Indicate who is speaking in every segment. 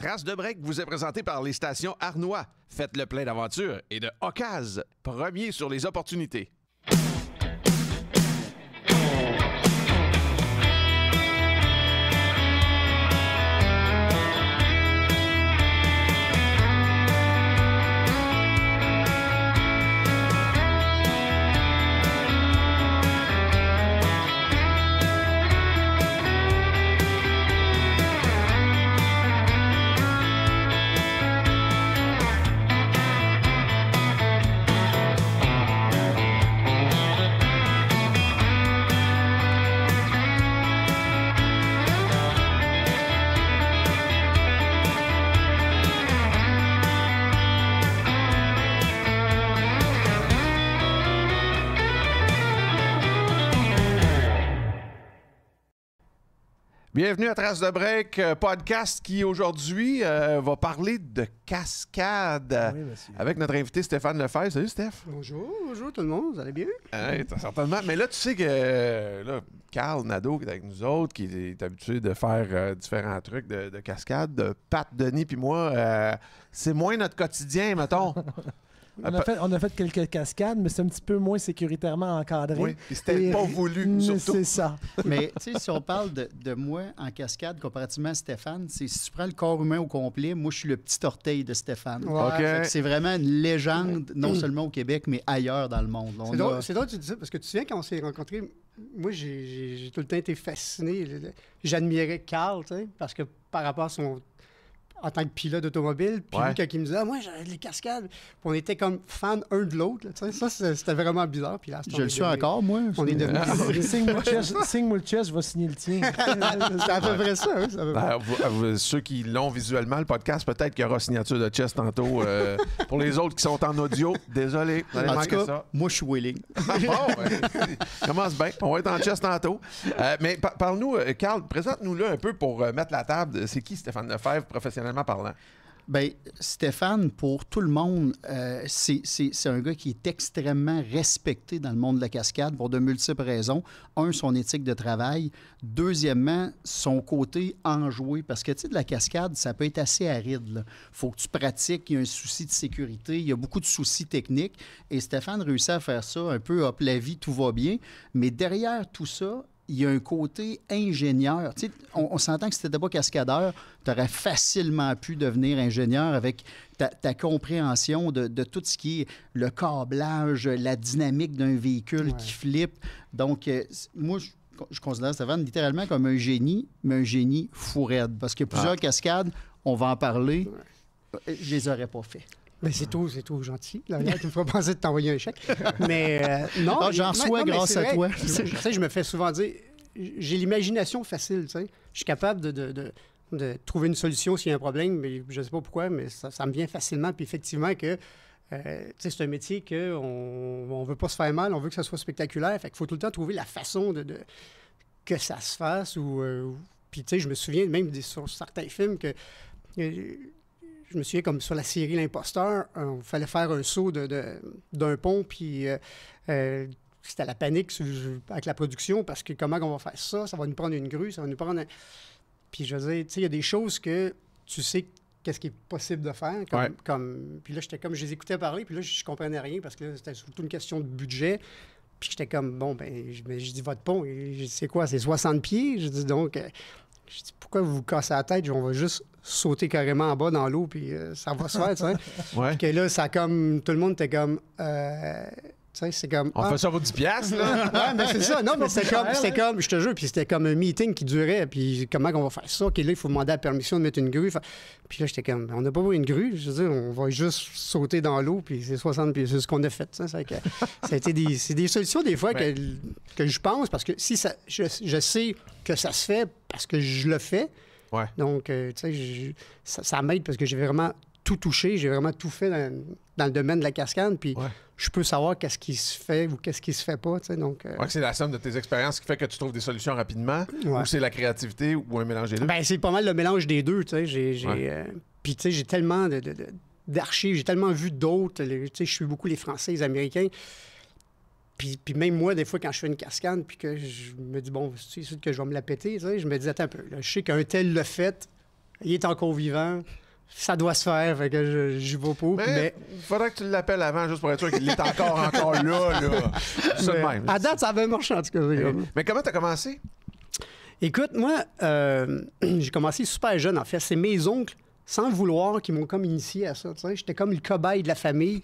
Speaker 1: Trace de break vous est présenté par les stations Arnois. Faites le plein d'aventures et de Ocase, premier sur les opportunités. Bienvenue à Trace de break, podcast qui aujourd'hui va parler de cascade
Speaker 2: Oui, monsieur.
Speaker 1: avec notre invité Stéphane Lefebvre. Salut Steph.
Speaker 2: Bonjour tout le monde, vous allez bien?
Speaker 1: Certainement. Mais là, tu sais que Carl Nadeau qui est avec nous autres, qui est habitué de faire différents trucs de cascade, Pat, Denis puis moi, c'est moins notre quotidien, mettons.
Speaker 3: On a fait quelques cascades, mais c'est un petit peu moins sécuritairement encadré.
Speaker 1: Oui, puis c'était pas voulu, surtout.
Speaker 3: C'est ça.
Speaker 2: Mais tu sais, si on parle de moi en cascade comparativement à Stéphane, c'est si tu prends le corps humain au complet, moi je suis le petit orteil de Stéphane.
Speaker 1: Ouais. OK.
Speaker 2: Fait que c'est vraiment une légende, non seulement au Québec, mais ailleurs dans le monde.
Speaker 4: C'est drôle que tu dis ça, parce que tu te souviens quand on s'est rencontrés, moi j'ai tout le temps été fasciné. J'admirais Carl, tu sais, parce que par rapport à son... en tant que pilote d'automobile, puis lui, quand il me disait « Ah, moi, j'ai les cascades », puis on était comme fans un de l'autre. Ça, c'était vraiment bizarre. Puis là,
Speaker 2: je le suis encore, moi.
Speaker 4: On est devenus...
Speaker 3: Signe-moi le chest, je vais signer le tien.
Speaker 4: C'est à peu près ça. Oui,
Speaker 1: ceux qui l'ont visuellement, le podcast, peut-être qu'il y aura signature de chest tantôt. Pour les autres qui sont en audio, désolé, vous allez
Speaker 2: En
Speaker 1: manquer
Speaker 2: tout cas,
Speaker 1: ça.
Speaker 2: moi, je suis willing.
Speaker 1: Commence bien. On va être en chest tantôt. Mais parle-nous, Carl, présente-nous-le un peu pour mettre la table. C'est qui Stéphane Lefebvre, professionnellement parlant?
Speaker 2: Bien, Stéphane, pour tout le monde, c'est un gars qui est extrêmement respecté dans le monde de la cascade pour de multiples raisons. Un, son éthique de travail. Deuxièmement, son côté enjoué. Parce que, tu sais, de la cascade, ça peut être assez aride. Il faut que tu pratiques. Il y a un souci de sécurité. Il y a beaucoup de soucis techniques. Et Stéphane réussit à faire ça un peu hop la vie, tout va bien. Mais derrière tout ça, il y a un côté ingénieur. Tu sais, on s'entend que si tu n'étais pas cascadeur, tu aurais facilement pu devenir ingénieur avec ta compréhension de tout ce qui est le câblage, la dynamique d'un véhicule qui flippe. Donc, moi, je considère Stéphane littéralement comme un génie, mais un génie fou raide. Parce qu'il y a plusieurs cascades, on va en parler, je les aurais pas fait.
Speaker 4: Mais c'est tout gentil. Là, tu me feras penser de t'envoyer un chèque. Mais non.
Speaker 2: J'en reçois grâce à toi.
Speaker 4: Tu sais, je me fais souvent dire, j'ai l'imagination facile, tu sais. Je suis capable de trouver une solution s'il y a un problème, mais je ne sais pas pourquoi, mais ça me vient facilement. Puis effectivement que, tu sais, c'est un métier qu'on ne veut pas se faire mal, on veut que ça soit spectaculaire. Fait qu'il faut tout le temps trouver la façon que ça se fasse. Puis, tu sais, je me souviens même sur certains films que... je me souviens comme sur la série L'Imposteur, il fallait faire un saut d'un pont, puis c'était la panique avec la production, parce que comment on va faire ça? Ça va nous prendre une grue, ça va nous prendre... Puis je veux dire, tu sais, il y a des choses que tu sais qu'est-ce qui est possible de faire. Puis là, j'étais comme, je les écoutais parler, puis là, je comprenais rien, parce que là, c'était surtout une question de budget. Puis j'étais comme, bon, je dis, votre pont, c'est quoi? C'est 60 pieds? Je dis, donc... je dis, pourquoi vous vous cassez la tête? On va juste sauter carrément en bas dans l'eau, puis ça va se faire, tu sais.
Speaker 1: Ouais.
Speaker 4: Que là, ça comme... Tout le monde était comme... tu sais, c'est comme...
Speaker 1: On fait ça pour 10 piastres, là?
Speaker 4: Ouais, mais c'est ça. Non, mais c'était comme... Je te jure, puis c'était comme un meeting qui durait, puis comment on va faire ça? OK, là, il faut demander la permission de mettre une grue. Puis là, j'étais comme... On n'a pas une grue. Je veux dire, on va juste sauter dans l'eau, puis c'est 60 pieds. C'est ce qu'on a fait, ça. C'est des solutions, des fois, que je pense, parce que si ça... Je sais que ça se fait parce que je le fais.
Speaker 1: Ouais.
Speaker 4: Donc, tu sais, ça m'aide parce que j'ai vraiment tout touché, j'ai vraiment tout fait dans le domaine de la cascade, puis je peux savoir qu'est-ce qui se fait ou qu'est-ce qui se fait pas, tu sais, donc...
Speaker 1: c'est la somme de tes expériences qui fait que tu trouves des solutions rapidement, ou c'est la créativité, ou un mélange des deux?
Speaker 4: Ben, c'est pas mal le mélange des deux, tu sais, puis, tu sais, j'ai tellement d'archives, j'ai tellement vu d'autres, tu sais, je suis beaucoup les Français, les Américains, puis même moi, des fois, quand je fais une cascade, puis que je me dis, bon, c'est sûr que je vais me la péter, tu sais, je me dis, attends un peu, là, je sais qu'un tel l'a fait, il est encore vivant. Ça doit se faire, fait que je vais pas.
Speaker 1: Mais il faudrait que tu l'appelles avant, juste pour être sûr qu'il est encore là. Ça de même.
Speaker 4: À date, ça avait marché, en tout cas.
Speaker 1: Mais comment tu as commencé?
Speaker 4: Écoute, moi, j'ai commencé super jeune, en fait. C'est mes oncles, sans le vouloir, qui m'ont comme initié à ça. J'étais comme le cobaye de la famille.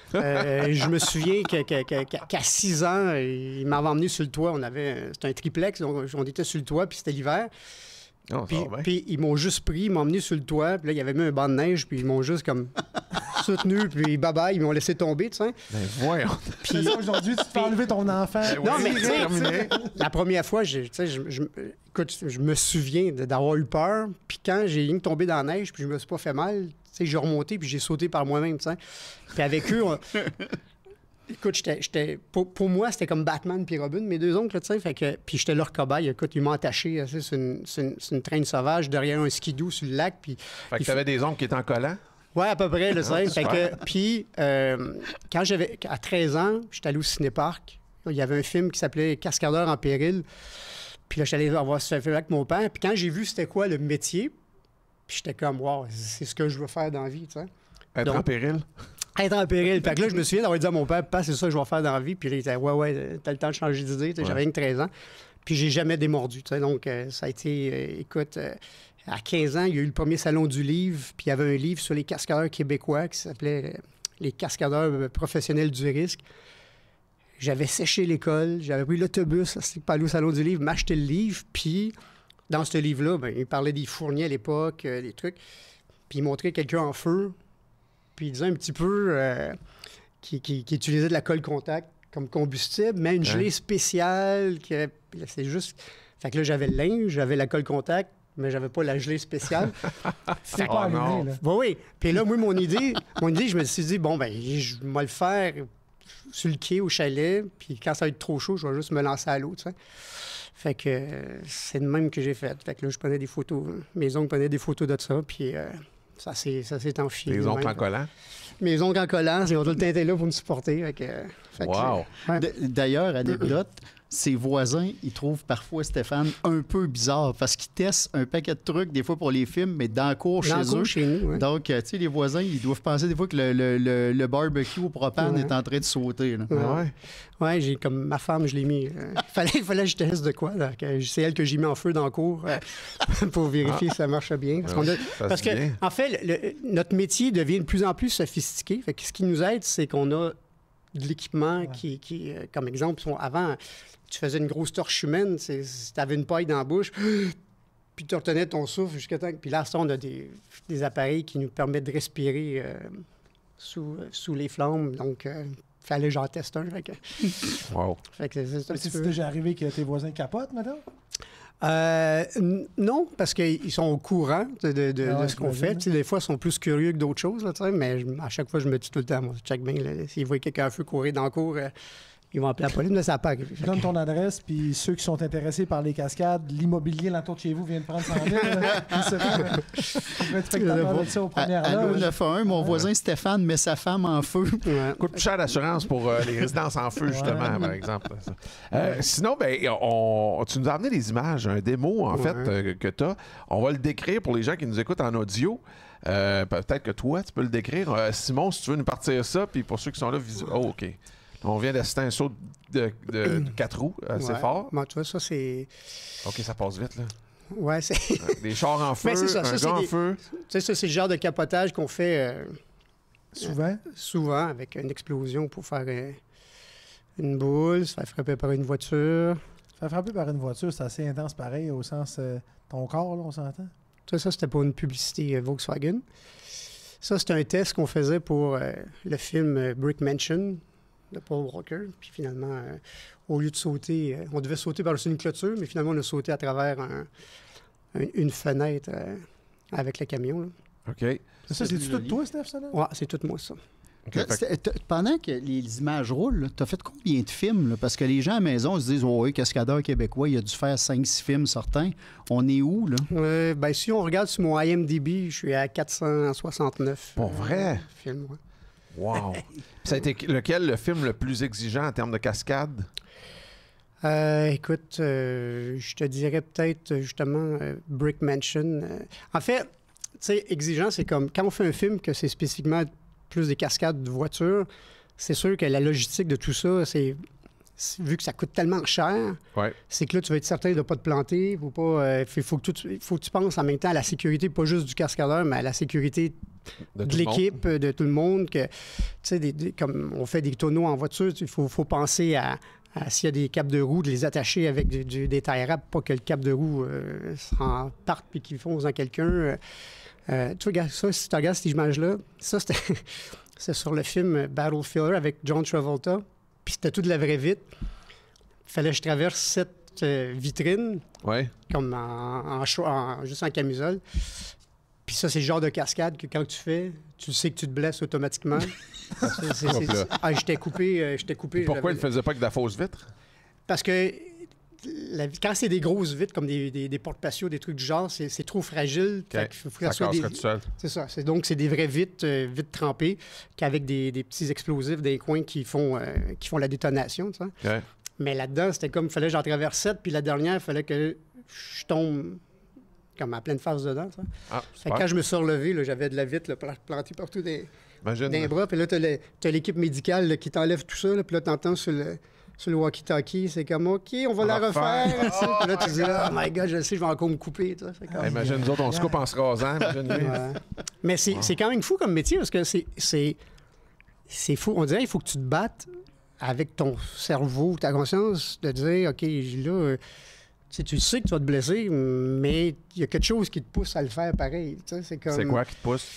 Speaker 4: Je me souviens qu'à 6 ans, ils m'avaient emmené sur le toit. C'était un triplex, donc on était sur le toit, puis c'était l'hiver.
Speaker 1: Oh,
Speaker 4: puis ils m'ont juste pris, ils m'ont emmené sur le toit, puis là, il y avait mis un banc de neige, puis ils m'ont juste comme soutenu, puis bye-bye, ils m'ont laissé tomber, tu sais.
Speaker 1: Ben voyons.
Speaker 3: Puis aujourd'hui, tu te fais enlever ton enfant.
Speaker 4: Non, mais
Speaker 1: c'est terminé.
Speaker 4: la première fois, écoute, je me souviens d'avoir eu peur, puis quand j'ai rien que tombé dans la neige, puis je me suis pas fait mal, tu sais, j'ai remonté, puis j'ai sauté par moi-même, tu sais. Puis avec eux, écoute, pour moi, c'était comme Batman puis Robin, mes deux oncles, tu sais. Puis j'étais leur cobaye. Écoute, ils m'ont attaché. C'est une traîne sauvage derrière un skidoo sur le lac. Puis,
Speaker 1: Fait que t'avais des oncles qui étaient en collant?
Speaker 4: Ouais, à peu près, là, tu sais. Puis, quand j'avais à 13 ans, j'étais allé au cinéparc. Il y avait un film qui s'appelait Cascadeur en péril. Puis là, j'étais allé voir ce film avec mon père. Puis quand j'ai vu c'était quoi le métier, puis j'étais comme, wow, c'est ce que je veux faire dans la vie, tu sais.
Speaker 1: Être en péril?
Speaker 4: Être en péril. Fait que là, je me souviens d'avoir dit à mon père, papa, c'est ça que je vais faire dans la vie. Puis là, il était, ouais, t'as le temps de changer d'idée. J'avais rien que 13 ans. Puis j'ai jamais démordu. Donc, ça a été, écoute, à 15 ans, il y a eu le premier salon du livre. Puis il y avait un livre sur les cascadeurs québécois qui s'appelait Les cascadeurs professionnels du risque. J'avais séché l'école, j'avais pris l'autobus pour aller au salon du livre, m'acheter le livre. Puis dans ce livre-là, il parlait des fourniers à l'époque, des trucs. Puis il montrait quelqu'un en feu. Puis il disait un petit peu qui utilisait de la colle contact comme combustible, mais une gelée spéciale. C'est juste... Fait que là, j'avais le linge, j'avais la colle contact, mais j'avais pas la gelée spéciale.
Speaker 3: C'est pas allumé, là.
Speaker 4: Oui. Puis là, moi, mon idée, je me suis dit, bon, je vais le faire sur le quai, au chalet, puis quand ça va être trop chaud, je vais juste me lancer à l'eau, tu sais. Fait que c'est le même que j'ai fait. Fait que là, je prenais des photos. Mes oncles prenaient des photos de ça, puis... Ça s'est enfilé.
Speaker 1: Les oncles en collant?
Speaker 4: Mes oncles en collant, ils ont tout le temps été là pour me supporter.
Speaker 1: Wow!
Speaker 2: D'ailleurs, anecdote, ses voisins, ils trouvent parfois Stéphane un peu bizarre parce qu'ils testent un paquet de trucs, des fois pour les films, mais dans la cour chez eux.
Speaker 4: Chez nous, ouais.
Speaker 2: Donc, tu sais, les voisins, ils doivent penser des fois que le barbecue au propane est en train de sauter. Là.
Speaker 4: Ouais, j'ai comme ma femme, je l'ai mis. Fallait que je teste de quoi. C'est elle que j'ai mis en feu dans la cour pour vérifier si ça marche bien. Parce que, en fait, notre métier devient de plus en plus sophistiqué. Fait que ce qui nous aide, c'est qu'on a de l'équipement qui comme exemple, avant, tu faisais une grosse torche humaine, tu avais une paille dans la bouche, puis tu retenais ton souffle jusqu'à temps. Puis là, on a des appareils qui nous permettent de respirer sous les flammes. Donc, fallait que j'en teste un. Fait que...
Speaker 1: Wow.
Speaker 4: Fait que
Speaker 3: C'est déjà arrivé que tes voisins capotent, madame?
Speaker 4: Non, parce qu'ils sont au courant de ce qu'on fait. T'sais, des fois, ils sont plus curieux que d'autres choses, là, mais à chaque fois, je me dis tout le temps, moi, check bien, s'ils voient quelqu'un à feu courir dans le cour, ils vont appeler la police, mais ça n'a pas arrivé.
Speaker 3: Donne ton adresse, puis ceux qui sont intéressés par les cascades, l'immobilier l'entour de chez vous vient de prendre 100 000.
Speaker 2: Allô, 911, mon voisin Stéphane met sa femme en feu.
Speaker 1: Coûte plus cher d'assurance pour les résidences en feu, justement, par exemple. Sinon, tu nous as amené des images, un démo, en fait, que tu as. On va le décrire pour les gens qui nous écoutent en audio. Peut-être que toi, tu peux le décrire. Simon, si tu veux nous partir ça, puis pour ceux qui sont là, oh, OK. On vient d'assister à un saut de 4 roues assez fort.
Speaker 4: Bon, tu vois, ça, c'est...
Speaker 1: OK, ça passe vite, là.
Speaker 4: Ouais, c'est...
Speaker 1: Des chars en feu, un gars en feu.
Speaker 4: Tu sais, ça, c'est le genre de capotage qu'on fait...
Speaker 3: Souvent,
Speaker 4: avec une explosion pour faire une boule, se faire frapper par une voiture.
Speaker 3: Se faire frapper par une voiture, c'est assez intense pareil, au sens... ton corps, là, on s'entend?
Speaker 4: Ça, c'était pour une publicité Volkswagen. Ça, c'était un test qu'on faisait pour le film Brick Mansion de Paul Walker. Puis finalement, au lieu de sauter, on devait sauter par-dessus une clôture, mais finalement, on a sauté à travers une fenêtre avec le camion. Là.
Speaker 1: OK.
Speaker 3: Ça, c'est tout toi, Steph, ça?
Speaker 4: Oui, c'est tout moi, ça.
Speaker 1: Okay,
Speaker 2: pendant que les images roulent, tu as fait combien de films? Là? Parce que les gens à la maison se disent « Oh oui, cascadeur québécois, il a dû faire 5-6 films certains. » On est où, là?
Speaker 4: Si on regarde sur mon IMDb, je suis à 469.
Speaker 1: Pour vrai?
Speaker 4: Films, ouais.
Speaker 1: Wow! Ça a été lequel le film le plus exigeant en termes de cascade?
Speaker 4: Écoute, je te dirais peut-être justement Brick Mansion. En fait, sais, exigeant, c'est comme quand on fait un film que c'est spécifiquement plus des cascades de voitures, c'est sûr que la logistique de tout ça, vu que ça coûte tellement cher,
Speaker 1: Ouais.
Speaker 4: c'est que là, tu vas être certain de ne pas te planter. Faut que tu penses en même temps à la sécurité, pas juste du cascadeur, mais à la sécurité
Speaker 1: De
Speaker 4: de
Speaker 1: tout le monde.
Speaker 4: l'équipe, de tout le monde. Tu sais, comme on fait des tonneaux en voiture, il faut penser à s'il y a des capes de roue, de les attacher avec des tie wraps, pas que le cap de roue s'en parte puis qu'il fonce dans quelqu'un. Tu regardes ça, si tu regardes cette image-là, ça, c'est sur le film Battlefield avec John Travolta. Puis c'était tout de la vraie vitre. Fallait que je traverse 7 vitrines,
Speaker 1: Ouais.
Speaker 4: comme juste en camisole. Puis ça, c'est le genre de cascade que quand tu fais, tu sais que tu te blesses automatiquement. J'étais coupé.
Speaker 1: Pourquoi il ne faisait pas avec de la fausse vitre?
Speaker 4: Parce que quand c'est des grosses vitres, comme des porte-patios, des trucs du genre, c'est trop fragile.
Speaker 1: OK. Ça casserait tout seul.
Speaker 4: C'est ça. Donc, c'est des vraies vitres trempées, qu'avec des petits explosifs des coins qui font la détonation. Tu sais.
Speaker 1: OK.
Speaker 4: Mais là-dedans, c'était comme, il fallait que j'en traverse 7, puis la dernière, il fallait que je tombe comme à pleine face dedans. Tu sais.
Speaker 1: Ah,
Speaker 4: Fait que
Speaker 1: super.
Speaker 4: quand je me suis relevé, là, j'avais de la vitre là, plantée partout dans
Speaker 1: Imagine.
Speaker 4: les bras. Puis là, t'as l'équipe médicale là, qui t'enlève tout ça. Là, puis là, t'entends sur le walkie-talkie, c'est comme, OK, on va la refaire. Tu sais. Puis là, tu dis, oh my God, je sais, je vais encore me couper. Tu sais. C'est comme-
Speaker 1: Imagine, nous autres, on se coupe en se rasant. Imagine lui.
Speaker 4: Ouais. Mais c'est quand même fou comme métier parce que c'est fou. On dirait il faut que tu te battes avec ton cerveau, ta conscience, de dire, OK, là, tu sais que tu vas te blesser, mais il y a quelque chose qui te pousse à le faire pareil. Tu sais, c'est comme...
Speaker 1: C'est quoi qui te pousse?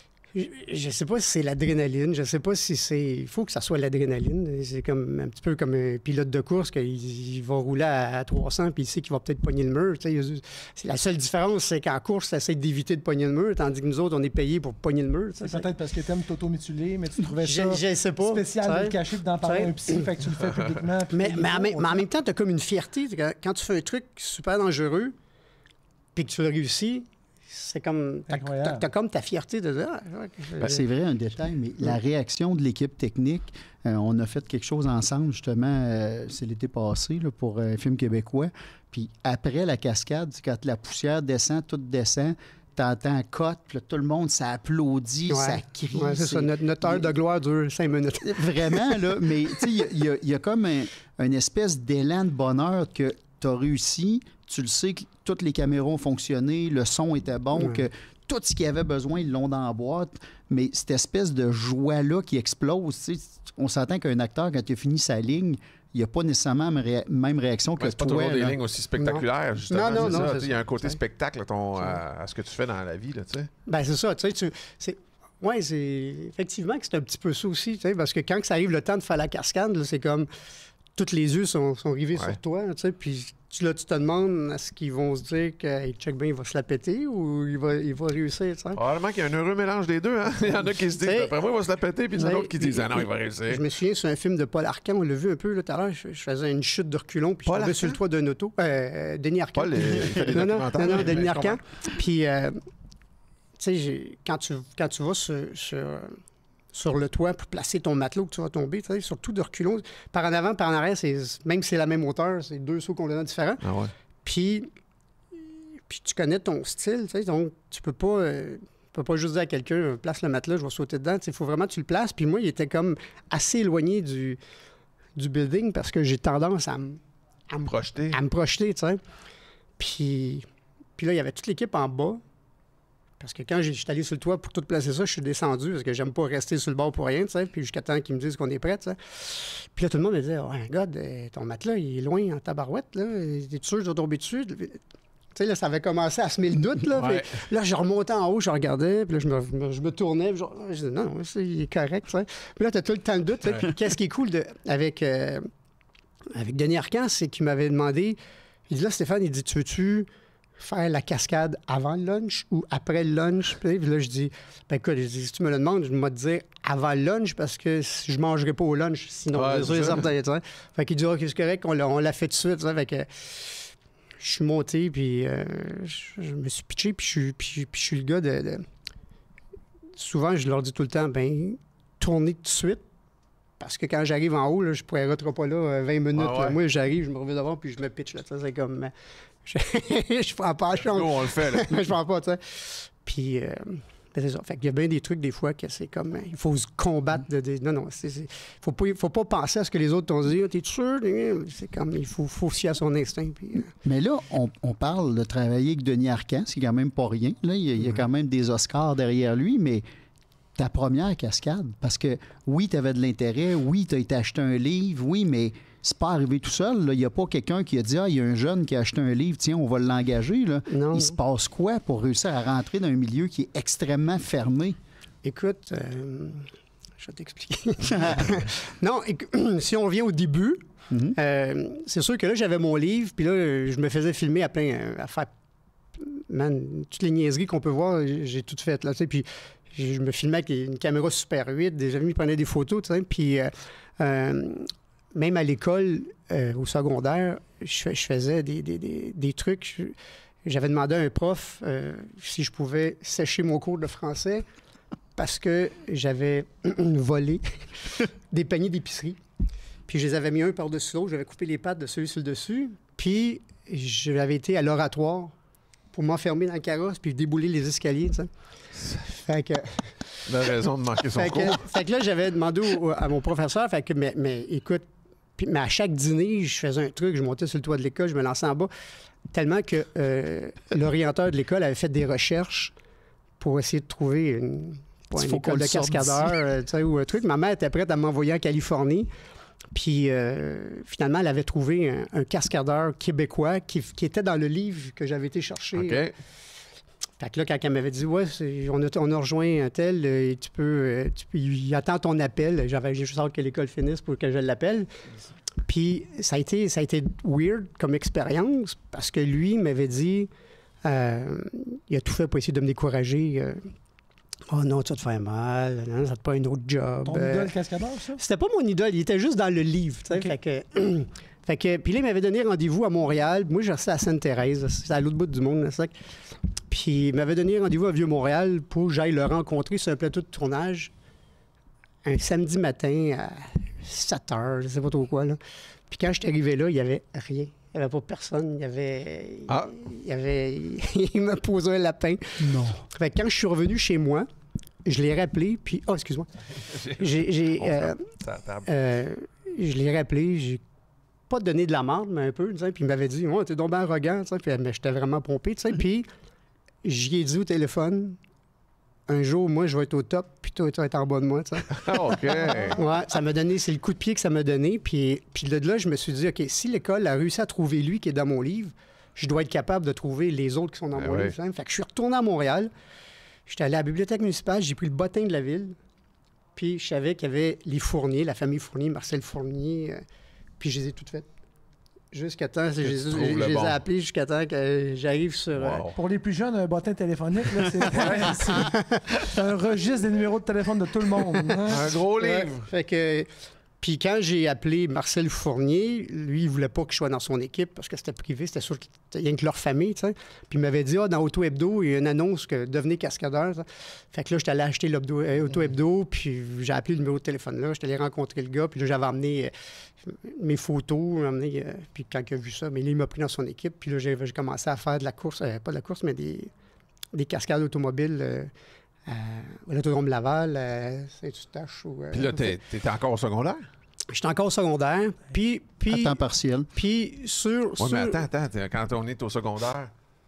Speaker 4: Je sais pas si c'est l'adrénaline, je sais pas si c'est... Il faut que ça soit l'adrénaline. C'est comme un petit peu comme un pilote de course qu'il va rouler à 300 puis il sait qu'il va peut-être pogner le mur. Tu sais, c'est la seule différence, c'est qu'en course, tu essaies d'éviter de pogner le mur, tandis que nous autres, on est payés pour pogner le mur. Tu sais.
Speaker 3: C'est peut-être parce que t'aimes t'auto-mutiler, mais tu trouvais ça
Speaker 4: Je sais pas.
Speaker 3: spécial de
Speaker 4: tu
Speaker 3: le
Speaker 4: sais.
Speaker 3: cacher et d'en parler à un psy, fait que tu le fais publiquement. puis
Speaker 4: Mais,
Speaker 3: les
Speaker 4: mais,
Speaker 3: autres,
Speaker 4: mais en même temps, tu as comme une fierté. Quand tu fais un truc super dangereux puis que tu le réussis, c'est comme...
Speaker 3: Incroyable.
Speaker 4: T'as comme ta fierté de dire...
Speaker 2: C'est vrai, un détail, mais la réaction de l'équipe technique, on a fait quelque chose ensemble, justement, c'est l'été passé, là, pour un film québécois. Puis après la cascade, quand la poussière descend, tout descend, t'entends un cote, puis là, tout le monde, ça applaudit, ça crie.
Speaker 4: Ouais, c'est ça. Notre heure de gloire dure 5 minutes.
Speaker 2: Vraiment, là, mais tu sais, il y a comme une espèce d'élan de bonheur que tu as réussi, tu le sais que toutes les caméras ont fonctionné, le son était bon, que tout ce qu'il y avait besoin, ils l'ont dans la boîte, mais cette espèce de joie-là qui explose, tu sais, on s'entend qu'un acteur, quand il a fini sa ligne, il n'y a pas nécessairement la même réaction que
Speaker 1: Ouais, c'est pas
Speaker 2: toi.
Speaker 1: toujours des
Speaker 2: là.
Speaker 1: lignes aussi spectaculaires, justement.
Speaker 4: Non,
Speaker 1: c'est
Speaker 4: non,
Speaker 1: ça.
Speaker 4: c'est
Speaker 1: Tu sais, il y a un
Speaker 4: ça.
Speaker 1: côté
Speaker 4: Ouais.
Speaker 1: spectacle à ce que tu fais dans la vie, là, tu sais.
Speaker 4: Ben c'est ça, tu sais, oui, c'est effectivement que c'est un petit peu ça aussi, tu sais, parce que quand ça arrive le temps de faire la cascade, là, c'est comme tous les yeux sont rivés
Speaker 1: Ouais.
Speaker 4: sur toi, tu sais, puis là, tu te demandes est-ce qu'ils vont se dire que hey, check bien, il va se la péter ou il va réussir, tu sais.
Speaker 1: Probablement qu'il y a un heureux mélange des deux. Hein? Il y en a qui se disent,
Speaker 4: T'sais,
Speaker 1: après moi, il va se la péter, puis il y en a
Speaker 4: t'sais,
Speaker 1: d'autres qui disent, ah non, il va réussir.
Speaker 4: Je me souviens, c'est un film de Paul Arcand, on l'a vu un peu là, tout à l'heure, je faisais une chute de reculons, puis je
Speaker 1: Paul
Speaker 4: tombais sur le
Speaker 1: Arcand?
Speaker 4: toit d'un auto. Denis Arcand.
Speaker 1: Paul, il fait des
Speaker 4: non,
Speaker 1: documentaires.
Speaker 4: Denis
Speaker 1: mais je
Speaker 4: Arcand.
Speaker 1: comprends.
Speaker 4: Puis, tu sais, quand tu vas sur le toit pour placer ton matelot que tu vas tomber, tu sais, surtout de reculons, par en avant, par en arrière, même si c'est la même hauteur, c'est 2 sauts complètement différents.
Speaker 1: Ah ouais.
Speaker 4: Puis tu connais ton style, tu sais, donc tu peux pas juste dire à quelqu'un, place le matelas, je vais sauter dedans. Il faut vraiment que tu le places. Puis moi, il était comme assez éloigné du building parce que j'ai tendance à me
Speaker 1: Projeté.
Speaker 4: projeter, tu sais. Puis là, il y avait toute l'équipe en bas. Parce que quand j'étais allé sur le toit pour tout placer ça, je suis descendu parce que j'aime pas rester sur le bord pour rien, tu sais. Puis jusqu'à temps qu'ils me disent qu'on est prêt, tu sais. Puis là, tout le monde me disait, ouais, God, ton matelas, il est loin en tabarouette, là. Es-tu sûr que je dois tomber dessus? Tu sais, là, ça avait commencé à semer le doute, là.
Speaker 1: Ouais.
Speaker 4: Puis là, je remontais en haut, je regardais, puis là, je me tournais, puis je disais, non, il est correct, tu sais. Puis là, t'as tout le temps le doute, tu sais. Puis qu'est-ce qui est cool avec Denis Arcand, c'est qu'il m'avait demandé, il dit là, Stéphane, il dit, tu veux-tu faire la cascade avant le lunch ou après le lunch? Puis là, je dis, ben écoute, si tu me le demandes, je vais te dire avant le lunch parce que je mangerai pas au lunch, sinon,
Speaker 1: Ouais,
Speaker 4: c'est sûr et
Speaker 1: c'est ça.
Speaker 4: certain, tu sais. Fait qu'il dit, OK, c'est correct, on l'a fait tout de suite, tu sais. Fait que je suis monté, puis je me suis pitché, puis je suis le gars de... Souvent, je leur dis tout le temps, ben tournez tout de suite, parce que quand j'arrive en haut, là, je ne pourrais pas là 20 minutes.
Speaker 1: Ah ouais.
Speaker 4: Moi, j'arrive, je me reviens devant, puis je me pitch, là, ça, c'est comme... je prends pas la chance.
Speaker 1: Nous, on le fait, là.
Speaker 4: Je prends pas, tu sais. Puis, c'est ça. Fait qu'il y a bien des trucs, des fois, que c'est comme... il faut se combattre. Non, non. Faut pas penser à ce que les autres t'ont dit. T'es sûr? C'est comme... Il faut se fier à son instinct. Puis,
Speaker 2: Mais là, on parle de travailler avec Denis Arcand, c'est quand même pas rien. Là, il y a quand même des Oscars derrière lui, mais ta première cascade, parce que oui, tu avais de l'intérêt, oui, tu as été acheter un livre, oui, mais c'est pas arrivé tout seul. Il n'y a pas quelqu'un qui a dit « Ah, il y a un jeune qui a acheté un livre, tiens, on va l'engager. »
Speaker 4: Non.
Speaker 2: Il se passe quoi pour réussir à rentrer dans un milieu qui est extrêmement fermé?
Speaker 4: Écoute, je vais t'expliquer. Non, si on revient au début, c'est sûr que là, j'avais mon livre, puis là, je me faisais filmer à faire... Man, toutes les niaiseries qu'on peut voir, j'ai toutes faites, là, tu sais, puis je me filmais avec une caméra Super 8, des amis prenaient des photos, tu sais, puis même à l'école, au secondaire, je faisais des trucs. J'avais demandé à un prof si je pouvais sécher mon cours de français parce que j'avais volé des paniers d'épicerie. Puis je les avais mis un par-dessus l'autre, j'avais coupé les pattes de celui sur le dessus, puis j'avais été à l'oratoire pour m'enfermer dans le carrosse puis débouler les escaliers, tu sais. Fait que...
Speaker 1: Il a raison de manquer son cours.
Speaker 4: Fait que là, j'avais demandé à mon professeur, fait que, mais écoute, mais à chaque dîner, je faisais un truc, je montais sur le toit de l'école, je me lançais en bas, tellement que l'orienteur de l'école avait fait des recherches pour essayer de trouver une école de cascadeur, tu sais, ou un truc. Ma mère était prête à m'envoyer en Californie. Puis, finalement, elle avait trouvé un cascadeur québécois qui était dans le livre que j'avais été chercher.
Speaker 1: OK.
Speaker 4: Fait que là, quand elle m'avait dit « Ouais, on a rejoint un tel, et tu peux il attend ton appel. » J'avais juste hâte que l'école finisse pour que je l'appelle. Puis, ça a été weird comme expérience parce que lui m'avait dit il a tout fait pour essayer de me décourager. Oh non, tu vas te faire mal, non, ça te pas un autre job.
Speaker 3: Ton idole cascadeur, ça?
Speaker 4: C'était pas mon idole, il était juste dans le livre. Okay. Fait que, puis là, il m'avait donné rendez-vous à Montréal. Moi, je restais à Sainte-Thérèse. C'est à l'autre bout du monde, là, ça. Puis il m'avait donné rendez-vous à Vieux-Montréal pour que j'aille le rencontrer sur un plateau de tournage un samedi matin à 7 heures, je sais pas trop quoi, là. Puis quand je suis arrivé là, il n'y avait rien. Il n'y avait pas personne. Il m'a posé un lapin.
Speaker 2: Non.
Speaker 4: Fait que quand je suis revenu chez moi, je l'ai rappelé, puis... Oh, excuse-moi. Je l'ai rappelé, j'ai pas donné de la marde, mais un peu, puis il m'avait dit « Ouais, t'es donc bien arrogant », mais j'étais vraiment pompé, puis j'y ai dit au téléphone « Un jour, moi, je vais être au top, puis toi, tu vas être en bas de moi, »,
Speaker 1: OK.
Speaker 4: Ouais, ça m'a donné, c'est le coup de pied que ça m'a donné, puis de là, je me suis dit « OK, si l'école a réussi à trouver lui qui est dans mon livre, je dois être capable de trouver les autres qui sont dans mon livre. » Fait que je suis retourné à Montréal, j'étais allé à la bibliothèque municipale, j'ai pris le bottin de la ville, puis je savais qu'il y avait les Fournier, la famille Fournier, Marcel Fournier, puis je les ai toutes faites. Jusqu'à temps, je les ai appelés jusqu'à temps que j'arrive sur...
Speaker 3: Pour les plus jeunes, un bottin téléphonique, là, c'est un registre des numéros de téléphone de tout le monde. Hein?
Speaker 1: Un gros livre.
Speaker 4: Fait que... Puis quand j'ai appelé Marcel Fournier, lui, il voulait pas que je sois dans son équipe parce que c'était privé, c'était sûr qu'il y a que leur famille, tu sais. Puis il m'avait dit, dans Auto Hebdo, il y a une annonce que devenez cascadeur. T'sais. Fait que là, j'étais allé acheter l'Auto Hebdo, puis j'ai appelé le numéro de téléphone là, j'étais allé rencontrer le gars, puis là, j'avais emmené mes photos, puis quand il a vu ça, mais là, il m'a pris dans son équipe, puis là, j'ai commencé à faire de la course, pas de la course, mais des cascades automobiles à l'Autodrome Laval, Saint-Eustache.
Speaker 1: Puis là, t'étais encore au secondaire?
Speaker 4: J'étais encore au secondaire, puis...
Speaker 2: À temps partiel.
Speaker 4: Puis sur...
Speaker 1: Oui, mais attends, quand on est au secondaire,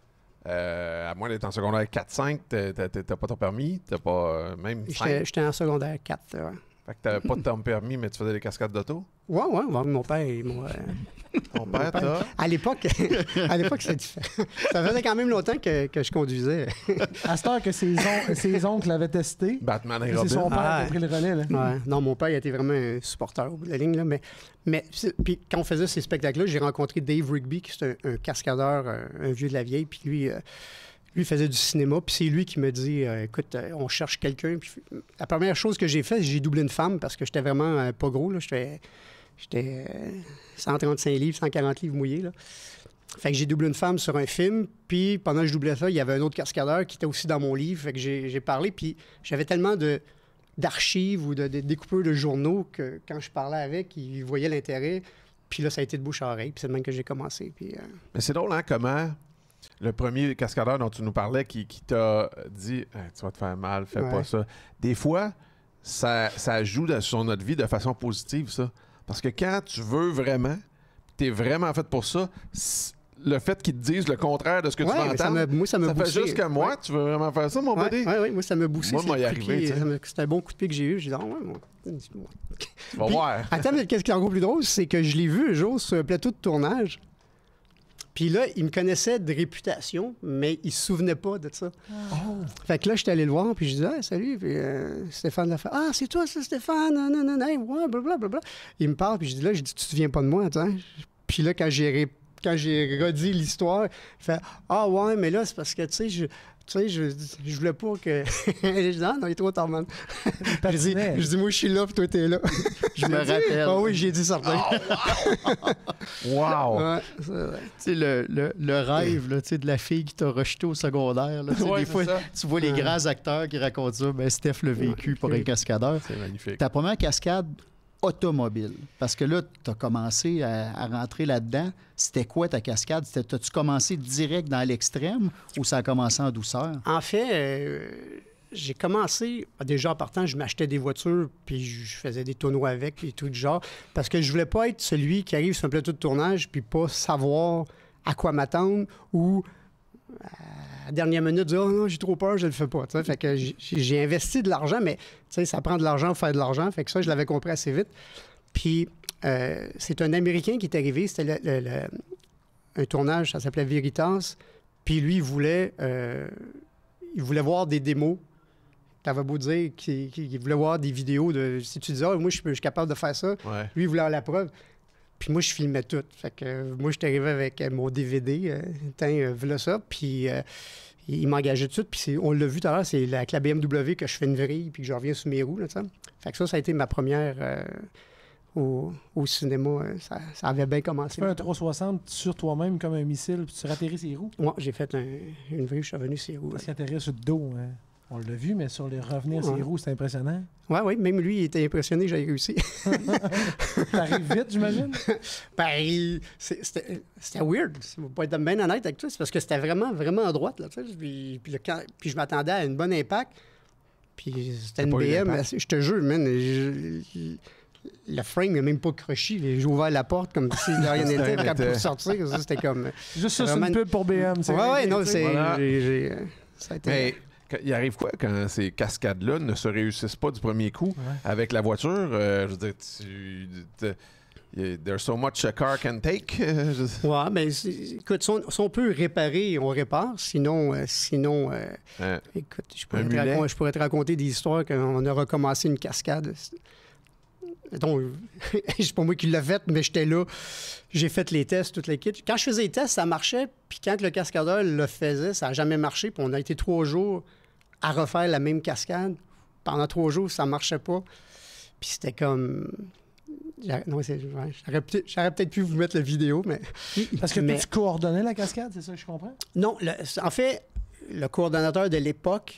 Speaker 1: à moins d'être en secondaire 4-5, t'as pas ton permis, t'as pas même 5.
Speaker 4: J'étais en secondaire 4, ouais.
Speaker 1: Fait que t'avais pas de ton permis, mais tu faisais des cascades d'auto?
Speaker 4: Ouais, mon père,
Speaker 1: Ton père, toi?
Speaker 4: À l'époque, c'était différent. Ça faisait quand même longtemps que je conduisais.
Speaker 3: À cette heure que ses oncles l'avaient testé,
Speaker 1: Batman et
Speaker 3: c'est
Speaker 1: Robin.
Speaker 3: son père qui a pris le relais. Là.
Speaker 4: Ouais. Non, mon père, il a été vraiment un supporter au bout de la ligne. Là, mais puis quand on faisait ces spectacles-là, j'ai rencontré Dave Rigby, qui est un cascadeur, un vieux de la vieille, puis lui faisait du cinéma, puis c'est lui qui me dit écoute, on cherche quelqu'un. Puis la première chose que j'ai fait, j'ai doublé une femme parce que j'étais vraiment pas gros. Là. J'étais 135 livres, 140 livres mouillés. Là. Fait que j'ai doublé une femme sur un film, puis pendant que je doublais ça, il y avait un autre cascadeur qui était aussi dans mon livre. Fait que j'ai parlé, puis j'avais tellement d'archives ou de découpeurs de journaux que quand je parlais avec, ils voyaient l'intérêt. Puis là, ça a été de bouche à oreille, puis c'est le même que j'ai commencé. Puis,
Speaker 1: Mais c'est drôle, hein, comment... Le premier cascadeur dont tu nous parlais qui t'a dit hey, tu vas te faire mal, fais pas ça. Des fois, ça joue sur notre vie de façon positive, ça. Parce que quand tu veux vraiment, tu es vraiment fait pour ça, le fait qu'ils te disent le contraire de ce que tu vas entendre,
Speaker 4: ça me
Speaker 1: fait juste que moi, tu veux vraiment faire ça, mon buddy?
Speaker 4: Oui, moi, ça m'a boussé.
Speaker 1: Moi, y arrivé.
Speaker 4: C'était un bon coup de pied que j'ai eu. J'ai dit,
Speaker 1: Tu vas voir.
Speaker 4: Attends, mais qu'est-ce qui est encore plus drôle, c'est que je l'ai vu un jour sur un plateau de tournage. Puis là, il me connaissait de réputation, mais il se souvenait pas de ça. Fait que là, j'étais allé le voir, puis je disais, salut, puis Stéphane l'a fait. Ah, c'est toi, ça, Stéphane, non, ouais, blablabla. Il me parle, puis je dis, tu te souviens pas de moi, attends. Puis là, quand j'ai redit l'histoire, il fait, ah, ouais, mais là, c'est parce que, tu sais, je voulais pas que. Je dis, ah non, il est trop tard, man. Je dis, moi, je suis là, puis toi, t'es là.
Speaker 2: Je me rappelle.
Speaker 4: Ah oui, j'ai dit certain.
Speaker 1: Wow!
Speaker 4: Ouais, c'est vrai.
Speaker 2: Tu sais, le rêve là, tu sais, de la fille qui t'a rejeté au secondaire. Là, tu sais, des fois, tu vois les grands acteurs qui racontent ça. Ben, Steph l'a vécu pour un cascadeur.
Speaker 1: C'est magnifique.
Speaker 2: Ta première cascade automobile, parce que là, tu as commencé à rentrer là-dedans. C'était quoi ta cascade? As-tu commencé direct dans l'extrême ou ça a commencé en douceur?
Speaker 4: En fait, j'ai commencé, déjà en partant, je m'achetais des voitures, puis je faisais des tonneaux avec, et tout du genre, parce que je voulais pas être celui qui arrive sur un plateau de tournage, puis pas savoir à quoi m'attendre, ou à la dernière minute, dire « Oh non, j'ai trop peur, je le fais pas. » Fait que j'ai investi de l'argent, mais ça prend de l'argent pour faire de l'argent, fait que ça, je l'avais compris assez vite. Puis, c'est un Américain qui est arrivé, c'était un tournage, ça s'appelait Veritas, puis lui, il voulait voir des démos. T'avais beau dire qu'il voulait voir des vidéos de... Si tu disais, moi, je suis capable de faire ça, lui, il voulait avoir la preuve. Puis moi, je filmais tout. Fait que moi, je suis arrivé avec mon DVD, voilà ça, puis il m'engageait tout de suite. Puis on l'a vu tout à l'heure, c'est avec la BMW que je fais une vrille, puis que je reviens sur mes roues, là, t'sais. Fait que ça a été ma première au cinéma. Ça avait bien commencé.
Speaker 3: Tu fais un 360 sur toi-même comme un missile, puis tu ratterris ses roues?
Speaker 4: Moi, j'ai fait une vrille, je suis revenu sur les roues.
Speaker 3: Parce qu'il atterrit sur le dos, hein. On l'a vu, mais sur les revenir ses roues, c'est impressionnant.
Speaker 4: Oui, même lui, il était impressionné que j'aille réussi.
Speaker 3: T'arrives vite, j'imagine?
Speaker 4: Ben, c'était weird. Pour pas être bien honnête avec toi, c'est parce que c'était vraiment, vraiment à droite. Là, puis je m'attendais à une bonne impact. Puis c'était une BM. Je te jure, man, le frame n'a même pas croché. J'ai ouvert la porte comme si rien n'était. Quand pour sortir, c'était comme...
Speaker 3: Juste ça, c'est une pub pour BM.
Speaker 4: Oui, non, c'est...
Speaker 1: Voilà.
Speaker 4: Ça a été...
Speaker 1: Mais il arrive quoi quand ces cascades-là ne se réussissent pas du premier coup avec la voiture? Je veux dire, there's so much a car can take.
Speaker 4: Oui, mais écoute, si on peut réparer, on répare. Sinon, écoute, je pourrais te raconter des histoires qu'on a recommencé une cascade. Donc, c'est pas moi qui l'ai faite, mais j'étais là. J'ai fait les tests, toutes les kits. Quand je faisais les tests, ça marchait. Puis quand le cascadeur le faisait, ça n'a jamais marché. Puis on a été 3 jours à refaire la même cascade. Pendant 3 jours, ça marchait pas. Puis c'était comme... J'aurais peut-être pu vous mettre la vidéo, mais...
Speaker 3: Parce que tu coordonnais la cascade, c'est ça que je comprends?
Speaker 4: Non, en fait, le coordonnateur de l'époque...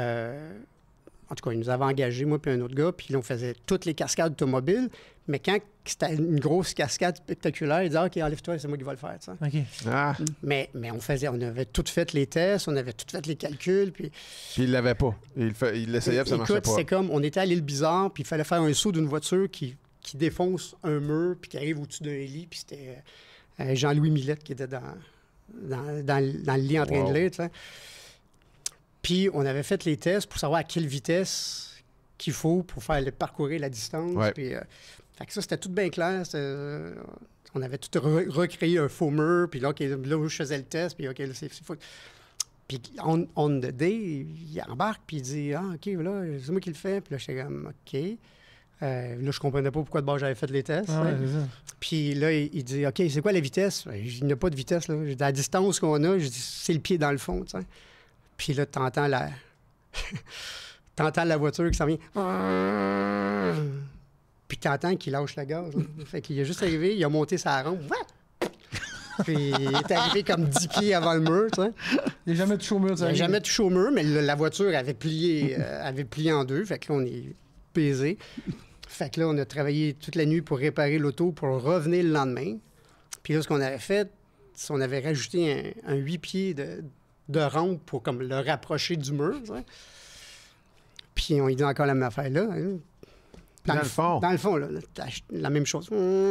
Speaker 4: En tout cas, il nous avait engagés, moi puis un autre gars, puis là, on faisait toutes les cascades automobiles. Mais quand c'était une grosse cascade spectaculaire, il disait « OK, enlève-toi, c'est moi qui vais le faire. »
Speaker 3: OK.
Speaker 1: Ah.
Speaker 4: Mais on avait tout fait les tests, on avait tout fait les calculs. Puis
Speaker 1: il l'avait pas. Il l'essayait, puis ça marchait pas.
Speaker 4: C'est comme, on était à l'île Bizarre, puis il fallait faire un saut d'une voiture qui défonce un mur, puis qui arrive au-dessus d'un lit, puis c'était Jean-Louis Millette qui était dans le lit en train de lire, tu sais. Puis on avait fait les tests pour savoir à quelle vitesse qu'il faut pour parcourir la distance.
Speaker 1: Ouais.
Speaker 4: Puis, fait que ça, c'était tout bien clair. On avait tout recréé un faux mur. Puis là, là où je faisais le test, puis OK, là, c'est fou. Puis on the day, il embarque, puis il dit « Ah, OK, là, c'est moi qui le fais. » Puis là, j'étais comme « OK. Là, je comprenais pas pourquoi de bord j'avais fait les tests.
Speaker 3: Ah, ouais,
Speaker 4: puis là, il dit « OK, c'est quoi la vitesse? » Il n'y a pas de vitesse. Là. La distance qu'on a, je dis, c'est le pied dans le fond, tu sais. Puis là, t'entends la voiture qui s'en vient. Puis t'entends qu'il lâche le gaz. Fait qu'il est juste arrivé, il a monté sa rampe. Puis il est arrivé comme 10 pieds avant le mur, tu sais.
Speaker 3: Il n'a jamais touché au mur,
Speaker 4: Il n'a jamais touché au mur, mais la voiture avait plié en deux. Fait que là, on est baisé. Fait que là, on a travaillé toute la nuit pour réparer l'auto, pour revenir le lendemain. Puis là, ce qu'on avait fait, on avait rajouté un 8 pieds de rampe pour comme le rapprocher du mur. Tu sais. Puis on y dit encore la même affaire là. Hein.
Speaker 1: Dans le fond.
Speaker 4: Dans le fond, là, la même chose.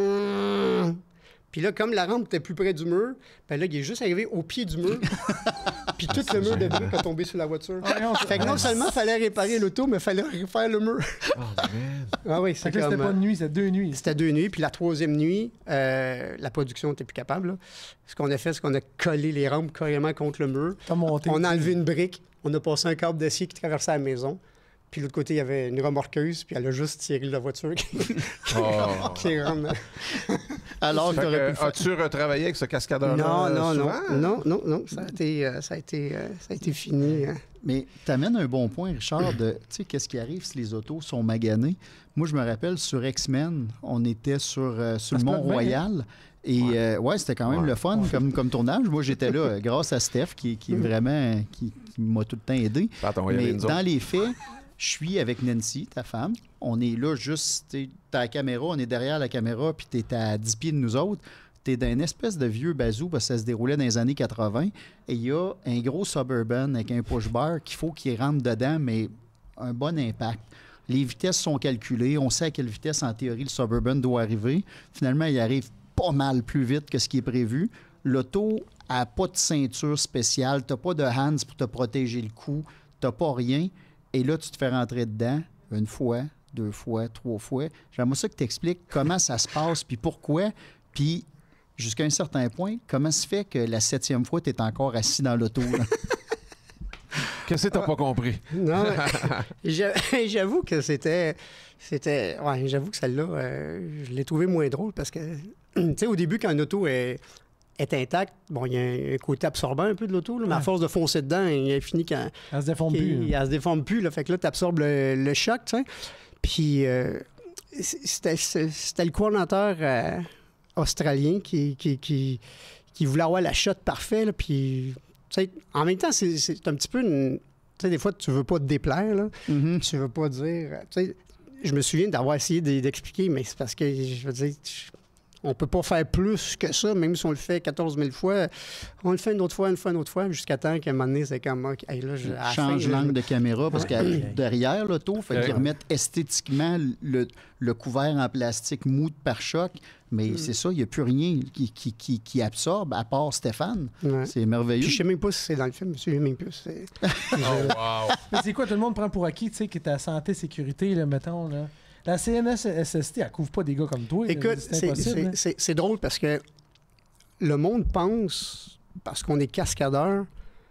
Speaker 4: Puis là, comme la rampe était plus près du mur, ben là, il est juste arrivé au pied du mur. Puis tout le mur de briques a tombé sur la voiture. Fait que non seulement il fallait réparer l'auto, mais il fallait refaire le mur.
Speaker 1: Oh, man.
Speaker 4: Ah oui,
Speaker 3: Fait que là, c'était pas une nuit, c'était 2 nuits.
Speaker 4: C'était 2 nuits. Puis la 3e nuit, la production n'était plus capable. Là. Ce qu'on a fait, c'est qu'on a collé les rampes carrément contre le mur.
Speaker 3: T'as monté.
Speaker 4: On a enlevé une brique. On a passé un câble d'acier qui traversait la maison. Puis de l'autre côté, il y avait une remorqueuse, puis elle a juste tiré la voiture qui rentre.
Speaker 2: Alors que t'aurais pu le faire.
Speaker 1: As-tu retravaillé avec ce cascadeur-là souvent?
Speaker 4: Non. Ça a été fini. Hein.
Speaker 2: Mais tu amènes un bon point, Richard, de, tu sais, qu'est-ce qui arrive si les autos sont maganées? Moi, je me rappelle, sur X-Men, on était sur le Mont-Royal. Et c'était quand même le fun comme tournage. Moi, j'étais là grâce à Steph, qui vraiment qui m'a tout le temps aidé. Mais dans les faits, je suis avec Nancy, ta femme. On est là juste, tu as la caméra, on est derrière la caméra, puis tu es à 10 pieds de nous autres. Tu es dans une espèce de vieux bazou, parce que ça se déroulait dans les années 80. Et il y a un gros Suburban avec un push-bar qu'il faut qu'il rentre dedans, mais un bon impact. Les vitesses sont calculées. On sait à quelle vitesse, en théorie, le Suburban doit arriver. Finalement, il arrive pas mal plus vite que ce qui est prévu. L'auto n'a pas de ceinture spéciale. Tu n'as pas de hands pour te protéger le cou. Tu n'as pas rien. Et là, tu te fais rentrer dedans 1 fois, 2 fois, 3 fois. J'aimerais ça que tu expliques comment ça se passe, puis pourquoi, puis jusqu'à un certain point, comment se fait que la 7e fois, tu es encore assis dans l'auto?
Speaker 1: Qu'est-ce que tu n'as pas compris?
Speaker 4: Non, j'avoue que c'était... Ouais, j'avoue que celle-là, je l'ai trouvé moins drôle parce que, tu sais, au début, quand une auto est intacte, bon, il y a un côté absorbant un peu de l'auto, là, mais à force de foncer dedans, il a fini quand...
Speaker 3: Elle se déforme plus.
Speaker 4: Elle se déforme plus, là, fait que là, tu absorbes le choc, tu sais. Puis, c'était le coordonnateur australien qui voulait avoir la shot parfaite, là, puis, tu sais, en même temps, c'est un petit peu une... Tu sais, des fois, tu veux pas te déplaire, là.
Speaker 2: Mm-hmm.
Speaker 4: Tu veux pas dire... Tu sais, je me souviens d'avoir essayé d'expliquer, mais c'est parce que, je veux dire... On peut pas faire plus que ça, même si on le fait 14 000 fois. On le fait une autre fois, jusqu'à temps qu'à un moment donné, c'est comme... OK, hey, là,
Speaker 2: change l'angle de caméra, parce que derrière l'auto, il faut qu'ils remettent esthétiquement le couvert en plastique mou de pare-choc. Mais c'est ça, il n'y a plus rien qui absorbe, à part Stéphane.
Speaker 4: Ouais.
Speaker 2: C'est merveilleux.
Speaker 4: Puis je sais même pas si c'est dans le film, je sais même plus.
Speaker 3: Mais c'est quoi, tout le monde prend pour acquis, tu sais, que ta santé, sécurité, là, mettons, là. La CNSST, elle couvre pas des gars comme toi.
Speaker 4: Écoute,
Speaker 3: c'est impossible.
Speaker 4: c'est drôle parce que le monde pense, parce qu'on est cascadeur,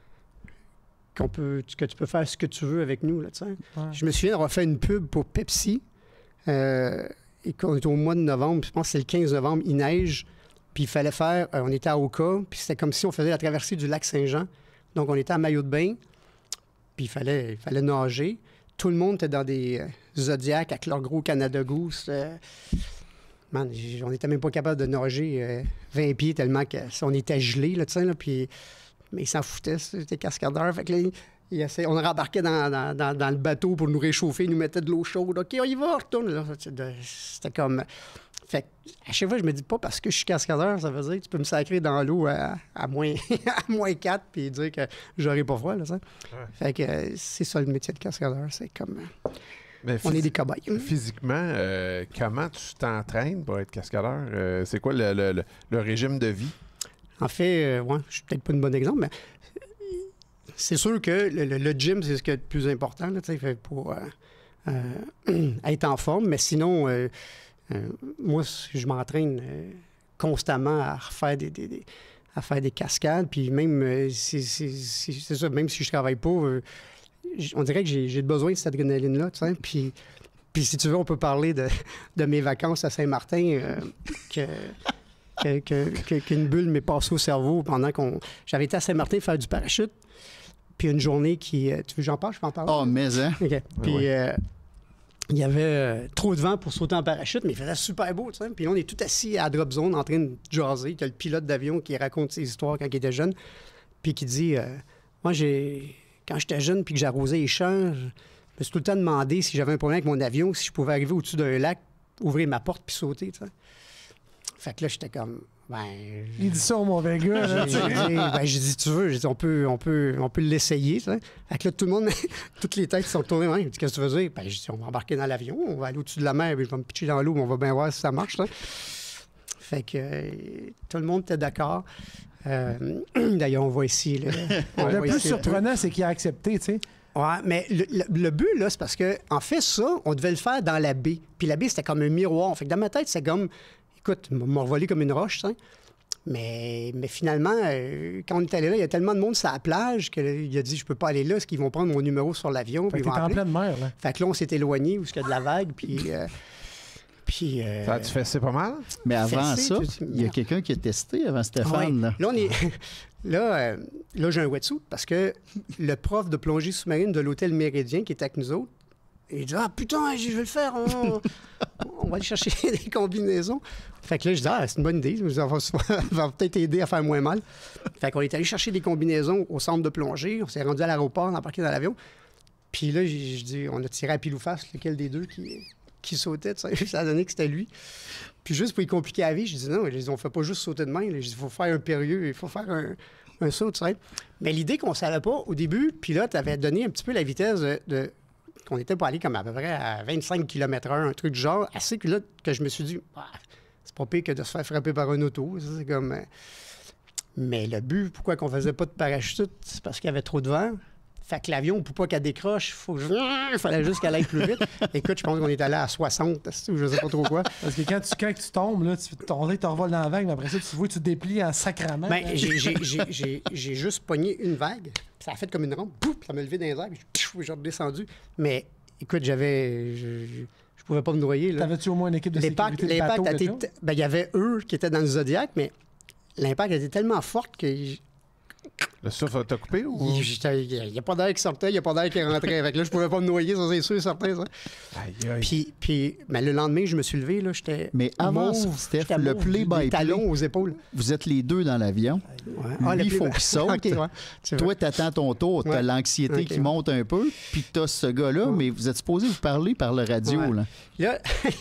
Speaker 4: que tu peux faire ce que tu veux avec nous. Là, ouais. Je me souviens d'avoir fait une pub pour Pepsi. Et qu'on était au mois de novembre, je pense que c'est le 15 novembre, il neige, puis il fallait faire... on était à Oka, puis c'était comme si on faisait la traversée du lac Saint-Jean. Donc, on était en maillot de bain, puis il fallait nager. Tout le monde était dans des Zodiacs avec leur gros Canada Goose. Man, on n'était même pas capable de nager 20 pieds tellement qu'on était gelés, là, tu sais, là, puis... Mais ils s'en foutaient, c'était cascadeurs. Fait que là, on rembarquait dans le bateau pour nous réchauffer, ils nous mettaient de l'eau chaude. OK, on y va, on retourne. Là, c'était comme... Fait à chaque fois, je me dis pas parce que je suis cascadeur, ça veut dire que tu peux me sacrer dans l'eau à moins, à moins 4 puis dire que j'aurai pas froid. Là, ça. Ouais. Fait que c'est ça le métier de cascadeur. C'est comme... on est des cobayes.
Speaker 1: Physiquement, comment tu t'entraînes pour être cascadeur? C'est quoi le régime de vie? En
Speaker 4: fait, je suis peut-être pas une bonne exemple, mais c'est sûr que le gym, c'est ce qui est le plus important là, pour être en forme. Mais sinon, moi, je m'entraîne constamment à faire des cascades. Puis même, c'est ça, même si je travaille pas, on dirait que j'ai besoin de cette adrénaline-là. Puis si tu veux, on peut parler de mes vacances à Saint-Martin, qu'une bulle m'est passée au cerveau pendant j'avais été à Saint-Martin faire du parachute. Puis une journée qui... tu veux que j'en parle? Je peux en parler?
Speaker 2: Oh, mais hein?
Speaker 4: OK. Puis il y avait trop de vent pour sauter en parachute, mais il faisait super beau, tu sais. Puis là, on est tout assis à la drop zone en train de jaser. Il y a le pilote d'avion qui raconte ses histoires quand il était jeune. Puis qui dit... moi, quand j'étais jeune puis que j'arrosais les champs, je me suis tout le temps demandé si j'avais un problème avec mon avion, si je pouvais arriver au-dessus d'un lac, ouvrir ma porte puis sauter, tu sais. Fait que là, j'étais comme,
Speaker 3: Il dit ça au mauvais gars. là.
Speaker 4: j'ai dit, tu veux, j'ai dit, on peut l'essayer. Ça. Fait que là, tout le monde, toutes les têtes sont tournées. Il dit, qu'est-ce que tu veux dire? J'ai dit, on va embarquer dans l'avion, on va aller au-dessus de la mer, puis je vais me pitcher dans l'eau, on va bien voir si ça marche. Ça. Fait que tout le monde était d'accord. D'ailleurs, on voit ici. Là,
Speaker 3: Le plus surprenant, c'est qu'il a accepté, tu sais.
Speaker 4: Ouais, mais le but, là, c'est parce que, en fait, ça, on devait le faire dans la baie. Puis la baie, c'était comme un miroir. Fait que dans ma tête, c'est comme, écoute, m'a revolé comme une roche, ça. Mais finalement, quand on est allé là, il y a tellement de monde sur la plage qu'il a dit, je peux pas aller là, parce qu'ils vont prendre mon numéro sur l'avion.
Speaker 3: Fait
Speaker 4: puis
Speaker 3: que
Speaker 4: ils vont
Speaker 3: t'es en
Speaker 4: appeler.
Speaker 3: pleine mer, là.
Speaker 4: Fait que là, on s'est éloigné où il y a de la vague, puis...
Speaker 1: Ça a-tu fait, c'est pas mal?
Speaker 2: Mais avant
Speaker 4: Fessé,
Speaker 2: ça,
Speaker 4: tout-
Speaker 2: il y a quelqu'un qui a testé avant Stéphane.
Speaker 4: Ouais.
Speaker 2: Là.
Speaker 4: Là, on est... là, j'ai un wetsuit parce que le prof de plongée sous-marine de l'hôtel Méridien qui était avec nous autres, il dit « Ah, putain, je vais le faire, on va aller chercher des combinaisons. » Fait que là, je dis « Ah, c'est une bonne idée, ça va peut-être aider à faire moins mal. » Fait qu'on est allé chercher des combinaisons au centre de plongée, on s'est rendu à l'aéroport, on a embarqué dans l'avion. Puis là, je dis, on a tiré à pile ou face lequel des deux qui sautait, tu sais. Ça a donné que c'était lui. Puis juste pour y compliquer la vie, je dis non, on fait pas juste sauter de main. Je dis, il faut faire un périlleux, il faut faire un saut, tu sais. Mais l'idée qu'on savait pas au début, puis là, tu avais donné un petit peu la vitesse qu'on était pour aller comme à peu près à 25 km/h, un truc du genre, assez que là, que je me suis dit, c'est pas pire que de se faire frapper par un auto. Ça, c'est comme... Mais le but, pourquoi qu'on faisait pas de parachute, c'est parce qu'il y avait trop de vent. Fait que l'avion, pour pas qu'elle décroche, il fallait juste qu'elle aille plus vite. Écoute, je pense qu'on est allé à 60, ou je sais pas trop quoi.
Speaker 3: Parce que quand tu tombes, là, ton nez te revole dans la vague, mais après ça, tu vois, tu te déplies en sacrament.
Speaker 4: Ben, j'ai juste pogné une vague, puis ça a fait comme une rampe, pouf, ça m'a levé dans les airs, puis j'ai redescendu. Mais écoute, je pouvais pas me noyer. Là.
Speaker 3: T'avais-tu au moins une équipe de sécurité de bateau?
Speaker 4: Il y avait eux qui étaient dans le Zodiac, mais l'impact était tellement fort que...
Speaker 1: Le souffle t'a coupé ou?
Speaker 4: Il n'y a pas d'air qui sortait, il n'y a pas d'air qui rentrait. Avec là, je pouvais pas me noyer, ça c'est sûr et certain. Ça.
Speaker 1: Aïe, aïe.
Speaker 4: Puis le lendemain, je me suis levé, là, j'étais
Speaker 2: Mais avant ça,
Speaker 4: mauve,
Speaker 2: Steph,
Speaker 4: j'étais
Speaker 2: le
Speaker 4: mauve,
Speaker 2: play-by-play,
Speaker 4: des talons aux épaules.
Speaker 2: vous êtes les deux dans l'avion.
Speaker 4: Ouais.
Speaker 2: Lui, il faut
Speaker 4: play-by-
Speaker 2: qu'il saute.
Speaker 4: OK, ouais, c'est vrai.
Speaker 2: Toi, t'attends ton tour, t'as
Speaker 4: Ouais.
Speaker 2: l'anxiété
Speaker 4: OK.
Speaker 2: qui monte un peu, puis t'as ce gars-là, mais vous êtes supposé vous parler par le radio.
Speaker 4: Ouais.
Speaker 2: Là.
Speaker 4: Là,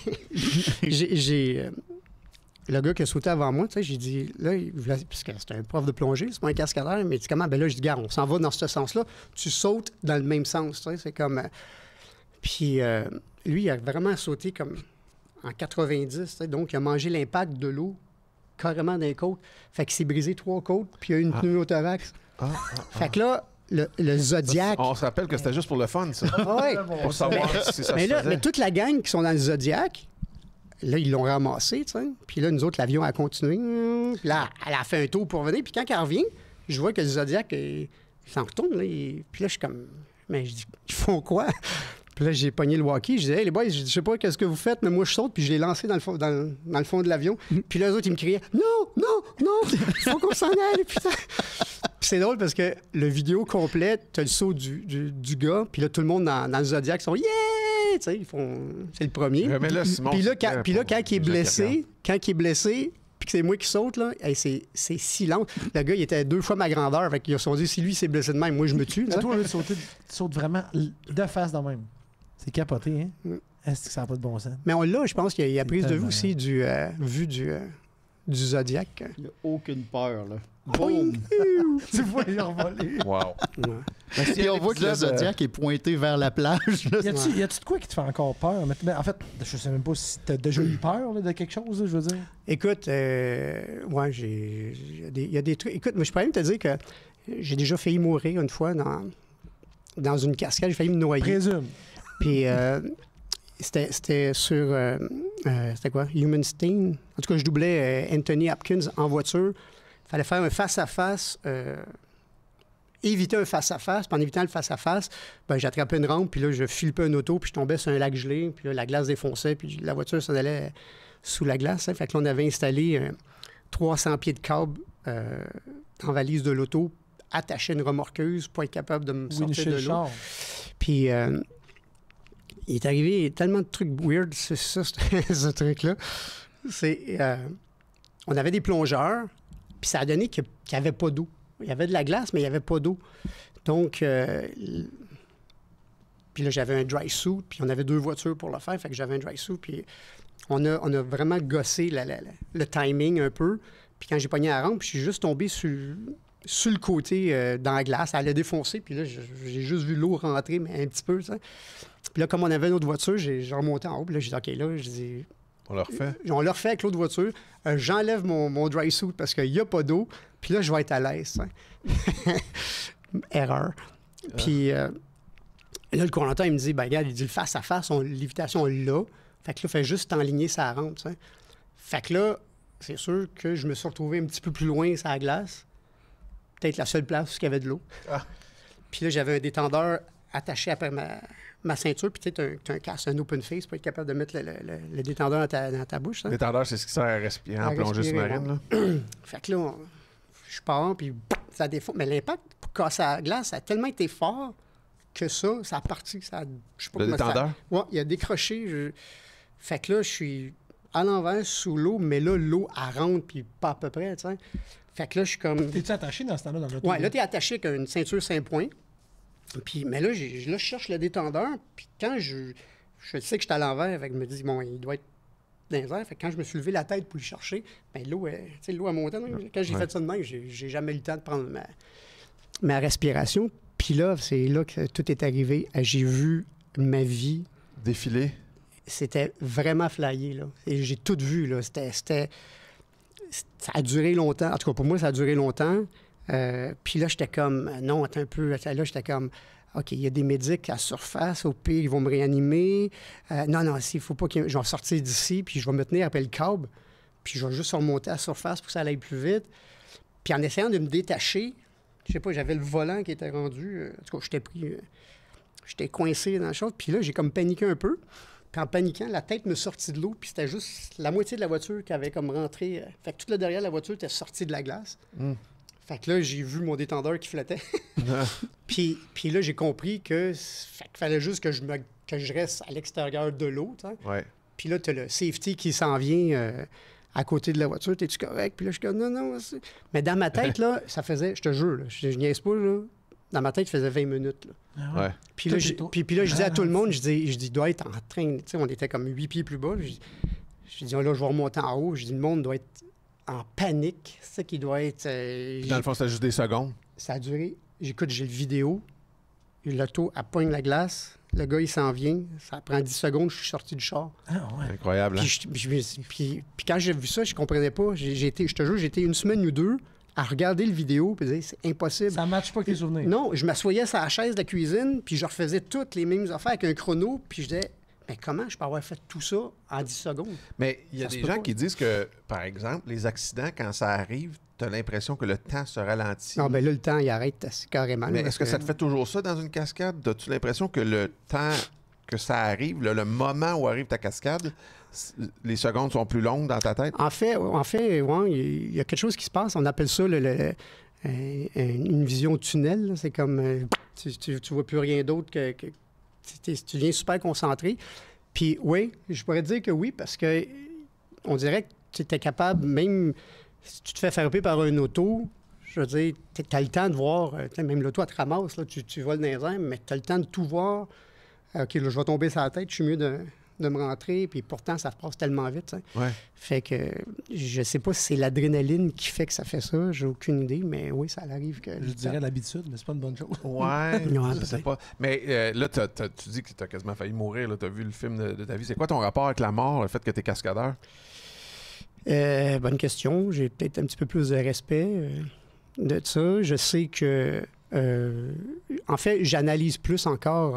Speaker 4: j'ai le gars qui a sauté avant moi, tu sais, j'ai dit, là, parce que c'était un prof de plongée, c'est pas un cascadeur, mais il dit comment? Ben là, je dis, gars, on s'en va dans ce sens-là, tu sautes dans le même sens, tu sais, c'est comme... Puis lui, il a vraiment sauté comme en 90, tu sais, donc il a mangé l'impact de l'eau carrément dans les côtes, fait qu'il s'est brisé 3 côtes, puis il y a eu une pneumothorax. Fait que là, le Zodiac...
Speaker 1: On se rappelle que c'était juste pour le fun, ça.
Speaker 4: Ah ouais.
Speaker 1: Pour savoir si ça
Speaker 4: Mais
Speaker 1: se
Speaker 4: là,
Speaker 1: faisait.
Speaker 4: mais toute la gang qui sont dans le Zodiac, là, ils l'ont ramassé, tu sais. Puis là, nous autres, l'avion a continué. Puis là, elle a fait un tour pour venir. Puis quand elle revient, je vois que le Zodiac, il s'en retourne. Là, puis là, je suis comme... Mais je dis, ils font quoi? Puis là, j'ai pogné le walkie. Je dis, hey, les boys, je sais pas qu'est-ce que vous faites, mais moi, je saute. Puis je l'ai lancé dans le fond de l'avion. Puis là, eux autres, ils me criaient, non, il faut qu'on s'en aille, putain. Puis c'est drôle parce que le vidéo complet, t'as le saut du gars, puis là, tout le monde dans le Zodiac sont « Yeah! » Tu sais, ils font... C'est le premier.
Speaker 1: Mais là, Simon,
Speaker 4: Puis là,
Speaker 1: c'est clair
Speaker 4: quand il est
Speaker 1: pour les gens qui
Speaker 4: blessé, puis que c'est moi qui saute, là, hey, c'est si lent. Le gars, il était 2 fois ma grandeur. Fait qu'ils se sont dit, si lui s'est blessé de même, moi, je me tue.
Speaker 3: Mais
Speaker 4: Là.
Speaker 3: toi, là, tu sautes vraiment de face de même. C'est capoté, hein? Est-ce que ça n'a pas de bon sens?
Speaker 4: Mais on l'a, je pense qu'il y a prise de vue
Speaker 3: tellement-
Speaker 4: aussi vue du Zodiac.
Speaker 2: Il n'y a aucune peur. Là.
Speaker 4: Boum!
Speaker 3: Tu vois, il a revolé.
Speaker 1: Wow.
Speaker 4: Ouais.
Speaker 2: Puis on voit que le Zodiac est pointé vers la plage. Là.
Speaker 3: Y a-tu de quoi qui te fait encore peur? Mais en fait, je sais même pas si t'as déjà eu peur là, de quelque chose, là, je veux dire.
Speaker 4: Écoute, ouais, il y a des trucs. Écoute, mais je peux même te dire que j'ai déjà failli mourir une fois dans une cascade. J'ai failli me noyer.
Speaker 3: Présume.
Speaker 4: Puis c'était sur... c'était quoi? Humanstein. En tout cas, je doublais Anthony Hopkins en voiture. Il fallait faire un face-à-face... éviter un face-à-face. Puis en évitant le face-à-face, ben, j'attrapais une rampe, puis là, je filpais un auto, puis je tombais sur un lac gelé, puis là, la glace défonçait, puis la voiture s'en allait sous la glace. Hein. Fait que là, on avait installé 300 pieds de câble en valise de l'auto, attaché une remorqueuse pour être capable de me sortir de l'eau. Puis il est arrivé tellement de trucs weird, c'est ça, ce truc-là. C'est... on avait des plongeurs, puis ça a donné qu'il n'y avait pas d'eau. Il y avait de la glace, mais il n'y avait pas d'eau. Donc, puis là, j'avais un dry suit, puis on avait 2 voitures pour le faire, fait que j'avais un dry suit, puis on a vraiment gossé le timing un peu. Puis quand j'ai pogné la rampe, je suis juste tombé sur le côté dans la glace. Elle a défoncé, puis là, j'ai juste vu l'eau rentrer, mais un petit peu, ça. Puis là, comme on avait une autre voiture, j'ai remonté en haut. Puis là, j'ai dit, OK, là, je dis...
Speaker 1: On le refait?
Speaker 4: On le refait avec l'autre voiture. J'enlève mon dry suit parce qu'il n'y a pas d'eau. Puis là, je vais être à l'aise. Hein. Erreur. Puis là, le coordonnateur, il me dit, ben regarde, il dit le face à face, l'évitation, on l'a. Fait que là, fait juste t'enligner sa rampe. T'sais. Fait que là, c'est sûr que je me suis retrouvé un petit peu plus loin sur la glace. Peut-être la seule place où il y avait de l'eau. Ah. Puis là, j'avais un détendeur attaché après ma ceinture, puis tu sais, un casque, un open face pour être capable de mettre le détendeur dans ta bouche.
Speaker 1: Le détendeur, c'est ce qui sert à respirer en plongée sous-marine. Là.
Speaker 4: Fait que là, je pars, puis ça défonce. Mais l'impact pour casser la glace a tellement été fort que ça a parti. Ça, je sais pas
Speaker 1: le détendeur?
Speaker 4: Oui, il a décroché. Fait que là, je suis à l'envers sous l'eau, mais là, l'eau, elle rentre, puis pas à peu près, tu sais. Fait que là, je suis comme...
Speaker 3: T'es-tu attaché dans ce temps-là dans l'auto?
Speaker 4: Oui, là, t'es attaché avec une ceinture 5 points. Puis, mais là, je cherche le détendeur, puis quand je sais que j'étais à l'envers, fait que je me dis, bon, il doit être dans les airs. Fait que quand je me suis levé la tête pour le chercher, bien, l'eau a monté. Quand j'ai fait ça de même, j'ai jamais eu le temps de prendre ma respiration. Puis là, c'est là que tout est arrivé. J'ai vu ma vie...
Speaker 1: défiler?
Speaker 4: C'était vraiment flyé, là. Et j'ai tout vu, là. Ça a duré longtemps. En tout cas, pour moi, ça a duré longtemps. Puis là, j'étais comme... Non, attends un peu. Là, j'étais comme... OK, il y a des médics à surface. Au pire, ils vont me réanimer. Non, il faut pas qu'ils... Je vais sortir d'ici, puis je vais me tenir après le câble. Puis je vais juste remonter à la surface pour que ça aille plus vite. Puis en essayant de me détacher, je sais pas, j'avais le volant qui était rendu... en tout cas, j'étais coincé dans la chose. Puis là, j'ai comme paniqué un peu. Puis en paniquant, la tête me sortit de l'eau, puis c'était juste la moitié de la voiture qui avait comme rentré. Fait que tout le derrière de la voiture était sorti de la glace. Mm. Fait que là, j'ai vu mon détendeur qui flottait. puis là, j'ai compris qu'il fallait juste que je reste à l'extérieur de l'eau.
Speaker 1: Ouais.
Speaker 4: Puis là, tu as le safety qui s'en vient à côté de la voiture. T'es-tu correct? Puis là, je suis comme, non. Mais dans ma tête, là, ça faisait, je te jure, là, je niaise pas, là. Dans ma tête, ça faisait 20 minutes. Là.
Speaker 1: Ah ouais.
Speaker 4: Puis là, je disais à tout le monde, je dis, il doit être en train... Tu sais, on était comme 8 pieds plus bas. Je dis, là, je vais remonter en haut. Je dis, le monde doit être en panique. C'est ça qui doit être...
Speaker 1: dans le fond, c'était juste des secondes.
Speaker 4: Ça a duré... J'écoute, j'ai le vidéo. L'auto, elle pogne la glace. Le gars, il s'en vient. Ça prend 10 secondes, je suis sorti du char.
Speaker 3: Ah ouais.
Speaker 1: Incroyable, hein?
Speaker 4: Puis quand j'ai vu ça, je comprenais pas. Je te jure, j'étais une semaine ou deux à regarder le vidéo puis dire c'est impossible.
Speaker 3: Ça ne matche pas avec tes souvenirs.
Speaker 4: Non, je m'assoyais sur la chaise de la cuisine puis je refaisais toutes les mêmes affaires avec un chrono puis je disais mais comment je peux avoir fait tout ça en 10 secondes?
Speaker 1: Mais il y a des gens qui disent que, par exemple, les accidents, quand ça arrive, tu as l'impression que le temps se ralentit.
Speaker 4: Non, bien là, le temps, il arrête carrément.
Speaker 1: Mais est-ce que ça te fait toujours ça dans une cascade? As-tu l'impression que le temps que ça arrive, le moment où arrive ta cascade, les secondes sont plus longues dans ta tête?
Speaker 4: En fait, ouais, il y a quelque chose qui se passe. On appelle ça une vision tunnel. Là. C'est comme tu vois plus rien d'autre que tu deviens super concentré. Puis oui, je pourrais dire que oui, parce que on dirait que tu étais capable, même si tu te fais frapper par un auto, je veux dire, tu as le temps de voir, même l'auto, elle te ramasse, là, tu voles dans les airs, mais tu as le temps de tout voir. OK, là, je vais tomber sur la tête, je suis mieux de me rentrer, puis pourtant, ça passe tellement vite.
Speaker 1: Ouais.
Speaker 4: Fait que je sais pas si c'est l'adrénaline qui fait que ça fait ça, j'ai aucune idée, mais oui, ça arrive que...
Speaker 3: Je dirais l'habitude, mais c'est pas une bonne chose.
Speaker 1: Ouais,
Speaker 4: non,
Speaker 1: je sais pas. Mais là, tu dis que tu as quasiment failli mourir, tu as vu le film de ta vie. C'est quoi ton rapport avec la mort, le fait que tu es cascadeur?
Speaker 4: Bonne question. J'ai peut-être un petit peu plus de respect de ça. Je sais que... en fait, j'analyse plus encore...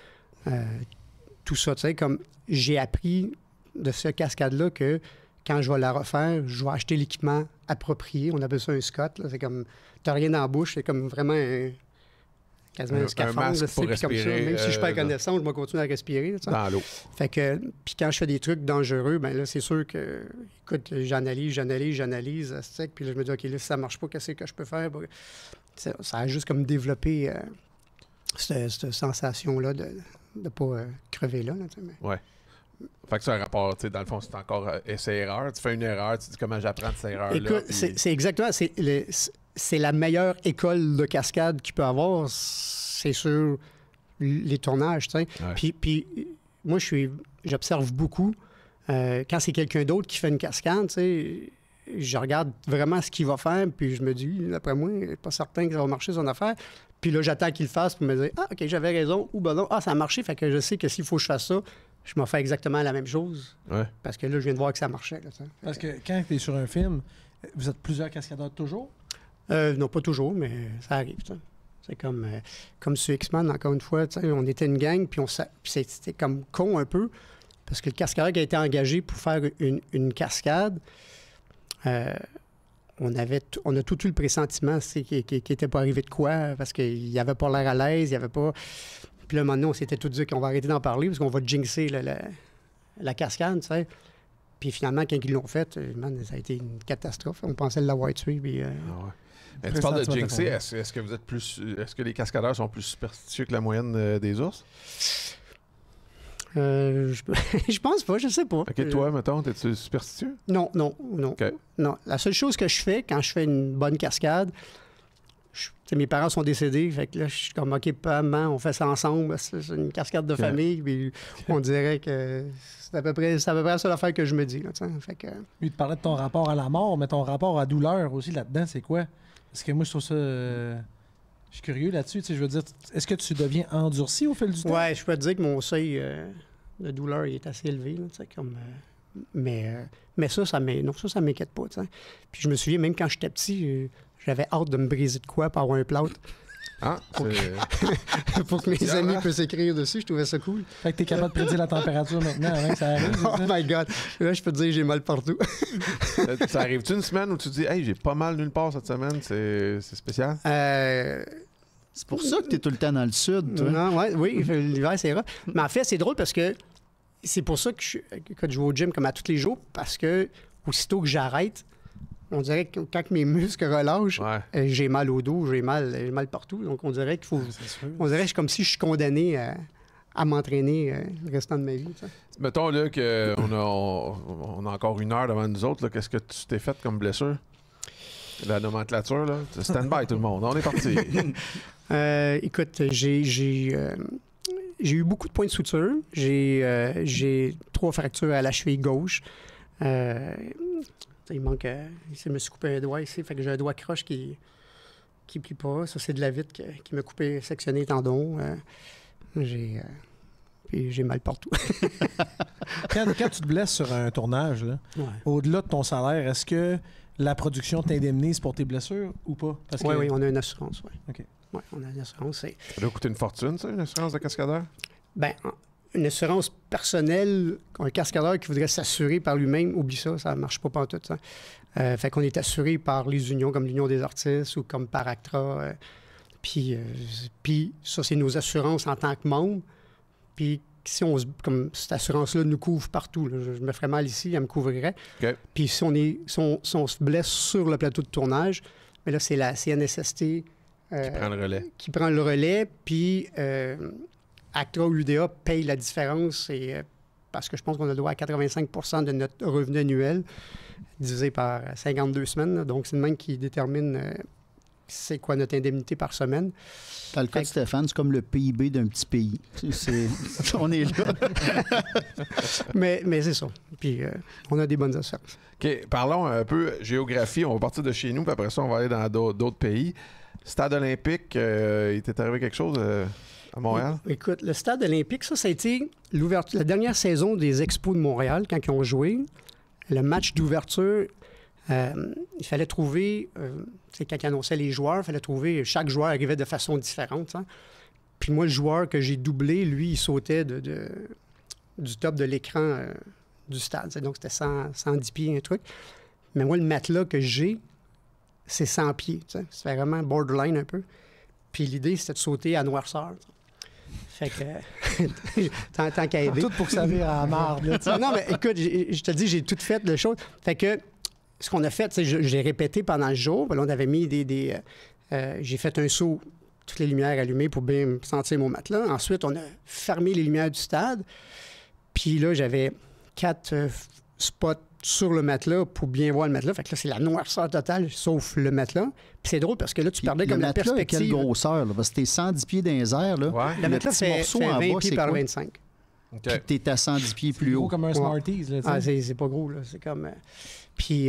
Speaker 4: tout ça, tu sais, comme j'ai appris de ce cascade-là que quand je vais la refaire, je vais acheter l'équipement approprié. On appelle ça un Scott. Là. C'est comme, t'as rien dans la bouche, c'est comme vraiment quasiment un scaphandre.
Speaker 1: Un masque pour respirer,
Speaker 4: comme ça. Même si je perds connaissance, je vais continuer à respirer. Là,
Speaker 1: dans l'eau.
Speaker 4: Fait que, puis quand je fais des trucs dangereux, ben là, c'est sûr que, écoute, j'analyse, puis là, je me dis, OK, là, si ça marche pas, qu'est-ce que je peux faire? Ça a juste comme développé cette sensation-là de ne pas crever là.
Speaker 1: Ouais. Fait que c'est un rapport, tu sais, dans le fond, c'est encore essai-erreur. Tu fais une erreur, tu dis comment j'apprends de cette erreur-là.
Speaker 4: Écoute,
Speaker 1: puis...
Speaker 4: c'est exactement, c'est la meilleure école de cascade qu'il peut avoir, c'est sur les tournages, tu sais.
Speaker 1: Ouais.
Speaker 4: Puis moi, j'observe beaucoup. Quand c'est quelqu'un d'autre qui fait une cascade, tu sais, je regarde vraiment ce qu'il va faire, puis je me dis, d'après moi, il n'est pas certain que ça va marcher son affaire. Puis là, j'attends qu'il le fasse pour me dire, ah, OK, j'avais raison, ou ben non, ah, ça a marché, fait que je sais que s'il faut que je fasse ça, je m'en fais exactement la même chose.
Speaker 1: Ouais.
Speaker 4: Parce que là, je viens de voir que ça marchait. Là,
Speaker 3: Parce que quand tu es sur un film, vous êtes plusieurs cascadeurs toujours?
Speaker 4: Non, pas toujours, mais ça arrive. T'sais. C'est comme sur X-Men, encore une fois, on était une gang, puis c'était comme con un peu, parce que le cascadeur qui a été engagé pour faire une cascade, on a tout eu le pressentiment qu'il n'était pas arrivé de quoi, parce qu'il n'y avait pas l'air à l'aise, il n'y avait pas... Puis là, un moment donné, on s'était tout dit qu'on va arrêter d'en parler, parce qu'on va jinxer la cascade, tu sais. Puis finalement, quand ils l'ont fait, ça a été une catastrophe. On pensait l'avoir tué, puis...
Speaker 1: Ah ouais. Mais tu parles de jinxer, est-ce que vous êtes est-ce que les cascadeurs sont plus superstitieux que la moyenne des ours?
Speaker 4: Je pense pas, je sais pas.
Speaker 1: OK, toi, mettons, es-tu superstitieux?
Speaker 4: Non.
Speaker 1: OK.
Speaker 4: Non. La seule chose que je fais quand je fais une bonne cascade, mes parents sont décédés, fait que là, je suis comme, OK, maman, on fait ça ensemble, c'est une cascade de famille, puis on dirait que c'est à peu près la seule affaire que je me dis. Là, fait que...
Speaker 3: Lui, tu parlais de ton rapport à la mort, mais ton rapport à la douleur aussi là-dedans, c'est quoi? Parce que moi, je trouve ça... je suis curieux là-dessus. Je veux dire, est-ce que tu deviens endurci au fil du temps?
Speaker 4: Ouais, je peux te dire que mon seuil de douleur il est assez élevé. Là, comme, mais ça m'inquiète pas. T'sais. Puis je me souviens, même quand j'étais petit, j'avais hâte de me briser de quoi pour avoir un plâtre.
Speaker 1: Ah,
Speaker 4: pour que mes amis puissent écrire dessus, je trouvais ça cool.
Speaker 3: Fait que t'es capable de prédire la température maintenant avant que ça arrive.
Speaker 4: Oh my God! Là, je peux te dire que j'ai mal partout.
Speaker 1: Ça arrive-tu une semaine où tu te dis, hey, j'ai pas mal nulle part cette semaine, c'est spécial?
Speaker 2: C'est pour ça que tu es tout le temps dans le sud, toi.
Speaker 4: Non, oui, l'hiver, c'est rare. Mais en fait, c'est drôle parce que c'est pour ça que je vais au gym comme à tous les jours, parce que aussitôt que j'arrête, on dirait que quand mes muscles relâchent, j'ai mal au dos, j'ai mal partout. Donc, on dirait qu'il faut... On dirait que c'est comme si je suis condamné à m'entraîner le restant de ma vie. T'sais.
Speaker 1: Mettons là qu'on a encore une heure devant nous autres. Qu'est-ce que tu t'es fait comme blessure? La nomenclature, là. Stand-by tout le monde. On est parti.
Speaker 4: Écoute, j'ai eu beaucoup de points de suture. J'ai 3 fractures à la cheville gauche. Il manque... je me suis coupé un doigt ici, fait que j'ai un doigt croche qui plie pas. Ça, c'est de la vitre qui m'a coupé, sectionné les tendons. Puis j'ai mal partout.
Speaker 3: Quand tu te blesses sur un tournage, là, au-delà de ton salaire, est-ce que la production t'indemnise pour tes blessures ou pas?
Speaker 4: Oui, on a une assurance, oui.
Speaker 3: OK.
Speaker 4: Oui, on a une assurance.
Speaker 1: Ça doit coûter une fortune, ça, une assurance de cascadeur?
Speaker 4: Bien, une assurance personnelle, un cascadeur qui voudrait s'assurer par lui-même, oublie ça, ça ne marche pas pantoute. Fait qu'on est assuré par les unions, comme l'Union des artistes ou comme par ACTRA. Puis ça, c'est nos assurances en tant que membres. Puis si comme cette assurance-là nous couvre partout, là, je me ferais mal ici, elle me couvrirait.
Speaker 1: Okay.
Speaker 4: Puis si on se blesse sur le plateau de tournage, mais là, c'est la CNSST qui prend le relais. Puis ACTRA ou UDA paye la différence parce que je pense qu'on a le droit à 85 % de notre revenu annuel divisé par 52 semaines. Là. Donc, c'est le même qui détermine c'est quoi notre indemnité par semaine.
Speaker 2: Dans le cas de Stéphane, c'est comme le PIB d'un petit pays. On est là.
Speaker 4: mais c'est ça. Puis, on a des bonnes assurances.
Speaker 1: OK. Parlons un peu géographie. On va partir de chez nous, puis après ça, on va aller dans d'autres pays. Stade olympique, il t'est arrivé quelque chose à Montréal?
Speaker 4: Écoute, le stade olympique, ça a été la dernière saison des Expos de Montréal, quand ils ont joué. Le match d'ouverture, il fallait trouver, quand ils annonçaient les joueurs, il fallait trouver, chaque joueur arrivait de façon différente. Hein. Puis moi, le joueur que j'ai doublé, lui, il sautait du top de l'écran du stade. Donc, c'était 110 pieds, un truc. Mais moi, le matelas que j'ai, c'est 100 pieds. C'est vraiment borderline un peu. Puis l'idée, c'était de sauter à noirceur. Fait que, tant qu'à aider.
Speaker 3: Tout pour que ça vire à la marde.
Speaker 4: Non, mais écoute, je te dis, j'ai tout fait de choses. Fait que, ce qu'on a fait, j'ai répété pendant le jour. Là, on avait mis j'ai fait un saut, toutes les lumières allumées pour bien sentir mon matelas. Ensuite, on a fermé les lumières du stade. Puis là, j'avais 4 spots sur le matelas pour bien voir le matelas. Fait que là, c'est la noirceur totale, sauf le matelas. Puis c'est drôle parce que là, tu perdais comme la perspective.
Speaker 2: Quelle grosseur, là, parce que t'es 110 pieds dans les airs. Là.
Speaker 1: Ouais.
Speaker 4: Le matelas, c'est 20 pieds par 25.
Speaker 1: OK.
Speaker 2: puis que tu es à 110 pieds plus
Speaker 3: Gros
Speaker 2: haut.
Speaker 3: comme un
Speaker 4: Ouais.
Speaker 3: Smarties. Là, tu sais.
Speaker 4: Ah, c'est pas gros, là. C'est comme... Puis...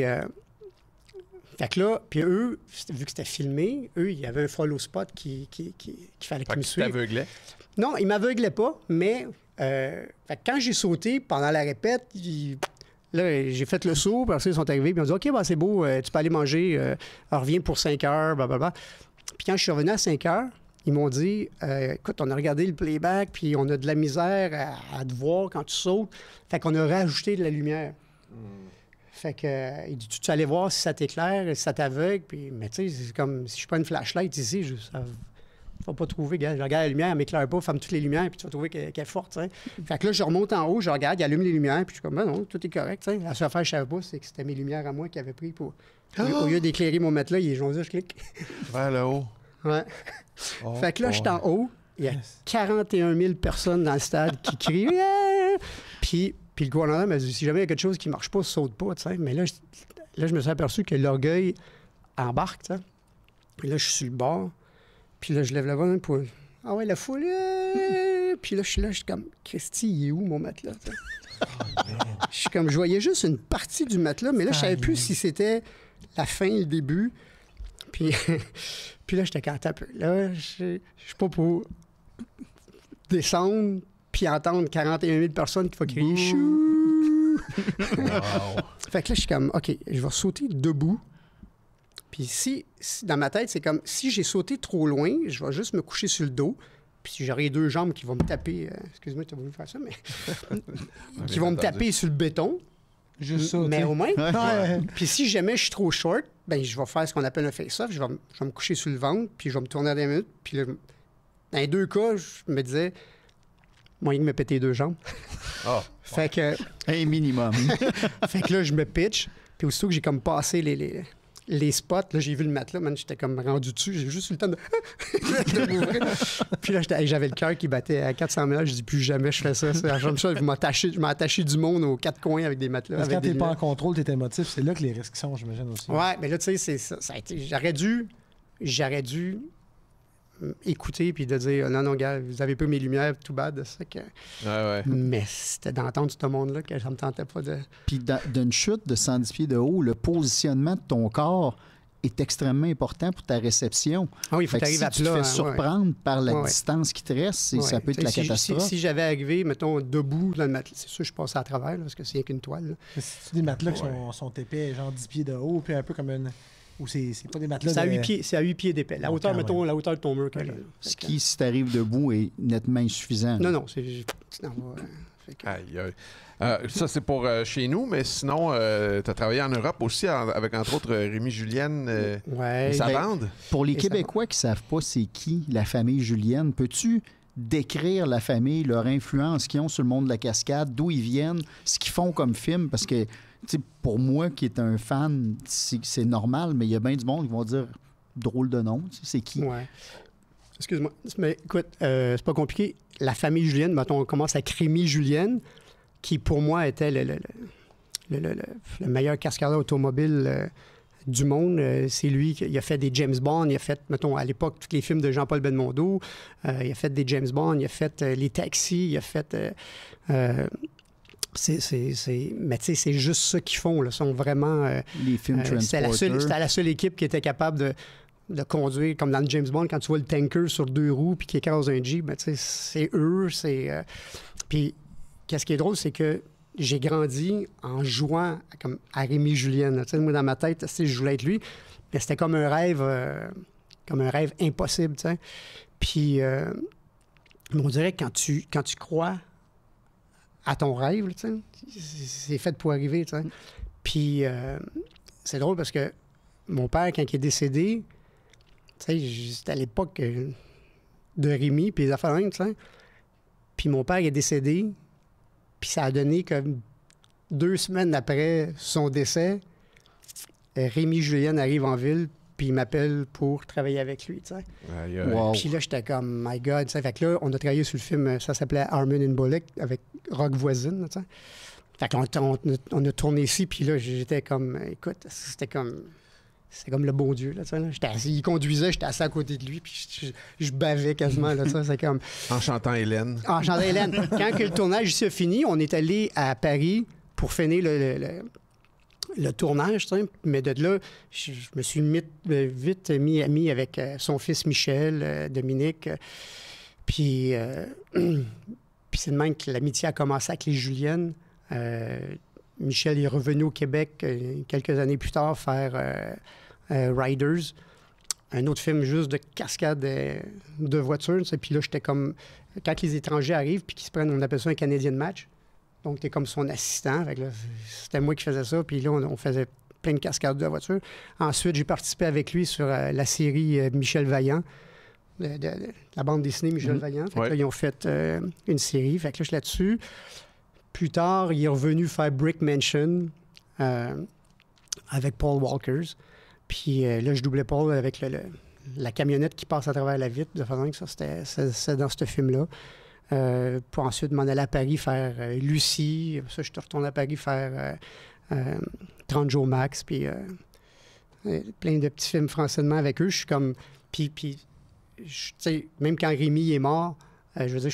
Speaker 4: fait que là, puis eux, vu que c'était filmé, eux, il y avait un follow spot qu'il fallait
Speaker 1: Fait
Speaker 4: qu'ils me
Speaker 1: que tu
Speaker 4: suivent.
Speaker 1: t'aveuglais.
Speaker 4: Non, il m'aveuglait pas, mais fait que quand j'ai sauté pendant la répète, là, j'ai fait le saut, parce qu'ils sont arrivés, puis ils ont dit « OK, ben, c'est beau, tu peux aller manger, reviens pour 5 heures, blablabla. » Puis quand je suis revenu à 5 heures, ils m'ont dit écoute, on a regardé le playback, puis on a de la misère à te voir quand tu sautes. Fait qu'on a rajouté de la lumière. Fait que, il dit, tu allais voir si ça t'éclaire, si ça t'aveugle. Puis, mais tu sais, c'est comme si je prends une flashlight ici, ça va pas trouver. Gars, je regarde la lumière, elle m'éclaire pas, ferme toutes les lumières, puis tu vas trouver qu'elle est forte. T'sais. Fait que là, je remonte en haut, je regarde, il allume les lumières, puis je suis comme, ben non, tout est correct. T'sais. La seule affaire que je savais pas, c'est que c'était mes lumières à moi qui avaient pris pour. Au lieu d'éclairer mon matelas, il est jaune, je clique.
Speaker 1: Vers le haut.
Speaker 4: Ouais.
Speaker 1: Oh,
Speaker 4: Fait que là, je suis en haut, il y a
Speaker 3: Yes.
Speaker 4: 41 000 personnes dans le stade qui crient. Yeah! Puis le gouvernement m'a dit, si jamais il y a quelque chose qui marche pas, saute pas, tu sais. Mais là, je me suis aperçu que l'orgueil embarque, tu sais. Puis là, je suis sur le bord. Puis là, je lève la voix pour... Ah ouais, la foule. Puis là, je suis comme, Christy, il est où mon matelas, tu sais? Je suis comme, je voyais juste une partie du matelas, mais là, je savais plus si c'était la fin, le début. Puis, puis là, j'étais quand un peu. Là, je suis pas pour descendre puis entendre 41 000 personnes qui vont crier « Chou! » Fait que là, je suis comme, OK, je vais sauter debout. Puis si dans ma tête, c'est comme, si j'ai sauté trop loin, je vais juste me coucher sur le dos. Puis j'aurai 2 jambes qui vont me taper... excuse-moi, tu as voulu faire ça, mais... qui vont me taper sur le béton.
Speaker 3: Juste ça.
Speaker 4: Mais
Speaker 3: tu sais.
Speaker 4: au moins...
Speaker 3: Ouais.
Speaker 4: Puis si jamais je suis trop short, ben je vais faire ce qu'on appelle un face-off. Je vais me coucher sur le ventre, puis je vais me tourner à 10 minutes. Puis là, dans les 2 cas, je me disais, moyen de me péter 2 jambes.
Speaker 1: Ah.
Speaker 4: Fait que,
Speaker 2: Un minimum.
Speaker 4: fait que là, je me pitch. Puis aussitôt que j'ai comme passé les spots, là, j'ai vu le matelas, man, j'étais comme rendu dessus. J'ai juste eu le temps de, de m'ouvrir. Puis là, j'avais le cœur qui battait à 400 000. Je dis, plus jamais je fais ça. J'aime ça, je m'ai attaché du monde aux 4 coins avec des matelas.
Speaker 3: Parce que
Speaker 4: avec
Speaker 3: quand
Speaker 4: des
Speaker 3: t'es pas en
Speaker 4: lunettes.
Speaker 3: contrôle, t'es émotif, c'est là que les risques sont, j'imagine aussi.
Speaker 4: Ouais, mais là, tu sais, c'est ça. Ça a été, j'aurais dû écouter puis de dire, non, non, gars, vous avez pas mes lumières, tout bad. Ça que...
Speaker 1: Ouais.
Speaker 4: Mais c'était d'entendre ce monde-là que ça me tentait pas de...
Speaker 2: Puis d'une chute de 110 pieds de haut, le positionnement de ton corps est extrêmement important pour ta réception.
Speaker 4: Ah oui, il faut
Speaker 2: Fait
Speaker 4: que
Speaker 2: que
Speaker 4: tu arrives
Speaker 2: si
Speaker 4: à
Speaker 2: tu te
Speaker 4: plat.
Speaker 2: fais surprendre par la
Speaker 4: Ouais.
Speaker 2: distance qui te reste, ça peut être la catastrophe.
Speaker 4: Si j'avais arrivé, mettons, debout dans le matelas, c'est sûr que je passais à travers, là, parce que c'est rien qu'une toile. Là.
Speaker 3: Mais c'est des matelas qui sont épais, genre 10 pieds de haut, puis un peu comme une. Ou c'est pas des matelas
Speaker 4: C'est à
Speaker 3: de...
Speaker 4: 8 pieds, c'est à 8 pieds d'épais. La
Speaker 3: Bon,
Speaker 4: hauteur,
Speaker 3: quand
Speaker 4: mettons,
Speaker 3: même.
Speaker 4: la hauteur de ton mur.
Speaker 3: Ok.
Speaker 2: Ce qui, si tu arrives debout, est nettement insuffisant.
Speaker 4: Non, non, c'est... tu n'en vas, fait que-
Speaker 1: Aïe, aïe. Ça, c'est pour chez nous, mais sinon, tu as travaillé en Europe aussi avec, entre autres, Rémi Julienne
Speaker 4: Ouais.
Speaker 1: et sa
Speaker 2: ben,
Speaker 1: bande.
Speaker 2: Pour les
Speaker 4: Et ça
Speaker 2: Québécois qui ne savent pas c'est qui la famille Julienne, peux-tu décrire la famille, leur influence qu'ils ont sur le monde de la cascade, d'où ils viennent, ce qu'ils font comme film? Parce que, tu sais, pour moi qui est un fan, c'est normal, mais il y a bien du monde qui vont dire drôle de nom, tu sais, c'est qui?
Speaker 4: Ouais. Excuse-moi. Mais écoute, c'est pas compliqué. La famille Julienne, mettons, on commence avec Rémi Julienne, qui pour moi était le meilleur cascadeur automobile du monde. C'est lui qui a fait des James Bond. Il a fait, mettons, à l'époque, tous les films de Jean-Paul Belmondo. Il a fait des James Bond. Il a fait les taxis. Il a fait... mais tu sais, c'est juste ça qu'ils font. Là. Ils sont vraiment...
Speaker 2: Les films
Speaker 4: c'était
Speaker 2: Transporter.
Speaker 4: la seule équipe qui était capable de conduire, comme dans le James Bond, quand tu vois le tanker sur 2 roues puis qui écrase un Jeep, ben, tu sais, c'est eux. Puis, qu'est-ce qui est drôle, c'est que j'ai grandi en jouant comme à Rémi Julienne. Tu sais, moi, dans ma tête, tu sais, je voulais être lui, mais c'était comme un rêve impossible, tu sais. Puis, on dirait que quand tu crois à ton rêve, tu sais, c'est fait pour arriver, tu sais. Puis, c'est drôle parce que mon père, quand il est décédé, tu sais, c'était à l'époque de Rémi, puis les affaires, tu sais. Puis mon père est décédé, puis ça a donné que 2 semaines après son décès, Rémi Julienne arrive en ville, puis il m'appelle pour travailler avec lui, tu sais.
Speaker 1: Aïe, aïe.
Speaker 2: Wow.
Speaker 4: Puis là, j'étais comme, my God, tu sais. Fait que là, on a travaillé sur le film, ça s'appelait Armin and Bullock, avec Rock Voisine, tu sais. Fait qu'on on a tourné ici, puis là, j'étais comme, écoute, c'était comme... c'est comme le bon Dieu. Là, tu sais, là. J'étais assis, il conduisait, j'étais assis à côté de lui, puis je bavais quasiment. Là, tu sais, c'est comme...
Speaker 1: En chantant Hélène.
Speaker 4: En chantant Hélène. Quand que le tournage ici a fini, on est allé à Paris pour finir le tournage. Tu sais. Mais de là, je me suis vite mis ami avec son fils Michel, Dominique. Puis c'est de même que l'amitié a commencé avec les Juliennes. Michel est revenu au Québec quelques années plus tard faire Riders, un autre film juste de cascade de voitures. Puis là, j'étais comme... Quand les étrangers arrivent puis qu'ils se prennent, on appelle ça un Canadian match. Donc, t'es comme son assistant. Fait que là, c'était moi qui faisais ça. Puis là, on faisait plein de cascades de voitures. Ensuite, j'ai participé avec lui sur la série Michel Vaillant, de la bande dessinée Michel Vaillant. Fait que là, ils ont fait une série. Fait que là, je suis là-dessus. Plus tard, il est revenu faire Brick Mansion avec Paul Walkers. Puis là, je doublais Paul avec la camionnette qui passe à travers la vitre. De façon que ça, c'est dans ce film-là. Pour ensuite m'en aller à Paris faire Lucie. Ça, je te retourne à Paris faire 30 jours max. Puis plein de petits films français avec eux. Je suis comme... Puis tu sais, même quand Rémi est mort, je veux dire,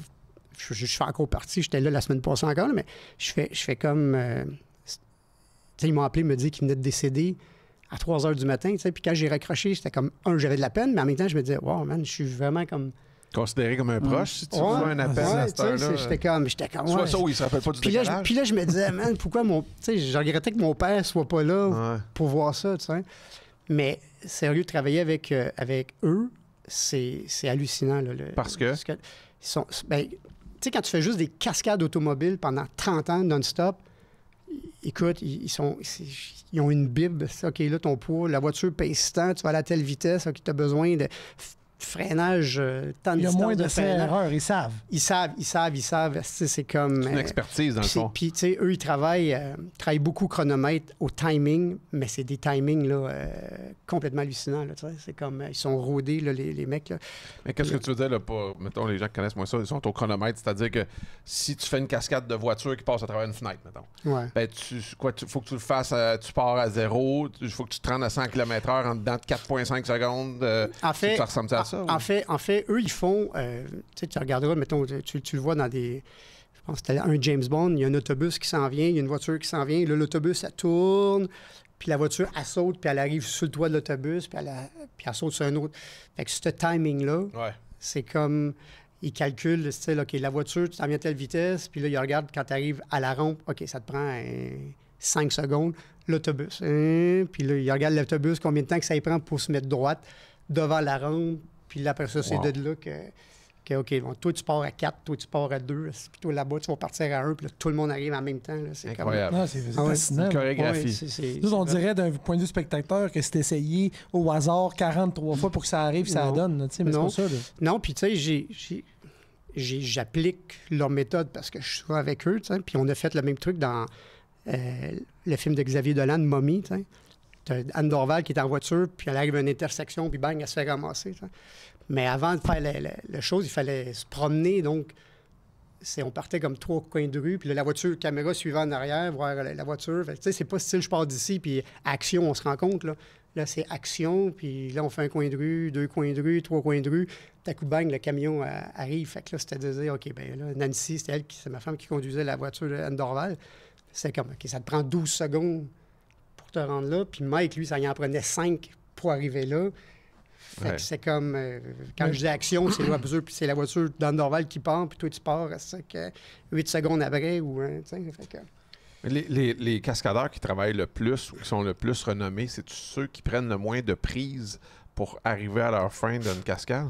Speaker 4: je fais encore partie. J'étais là la semaine passée encore, là, mais je fais comme... tu sais, ils m'ont appelé, me dire qu'il venait de décéder à 3 h du matin, tu sais. Puis quand j'ai raccroché, c'était comme... j'avais de la peine, mais en même temps, je me disais, wow, man, je suis vraiment comme...
Speaker 1: Considéré comme un proche, si tu reçois un appel à cette heure-là.
Speaker 4: J'étais comme...
Speaker 1: Soit ça ou il ne se rappelle pas du décalage.
Speaker 4: Puis là, je me disais, man, pourquoi mon... Tu sais, je regrettais que mon père soit pas là pour voir ça, tu sais. Mais sérieux, de travailler avec eux, c'est hallucinant. Là,
Speaker 1: parce que
Speaker 4: ils sont... Ben, tu sais, quand tu fais juste des cascades automobiles pendant 30 ans non-stop, écoute, ils ont une bible. OK, là, ton poids, la voiture pèse tant, tu vas aller à telle vitesse, OK, tu as besoin de freinage, tant de distance.
Speaker 3: Il y a moins de
Speaker 4: freinage.
Speaker 3: erreurs, ils savent.
Speaker 4: Ils savent. C'est comme...
Speaker 1: C'est une expertise, dans le fond.
Speaker 4: Puis, tu sais, eux, ils travaillent beaucoup chronomètre au timing, mais c'est des timings là, complètement hallucinants. Là, c'est comme... ils sont rodés, là, les mecs. Là.
Speaker 1: Mais qu'est-ce que tu veux dire, là, pour, mettons, les gens qui connaissent moins ça, ils sont au chronomètre, c'est-à-dire que si tu fais une cascade de voitures qui passe à travers une fenêtre, mettons, ben, faut que tu le fasses, tu pars à zéro, il faut que tu te rendes à 100 km/h en dedans de 4,5 secondes.
Speaker 4: En fait,
Speaker 1: ça ressemble à ça?
Speaker 4: En fait, eux, ils font... tu regarderas, mettons, tu le vois dans des... Je pense que c'était un James Bond, il y a un autobus qui s'en vient, il y a une voiture qui s'en vient, là, l'autobus, elle tourne, puis la voiture, elle saute, puis elle arrive sur le toit de l'autobus, puis elle saute sur un autre. Fait que ce timing-là, c'est comme... Ils calculent le style, OK, la voiture, tu t'en viens à telle vitesse, puis là, ils regardent quand tu arrives à la rampe, OK, ça te prend 5 secondes, l'autobus. Puis là, ils regardent l'autobus, combien de temps que ça y prend pour se mettre droite devant la rampe. Puis là, après ça, c'est de là que OK, bon, toi, tu pars à 4, toi, tu pars à 2, puis toi, là-bas, tu vas partir à 1, puis là, tout le monde arrive en même temps. Là, c'est
Speaker 1: incroyable.
Speaker 3: C'est fascinant.
Speaker 1: Une chorégraphie.
Speaker 3: Nous, on dirait d'un point de vue spectateur que c'est essayé au hasard 43 fois pour que ça arrive, ça donne. Mais c'est pas ça. Là.
Speaker 4: Non, puis tu sais, j'applique leur méthode parce que je suis souvent avec eux, puis on a fait le même truc dans le film de Xavier Dolan, Mommy, tu sais. T'as Anne Dorval qui est en voiture, puis elle arrive à une intersection, puis bang, elle se fait ramasser. T'sais. Mais avant de faire la chose, il fallait se promener. Donc, on partait comme 3 coins de rue, puis là, la voiture, caméra suivant en arrière, voir la voiture. Tu sais, c'est pas style je pars d'ici, puis action, on se rencontre. Là, c'est action, puis là, on fait un coin de rue, 2 coins de rue, 3 coins de rue. Tout à coup, bang, le camion arrive. Fait que là, c'était de dire, OK, ben là, Nancy, c'est ma femme qui conduisait la voiture de Anne Dorval. C'est comme, OK, ça te prend 12 secondes te rendre là. Puis Mike, lui, ça y en prenait 5 pour arriver là. Fait que c'est comme... quand je dis action, c'est la voiture, puis c'est la voiture d'Anne Dorval qui part, puis toi, tu pars, c'est que 8 secondes après, ou... fait que...
Speaker 1: Les cascadeurs qui travaillent le plus ou qui sont le plus renommés, c'est ceux qui prennent le moins de prises pour arriver à leur fin d'une cascade?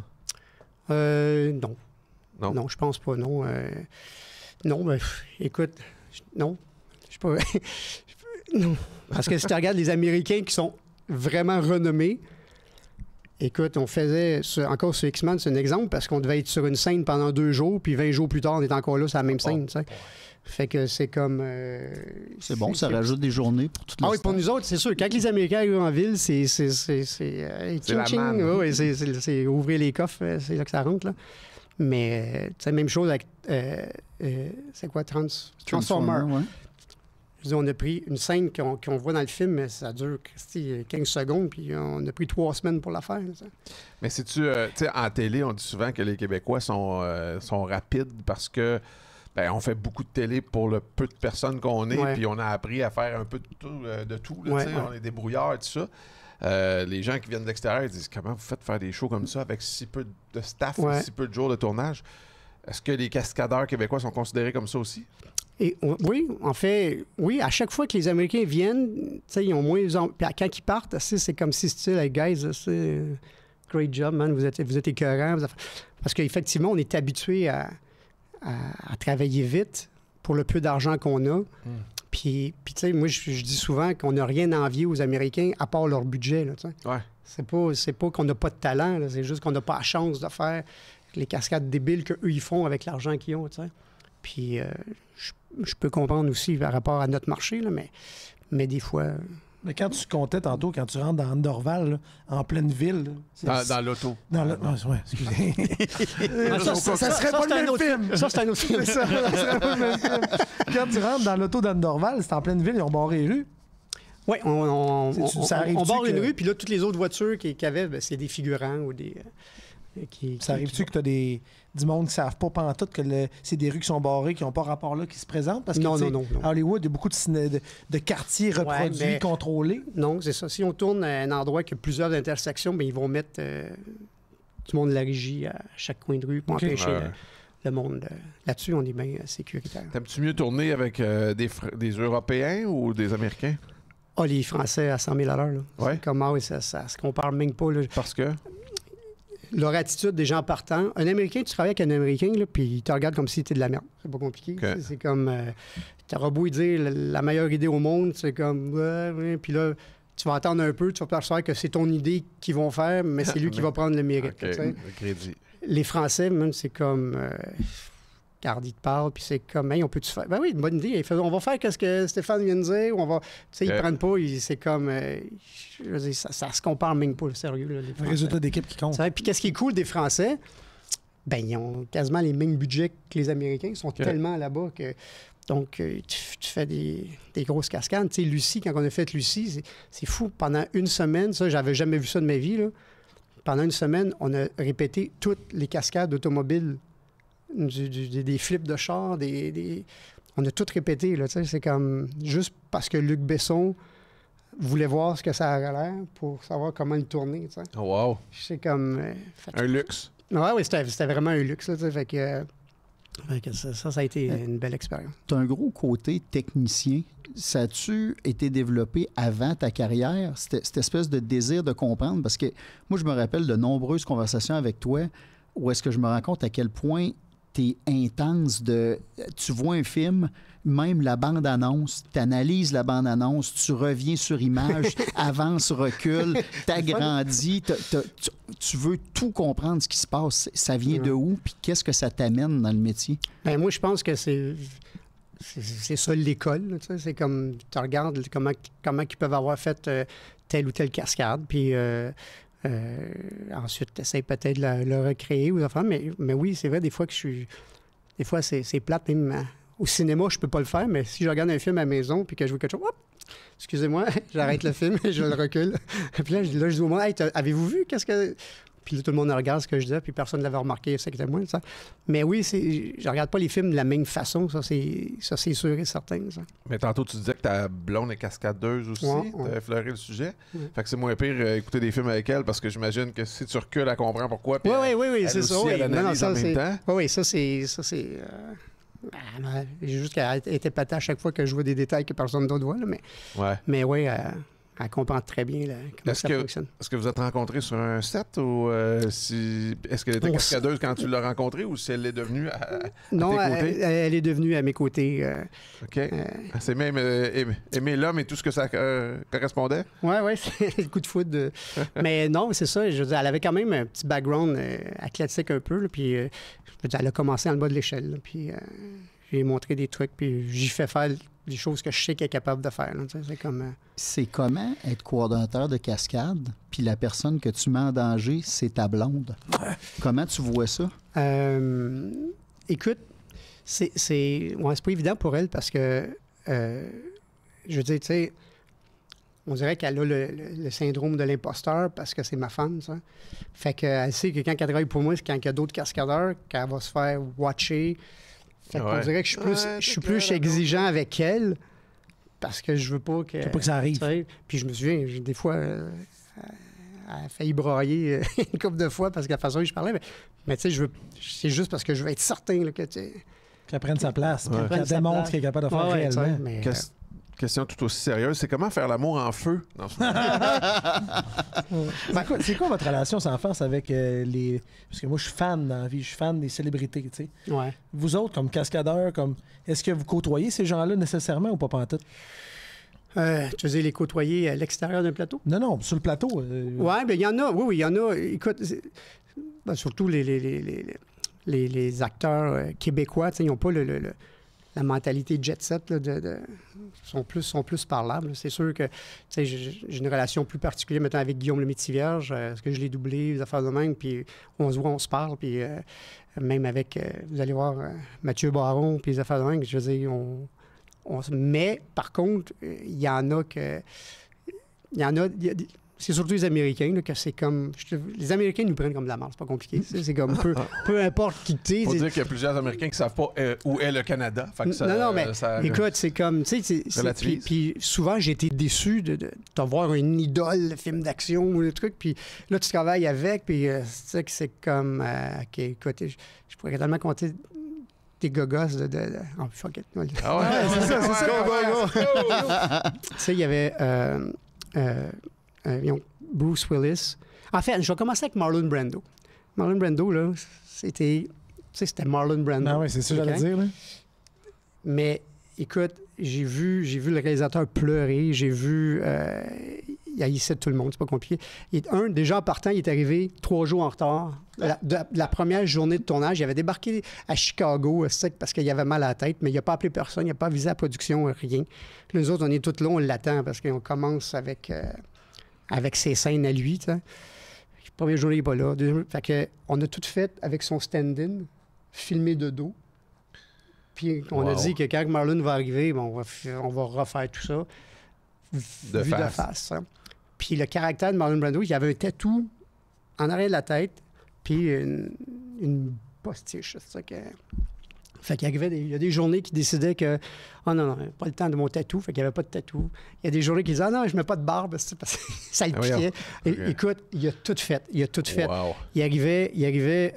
Speaker 4: Non. Non, je pense pas, non. Non, ben, écoute, non. Je sais pas... non. Parce que si tu regardes les Américains qui sont vraiment renommés, écoute, on faisait, encore sur X-Men, c'est un exemple, parce qu'on devait être sur une scène pendant 2 jours, puis 20 jours plus tard, on est encore là sur la même scène, tu sais. Fait que c'est comme...
Speaker 2: c'est bon, ça rajoute des journées pour toutes les
Speaker 4: oui, pour nous autres, c'est sûr. Quand les Américains arrivent en ville, c'est
Speaker 1: la manne.
Speaker 4: Oui, c'est ouvrir les coffres, c'est là que ça rentre, là. Mais, tu sais, même chose avec... c'est quoi, Transformer?
Speaker 2: Ouais.
Speaker 4: Je veux dire, on a pris une scène qu'on voit dans le film, mais ça dure 15 secondes, puis on a pris 3 semaines pour la faire. Ça.
Speaker 1: Mais tu sais, en télé, on dit souvent que les Québécois sont rapides parce que on fait beaucoup de télé pour le peu de personnes qu'on est, puis on a appris à faire un peu de tout. Là, on est débrouillards et tout ça. Les gens qui viennent de l'extérieur disent comment vous faites faire des shows comme ça avec si peu de staff, si peu de jours de tournage. Est-ce que les cascadeurs québécois sont considérés comme ça aussi?
Speaker 4: Oui, en fait, oui. À chaque fois que les Américains viennent, ils ont moins... Puis quand ils partent, c'est comme si c'était hey, guys, c'est great job, man, vous êtes écœurants. Parce qu'effectivement, on est habitué à travailler vite pour le peu d'argent qu'on a. Puis tu sais, moi, je dis souvent qu'on n'a rien à envier aux Américains à part leur budget, là, tu sais.
Speaker 1: Ouais.
Speaker 4: C'est pas qu'on n'a pas de talent, là, c'est juste qu'on n'a pas la chance de faire les cascades débiles qu'eux, ils font avec l'argent qu'ils ont, tu sais. Puis je peux comprendre aussi par rapport à notre marché, là, mais des fois...
Speaker 3: Mais quand tu comptais tantôt, quand tu rentres dans Andorval, là, en pleine ville...
Speaker 1: Là, dans l'auto.
Speaker 3: Oui, excusez. Ça serait pas le même film.
Speaker 4: Ça, c'est un autre film.
Speaker 3: Ça serait pas le même film. Quand tu rentres dans l'auto d'Andorval, c'est en pleine ville, ils ont barré les rues.
Speaker 4: Oui, on barre une rue, puis là, toutes les autres voitures qu'il y avait, c'est des figurants ou des...
Speaker 3: Ça arrive-tu que tu as du monde qui ne savent pas pantoute que c'est des rues qui sont barrées, qui n'ont pas rapport là, qui se présentent? Parce que,
Speaker 4: non.
Speaker 3: À Hollywood, il y a beaucoup de quartiers reproduits, contrôlés.
Speaker 4: Non, c'est ça. Si on tourne à un endroit qui a plusieurs intersections, bien, ils vont mettre du monde de la régie à chaque coin de rue pour empêcher le monde. Là-dessus, on est bien sécuritaire.
Speaker 1: T'aimes-tu mieux tourner avec des Européens ou des Américains?
Speaker 4: Ah, les Français à 100 000 à l'heure.
Speaker 1: Ouais.
Speaker 4: Comment ça se compare même pas. Là.
Speaker 1: Parce que?
Speaker 4: Leur attitude des gens partants. Un Américain, tu travailles avec un Américain, là, puis il te regarde comme si c'était de la merde. C'est pas compliqué. Okay. C'est comme... t'auras beau dire la meilleure idée au monde, c'est comme... Ouais. Puis là, tu vas attendre un peu, tu vas percevoir que c'est ton idée qu'ils vont faire, mais c'est lui qui va prendre le mérite.
Speaker 1: Okay. Le crédit.
Speaker 4: Les Français, même, c'est comme... Regarde, ils te parlent, puis c'est comme, hey, on peut-tu faire? Ben oui, une bonne idée. On va faire ce que Stéphane vient de dire, ou on va. Tu sais, ils prennent pas, c'est comme. Je veux dire, ça se compare même pas, sérieux. Là,
Speaker 3: le résultat d'équipe qui compte.
Speaker 4: Puis qu'est-ce qui est cool des Français? Ben, ils ont quasiment les mêmes budgets que les Américains. Ils sont tellement là-bas que. Donc, tu fais des grosses cascades. Tu sais, Lucie, quand on a fait Lucie, c'est fou. Pendant une semaine, ça, j'avais jamais vu ça de ma vie, là. Pendant une semaine, on a répété toutes les cascades automobiles. Des flips de char, on a tout répété, là, tu sais, c'est comme juste parce que Luc Besson voulait voir ce que ça avait l'air pour savoir comment le tourner, tu sais.
Speaker 1: Oh, wow!
Speaker 4: C'est comme...
Speaker 1: un luxe.
Speaker 4: Oui, c'était vraiment un luxe, là, tu sais, fait que ça a été une belle expérience.
Speaker 2: Tu as un gros côté technicien. Ça a-tu été développé avant ta carrière, cette espèce de désir de comprendre? Parce que moi, je me rappelle de nombreuses conversations avec toi où est-ce que je me rends compte à quel point t'es intense tu vois un film, même la bande-annonce, tu analyses la bande-annonce, tu reviens sur image, avance, recule, t'agrandis, tu veux tout comprendre ce qui se passe. Ça vient de où, puis qu'est-ce que ça t'amène dans le métier?
Speaker 4: Bien, moi, je pense que c'est ça l'école. Tu sais, c'est comme, tu regardes comment ils peuvent avoir fait telle ou telle cascade, puis... ensuite, tu essaies peut-être de le recréer ou enfin, mais oui, c'est vrai, des fois c'est plate. Même au cinéma, je peux pas le faire, mais si je regarde un film à la maison puis que je vois quelque chose, hop, excusez-moi, j'arrête le film et je le recule. Puis là, je dis au monde, hey, avez-vous vu qu'est-ce que. Puis là, tout le monde regarde ce que je disais, puis personne ne l'avait remarqué, c'est que c'était moi, ça. Mais oui, je regarde pas les films de la même façon, ça c'est sûr et certain, ça.
Speaker 1: Mais tantôt, tu disais que ta blonde est cascadeuse aussi, t'as effleuré le sujet. Fait que c'est moins pire écouter des films avec elle, parce que j'imagine que si tu recules, elle comprend pourquoi.
Speaker 4: Oui, c'est ça.
Speaker 1: Elle analyse en même temps.
Speaker 4: Oui, ça c'est... juste qu'elle était patée à chaque fois que je vois des détails que personne d'autre voit, là, mais oui... Elle comprend très bien comment ça fonctionne. Est-ce
Speaker 1: que vous êtes rencontrés sur un set ou est-ce qu'elle était cascadeuse quand tu l'as rencontrée ou si elle est devenue à tes côtés?
Speaker 4: Elle est devenue à mes côtés.
Speaker 1: OK. Elle s'est même aimé l'homme et tout ce que ça correspondait?
Speaker 4: Oui, c'est le coup de foudre. Mais non, c'est ça. Je veux dire, elle avait quand même un petit background athlétique un peu. Là, puis, je veux dire, elle a commencé en bas de l'échelle. Là, puis, j'ai montré des trucs. Puis, j'y fais faire des choses que je sais qu'elle est capable de faire. Là, c'est comme...
Speaker 2: C'est comment être coordonnateur de cascade, puis la personne que tu mets en danger, c'est ta blonde. Comment tu vois ça?
Speaker 4: Écoute, c'est pas évident pour elle parce que je veux dire, tu sais, on dirait qu'elle a le syndrome de l'imposteur parce que c'est ma femme, ça. Fait qu'elle sait que quand elle travaille pour moi, c'est quand il y a d'autres cascadeurs, qu'elle va se faire watcher. Fait qu'on dirait que je suis plus exigeant avec elle parce que je veux pas que...
Speaker 3: Faut pas que ça arrive.
Speaker 4: Puis je me souviens, des fois, elle a failli brailler une couple de fois parce que la façon dont je parlais. Mais tu sais, c'est juste parce que je veux être certain là, que tu...
Speaker 3: Qu'elle prenne sa place,
Speaker 1: Ouais.
Speaker 3: qu'elle démontre qu'elle est capable de faire réellement.
Speaker 4: Mais,
Speaker 1: Question tout aussi sérieuse, c'est comment faire l'amour en feu? Non,
Speaker 3: C'est quoi votre relation sans farce avec les... Parce que moi, je suis fan dans la vie, je suis fan des célébrités, tu sais.
Speaker 4: ouais.
Speaker 3: Vous autres, comme cascadeurs, est-ce que vous côtoyez ces gens-là nécessairement ou pas pantoute?
Speaker 4: Tu veux dire les côtoyer à l'extérieur d'un plateau?
Speaker 3: Non, sur le plateau.
Speaker 4: Oui, bien, il y en a. Oui, il y en a. Écoute, surtout les acteurs québécois, ils n'ont pas la mentalité jet set, là, sont plus parlables. C'est sûr que j'ai une relation plus particulière maintenant avec Guillaume le Métis-Vierge, parce que je l'ai doublé, les affaires de même, puis on se voit, on se parle, puis même avec, vous allez voir, Mathieu Baron, puis les affaires de même, je veux dire, mais, par contre, il y en a que... C'est surtout les Américains, là, que c'est comme... Les Américains nous prennent comme de la merde, c'est pas compliqué. C'est comme peu importe qui t'es...
Speaker 1: Faut dire qu'il y a plusieurs Américains qui savent pas où est le Canada. Fait que ça,
Speaker 4: non, mais écoute, c'est comme...
Speaker 1: Relativise.
Speaker 4: Puis souvent, j'ai été déçu de voir une idole, le film d'action ou le truc, puis là, tu travailles avec, puis tu sais que c'est comme... OK, écoute, je pourrais tellement compter... des gogos oh, fuck it.
Speaker 1: Ah ouais, c'est ça, c'est ça.
Speaker 4: Tu sais, il y avait Bruce Willis. En fait, je vais commencer avec Marlon Brando. Marlon Brando, là, c'était Marlon Brando.
Speaker 3: Ah oui, c'est ça que j'allais dire, là.
Speaker 4: Mais, écoute, j'ai vu le réalisateur pleurer, j'ai vu... il haïssait tout le monde, c'est pas compliqué. Déjà en partant, il est arrivé 3 jours en retard. La première journée de tournage, il avait débarqué à Chicago parce qu'il avait mal à la tête, mais il n'a pas appelé personne, il n'a pas avisé la production, rien. Puis nous autres, on est tous là, on l'attend parce qu'on commence avec ses scènes à lui. T'sais. Première journée, il n'est pas là. Fait que, on a tout fait avec son stand-in, filmé de dos. Puis on a dit que quand Marlon va arriver, on va refaire tout ça.
Speaker 1: De face.
Speaker 4: Hein. Puis le caractère de Marlon Brando, il avait un tatou en arrière de la tête, puis une postiche. C'est ça que... Fait qu'il arrivait, il y a des journées qui décidaient que « Oh non, pas le temps de mon tatou. » Fait qu'il n'y avait pas de tatou. Il y a des journées qui disaient « Ah non, je mets pas de barbe. » parce que ça le piquait. Écoute, il a tout fait.
Speaker 1: Wow.
Speaker 4: Il arrivait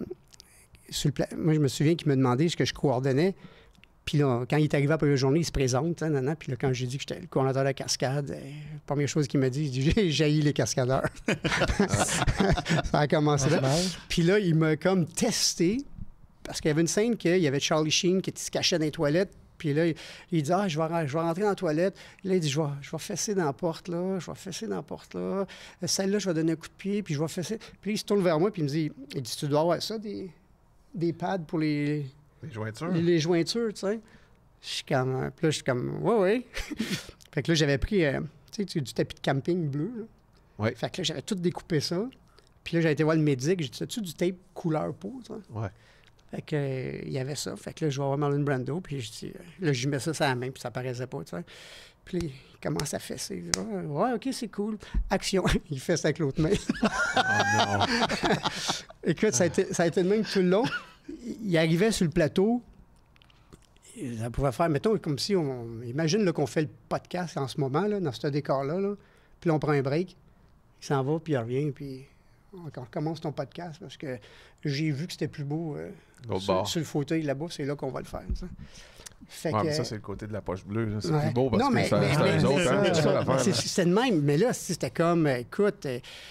Speaker 4: sur le moi, je me souviens qu'il me demandait ce que je coordonnais. Puis là, quand il est arrivé après la journée, il se présente. Puis là, quand j'ai dit que j'étais le coordonnateur de la cascade, la première chose qu'il m'a dit, il dit « J'ai jailli les cascadeurs. » Ça a commencé là. Puis là, il m'a comme testé, parce qu'il y avait une scène qu'il y avait Charlie Sheen qui se cachait dans les toilettes. Puis là, il dit « Ah, je vais rentrer dans la toilette. » Là, il dit « Je vais fesser dans la porte, là. Je vais fesser dans la porte, là. Celle-là, je vais donner un coup de pied, puis je vais fesser. » Puis il se tourne vers moi, puis il me dit « Tu dois avoir ça, des pads pour les jointures. Les jointures, tu sais. » Puis là, je suis comme, ouais. Fait que là, j'avais pris, du tapis de camping bleu. Là.
Speaker 1: Ouais.
Speaker 4: Fait que là, j'avais tout découpé ça. Puis là, j'avais été voir le médic. J'ai dit, as-tu du tape couleur peau, ça?
Speaker 1: Ouais.
Speaker 4: Fait que, il y avait ça. Fait que là, je vais voir Marlon Brando. Puis je dis, là, je mets ça sur la main, puis ça paraissait pas, tu sais. Puis là, il commence à fesser. Il dit, ouais, OK, c'est cool. Action. Il fesse avec l'autre main.
Speaker 1: Oh non.
Speaker 4: Écoute, ça a été le même tout le long. Il arrivait sur le plateau. Ça pouvait faire, mettons, comme si imagine là, qu'on fait le podcast en ce moment, là, dans ce décor-là. Là, puis là, on prend un break. Il s'en va, puis il revient, puis on recommence ton podcast parce que j'ai vu que c'était plus beau sur le fauteuil là-bas. C'est là qu'on va le faire. Ça. Fait que,
Speaker 1: mais ça, c'est le côté de la poche bleue. Là. C'est
Speaker 4: ouais.
Speaker 1: plus beau parce que c'est eux autres. Hein, c'est ça l'affaire.
Speaker 4: C'était le même. Mais là, c'était comme, écoute,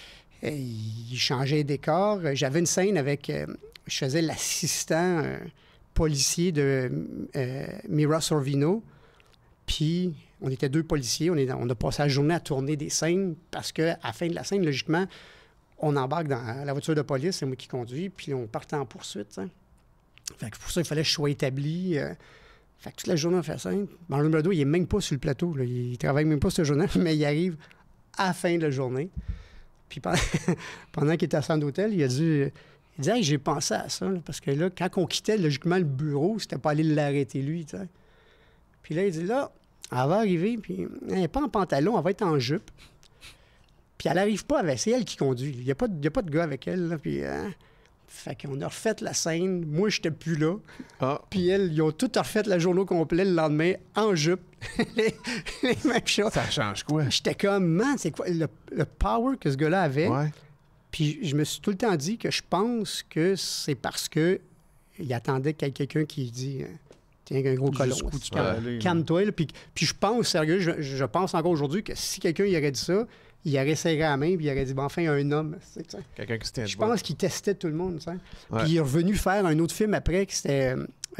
Speaker 4: il changeait les décors. J'avais une scène avec... je faisais l'assistant... policier de Mira Sorvino. Puis, on était 2 policiers. On a passé la journée à tourner des scènes parce qu'à la fin de la scène, logiquement, on embarque dans la voiture de police, c'est moi qui conduis, puis on part en poursuite. Hein. Fait que pour ça, il fallait que je sois établi. Fait que toute la journée, on fait ça. Marlon Brando, il n'est même pas sur le plateau. Là. Il travaille même pas cette journée, mais il arrive à la fin de la journée. Puis pendant qu'il était à centre d'hôtel, il a dit... Il dit, hey, j'ai pensé à ça, là, parce que là, quand on quittait logiquement le bureau, c'était pas aller l'arrêter lui, tu sais. Puis là, il dit, là, Elle va arriver, puis elle n'est pas en pantalon, elle va être en jupe. Puis elle n'arrive pas avec... C'est elle qui conduit. Il n'y a pas de gars avec elle, là, puis... Fait qu'on a refait la scène. Moi, j'étais plus là.
Speaker 1: Ah.
Speaker 4: Puis ils ont tout refait la journée au complet le lendemain en jupe. les mêmes choses.
Speaker 1: Ça change quoi?
Speaker 4: J'étais comme, man, c'est quoi le power que ce gars-là avait?
Speaker 1: Ouais.
Speaker 4: Puis je me suis tout le temps dit que je pense que c'est parce que il attendait qu'il y ait quelqu'un qui dit tiens, un gros colon.
Speaker 2: Jusqu'où tu peux aller,
Speaker 4: Calme-toi. Là. Puis je pense, sérieux, je pense encore aujourd'hui que si quelqu'un il aurait dit ça, il aurait serré la main puis il aurait dit, bon, enfin, un homme.
Speaker 1: Quelqu'un qui se tient
Speaker 4: Je
Speaker 1: debout.
Speaker 4: pense qu'il testait tout le monde. T'sais.
Speaker 1: Ouais.
Speaker 4: Puis il est revenu faire un autre film après qui c'était.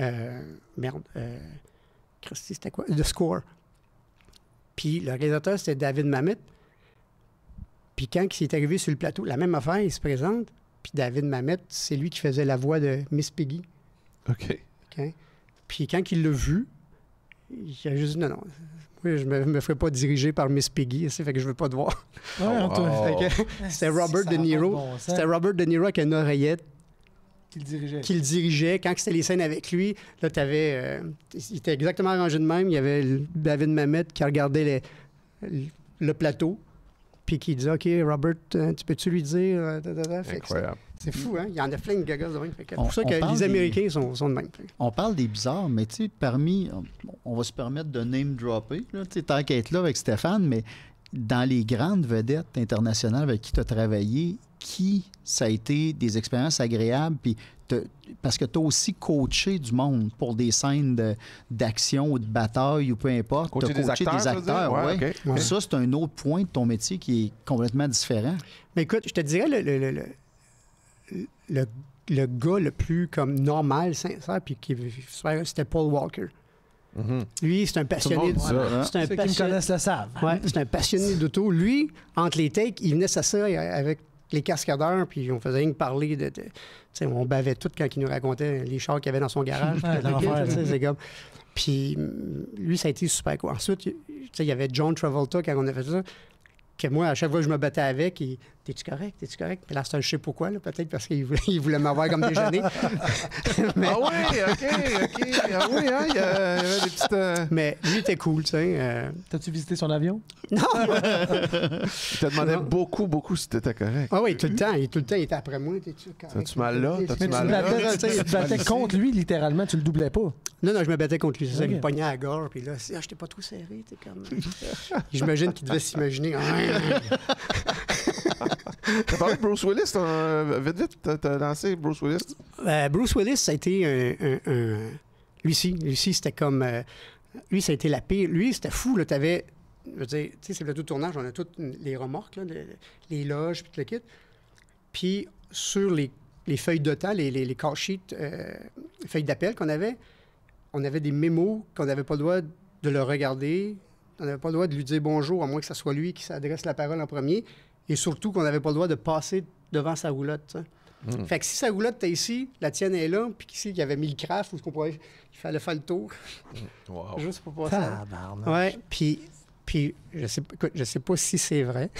Speaker 4: Christy, c'était quoi? The Score. Puis le réalisateur, c'était David Mamet. Puis quand il s'est arrivé sur le plateau, la même affaire, il se présente. Puis David Mamet, c'est lui qui faisait la voix de Miss Piggy.
Speaker 1: OK.
Speaker 4: OK? Puis quand il l'a vu, il a juste dit non, non. Oui, je me ferai pas diriger par Miss Piggy, ça fait que je veux pas te voir.
Speaker 3: Ouais, Antoine.
Speaker 4: Fait que c'était Robert De Niro. C'était Robert De Niro avec une oreillette
Speaker 3: Qui le dirigeait.
Speaker 4: qui le dirigeait. Quand c'était les scènes avec lui, là, t'avais... il était exactement arrangé de même. Il y avait David Mamet qui regardait le plateau, puis qui disait « OK, Robert, tu peux-tu lui dire... Fait que
Speaker 1: Incroyable.
Speaker 4: c'est fou, hein? Il y en a plein de gagas de même. Fait que
Speaker 2: On-
Speaker 4: pour ça
Speaker 2: on
Speaker 4: que
Speaker 2: parle
Speaker 4: les
Speaker 2: des-
Speaker 4: Américains sont de même. Fait que-
Speaker 2: On parle des bizarres, mais tu sais, parmi... On va se permettre de name-dropper, là, tu sais, tant qu'à être là avec Stéphane, mais dans les grandes vedettes internationales avec qui tu as travaillé, qui ça a été des expériences agréables, puis parce que tu as aussi coaché du monde pour des scènes d'action ou de bataille ou peu importe.
Speaker 1: Coacher
Speaker 2: Tu as coaché des
Speaker 1: je veux dire?
Speaker 2: acteurs,
Speaker 1: Ouais,
Speaker 2: ouais.
Speaker 1: OK.
Speaker 4: Ouais.
Speaker 2: Ça, c'est un autre point de ton métier qui est complètement différent.
Speaker 4: Mais écoute, je te dirais le gars le plus comme normal, sincère, puis qui c'était Paul Walker.
Speaker 1: Mhm.
Speaker 4: Lui, c'est un passionné.
Speaker 1: monde dit ça.
Speaker 2: Hein?
Speaker 4: C'est un
Speaker 3: Ceux qui me
Speaker 4: passionné.
Speaker 3: connaissent le savent.
Speaker 4: Ouais, c'est un passionné d'auto. Lui, entre les takes, il venait s'asseoir avec les cascadeurs, puis on faisait rien que parler de tu sais, on bavait tout quand il nous racontait les chars qu'il y avait dans son garage.
Speaker 3: Ouais,
Speaker 4: Puis,
Speaker 3: l'enfer,
Speaker 4: tu sais,
Speaker 3: là.
Speaker 4: c'est comme... Puis lui, ça a été super cool. Ensuite, tu sais, il y avait John Travolta quand on a fait ça, que moi, à chaque fois que je me battais avec, il T'es-tu correct? T'es-tu correct? Puis là, c'est un je sais pourquoi, là, peut-être parce qu'il voulait m'avoir comme déjeuner. Mais...
Speaker 1: Ah oui, OK. Ah oui, hein, il y avait des petites...
Speaker 4: Mais lui était cool, tu sais.
Speaker 3: T'as-tu visité son avion?
Speaker 4: Non!
Speaker 1: Il te demandait
Speaker 4: Non.
Speaker 1: beaucoup si t'étais correct.
Speaker 4: Ah oui, tout le temps, il était après moi. T'es-tu correct?
Speaker 1: T'as-tu mal là? T'as-tu
Speaker 3: Mais tu
Speaker 1: mal
Speaker 3: te
Speaker 1: là?
Speaker 3: battais, tu te battais contre lui, littéralement, tu le doublais pas.
Speaker 4: Non, je me battais contre lui. C'est ça,
Speaker 3: Ok.
Speaker 4: il me pognait à la gorge, puis là, je t'ai pas trop serré, t'es comme... J'imagine qu'il devait s'imaginer.
Speaker 1: T'as parlé de Bruce Willis, vite, t'as lancé Bruce Willis.
Speaker 4: Bruce Willis, ça a été un... Lui, c'était comme... lui, ça a été la pire. Lui, c'était fou, là. T'avais... Je veux dire, tu sais, c'est le plateau de tournage, on a toutes les remorques, là, les loges, puis tout le kit. Puis, sur les feuilles de temps, les call sheets, feuilles d'appel qu'on avait, on avait des mémos qu'on n'avait pas le droit de le regarder. On n'avait pas le droit de lui dire bonjour, à moins que ce soit lui qui s'adresse la parole en premier. Et surtout qu'on n'avait pas le droit de passer devant sa roulotte.
Speaker 1: Mm.
Speaker 4: Fait que si sa roulotte était ici, la tienne est là, puis qu'ici, il y avait mis le craft, ou ce qu'on pourrait... Il fallait faire le tour,
Speaker 1: Wow.
Speaker 4: juste pour passer.
Speaker 3: Tabarnak.
Speaker 4: Ouais, puis je sais pas si c'est vrai,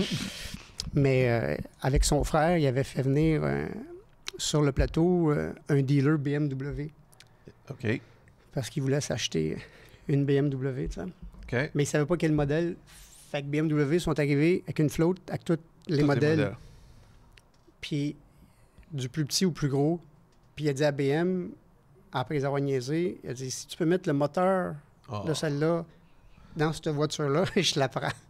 Speaker 4: mais avec son frère, il avait fait venir sur le plateau un dealer BMW
Speaker 1: OK.
Speaker 4: parce qu'il voulait s'acheter une BMW, tu sais.
Speaker 1: OK.
Speaker 4: Mais il savait pas quel modèle. Fait que BMW sont arrivés avec une flotte, avec tous les
Speaker 1: Tous
Speaker 4: modèles, puis du plus petit au plus gros. Puis il a dit à BM, après les avoir niaisés, il a dit, si tu peux mettre le moteur
Speaker 1: Oh.
Speaker 4: de celle-là dans cette voiture-là, je la prends.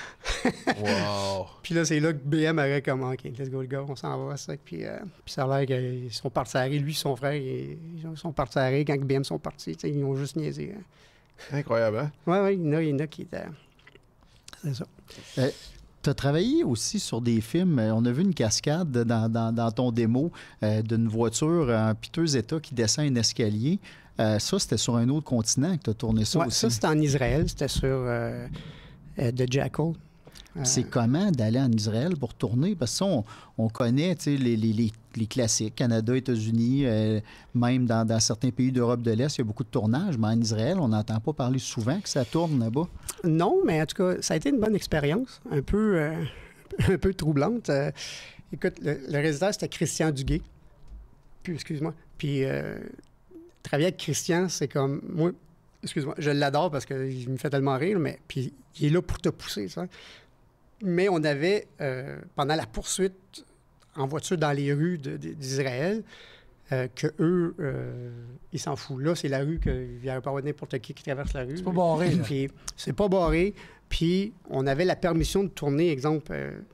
Speaker 1: Wow.
Speaker 4: Puis là, c'est là que BM aurait comme, OK, let's go, le gars, on s'en va, ça. Puis ça a l'air qu'ils sont partis à l'arrêt. Lui, son frère, ils sont partis à l'arrêt quand BM sont partis. Tu sais, ils ont juste niaisé. Hein.
Speaker 1: Incroyable, hein?
Speaker 4: Oui, il y en a qui étaient... C'est ça.
Speaker 2: Tu as travaillé aussi sur des films. On a vu une cascade dans ton démo d'une voiture en piteux état qui descend un escalier. Ça, c'était sur un autre continent que tu as tourné ça
Speaker 4: Ouais,
Speaker 2: aussi.
Speaker 4: ça, c'était en Israël. C'était sur The Jackal.
Speaker 2: C'est comment d'aller en Israël pour tourner? Parce que ça, on connaît tu sais, les classiques, Canada, États-Unis, même dans certains pays d'Europe de l'Est, il y a beaucoup de tournages, mais en Israël, on n'entend pas parler souvent que ça tourne là-bas.
Speaker 4: Non, mais en tout cas, ça a été une bonne expérience, un peu troublante. Écoute, le réalisateur, c'était Christian Duguay. Puis, excuse-moi. Puis, travailler avec Christian, c'est comme... Moi, excuse-moi, je l'adore parce qu'il me fait tellement rire, mais puis il est là pour te pousser, ça. Mais on avait, pendant la poursuite en voiture dans les rues d'Israël, que eux, ils s'en foutent. Là, c'est la rue qu'il n'y aurait pas n'importe qui traverse la rue.
Speaker 3: C'est pas barré, là.
Speaker 4: Puis c'est pas barré. Puis on avait la permission de tourner, exemple,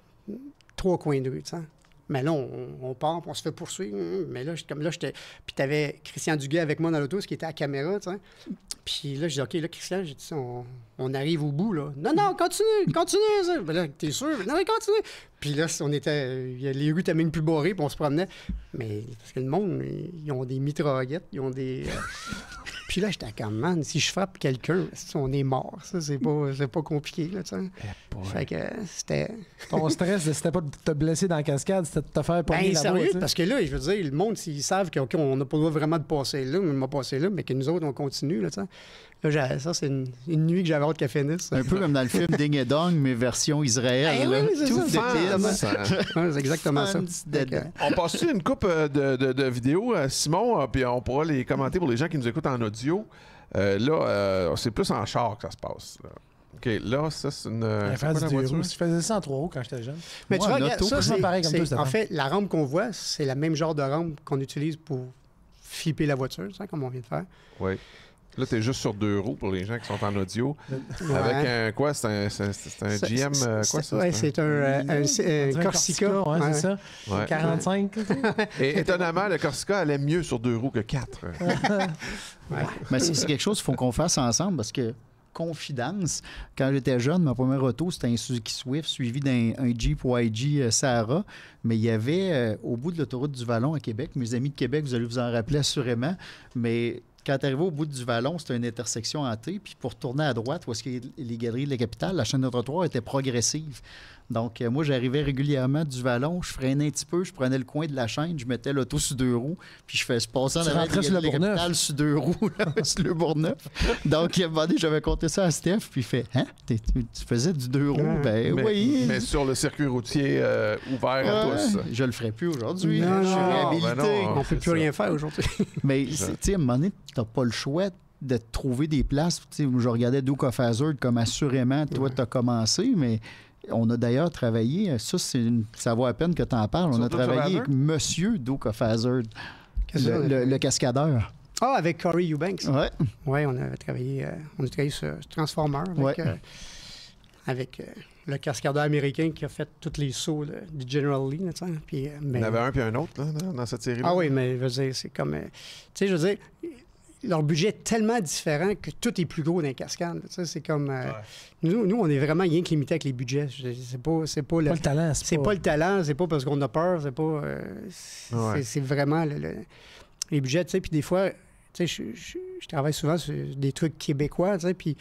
Speaker 4: 3 coins de rue, tu sais. Mais là, on part, puis on se fait poursuivre. Mais là, j'étais... Puis t'avais Christian Duguay avec moi dans l'auto, ce qui était à la caméra, tu sais. Puis là, j'ai dit, OK, là, Christian, j'ai dit, on arrive au bout, là. Non, continue, ça. Ben là, t'es sûr? Non, mais continue. Puis là, les rues étaient même plus barrées, puis on se promenait. Mais parce que le monde, ils ont des mitraillettes, ils ont des... Puis là, j'étais comme, man, si je frappe quelqu'un, on est mort. Ça, c'est pas compliqué, là, tu sais. Fait que c'était...
Speaker 3: Ton stress, c'était pas de te blesser dans la cascade, c'était de te faire pogner là-bas.
Speaker 4: Sérieux,
Speaker 3: t'sais.
Speaker 4: parce que là, je veux dire, le monde, s'ils savent qu'on n'a pas le droit vraiment de passer là, on m'a passé là, mais que nous autres, on continue, là, tu sais. Là, ça, c'est une nuit que j'avais hâte qu'elle finisse.
Speaker 2: Un peu comme dans le film Ding et Dong, mais version Israël.
Speaker 4: Eh
Speaker 2: là.
Speaker 4: oui, c'est
Speaker 2: Tout
Speaker 4: ça.
Speaker 2: dépend.
Speaker 4: Ouais, c'est exactement ça. Fait que,
Speaker 1: On passe-tu une coupe de vidéos, Simon, puis on pourra les commenter pour les gens qui nous écoutent en audio. Là, c'est plus en char que ça se passe. Là. OK, là, ça, c'est une...
Speaker 3: Ouais,
Speaker 1: c'est
Speaker 3: faire
Speaker 1: quoi
Speaker 3: du
Speaker 1: la
Speaker 3: deux
Speaker 1: voiture?
Speaker 3: roues. Je faisais ça en 3 roues quand j'étais jeune.
Speaker 4: mais tu
Speaker 2: Ouais,
Speaker 4: vois,
Speaker 2: en
Speaker 4: regarde,
Speaker 2: auto,
Speaker 4: ça,
Speaker 3: c'est pareil comme toi, Stéphane.
Speaker 4: en fait, la rampe qu'on voit, c'est la même genre de rampe qu'on utilise pour flipper la voiture, tu sais, comme on vient de faire.
Speaker 1: Oui. Là, t'es juste sur 2 roues pour les gens qui sont en audio.
Speaker 4: Ouais.
Speaker 1: Avec un... Quoi? C'est un GM... Quoi, ça?
Speaker 4: Oui, c'est un Corsica.
Speaker 3: Ouais, c'est ça.
Speaker 1: Ouais.
Speaker 3: 45.
Speaker 1: Et étonnamment, le Corsica allait mieux sur 2 roues que 4.
Speaker 2: Mais c'est quelque chose qu'il faut qu'on fasse ensemble parce que, confidence, quand j'étais jeune, ma première auto, c'était un Suzuki Swift suivi d'un Jeep YG Sahara. Mais il y avait, au bout de l'autoroute du Vallon à Québec, mes amis de Québec, vous allez vous en rappeler assurément, mais quand tu arrivais au bout du Vallon, c'était une intersection en T. Puis pour tourner à droite, où est-ce qu'il y a les galeries de la capitale, la chaîne de trottoir était progressive. Donc, moi, j'arrivais régulièrement du Vallon, je freinais un petit peu, je prenais le coin de la chaîne, je mettais l'auto sur 2 roues, puis je passais en
Speaker 3: Tu
Speaker 2: avant
Speaker 3: rentrais sur
Speaker 2: de
Speaker 3: le
Speaker 2: la
Speaker 3: Bourgneuf.
Speaker 2: capitale sur 2 roues, là, sur le Bourgneuf. Donc, à un moment donné, j'avais compté ça à Steph, puis il fait « Hein? Tu faisais du 2 roues? Ben oui! »
Speaker 1: Mais sur le circuit routier ouvert à
Speaker 2: Ouais,
Speaker 1: tous.
Speaker 2: je le ferai plus aujourd'hui.
Speaker 4: Non,
Speaker 2: là. Je suis
Speaker 4: non,
Speaker 2: réhabilité.
Speaker 1: ben non.
Speaker 4: On ne peut
Speaker 1: c'est
Speaker 4: plus
Speaker 1: ça.
Speaker 4: rien faire aujourd'hui.
Speaker 2: Mais, tu sais, à un moment donné, tu n'as pas le choix de trouver des places. Tu sais, je regardais Duke of Hazzard comme assurément, toi, tu as commencé, mais on a d'ailleurs travaillé, ça vaut la peine que tu en parles, on
Speaker 1: Sur
Speaker 2: a
Speaker 1: Duke of
Speaker 2: travaillé
Speaker 1: Hazzard?
Speaker 2: avec Monsieur Duke of Hazzard,
Speaker 4: Qu'est-ce que c'est?
Speaker 2: le cascadeur.
Speaker 4: Ah, avec Corey Eubanks.
Speaker 2: Ouais.
Speaker 4: Oui, on a travaillé sur Transformer avec le cascadeur américain qui a fait tous les sauts du General Lee. Là, puis,
Speaker 1: Il y en avait un puis un autre là, dans cette série-là.
Speaker 4: Ah oui, mais je veux dire, c'est comme... tu sais, je veux dire, leur budget est tellement différent que tout est plus gros dans les cascades. Tu sais, c'est comme... nous, on est vraiment rien que limité avec les budgets. C'est pas
Speaker 3: Pas le talent,
Speaker 4: c'est pas le talent, c'est pas parce qu'on a peur, c'est pas... c'est vraiment les budgets, tu sais. Puis des fois, tu sais, je travaille souvent sur des trucs québécois, tu sais, puis...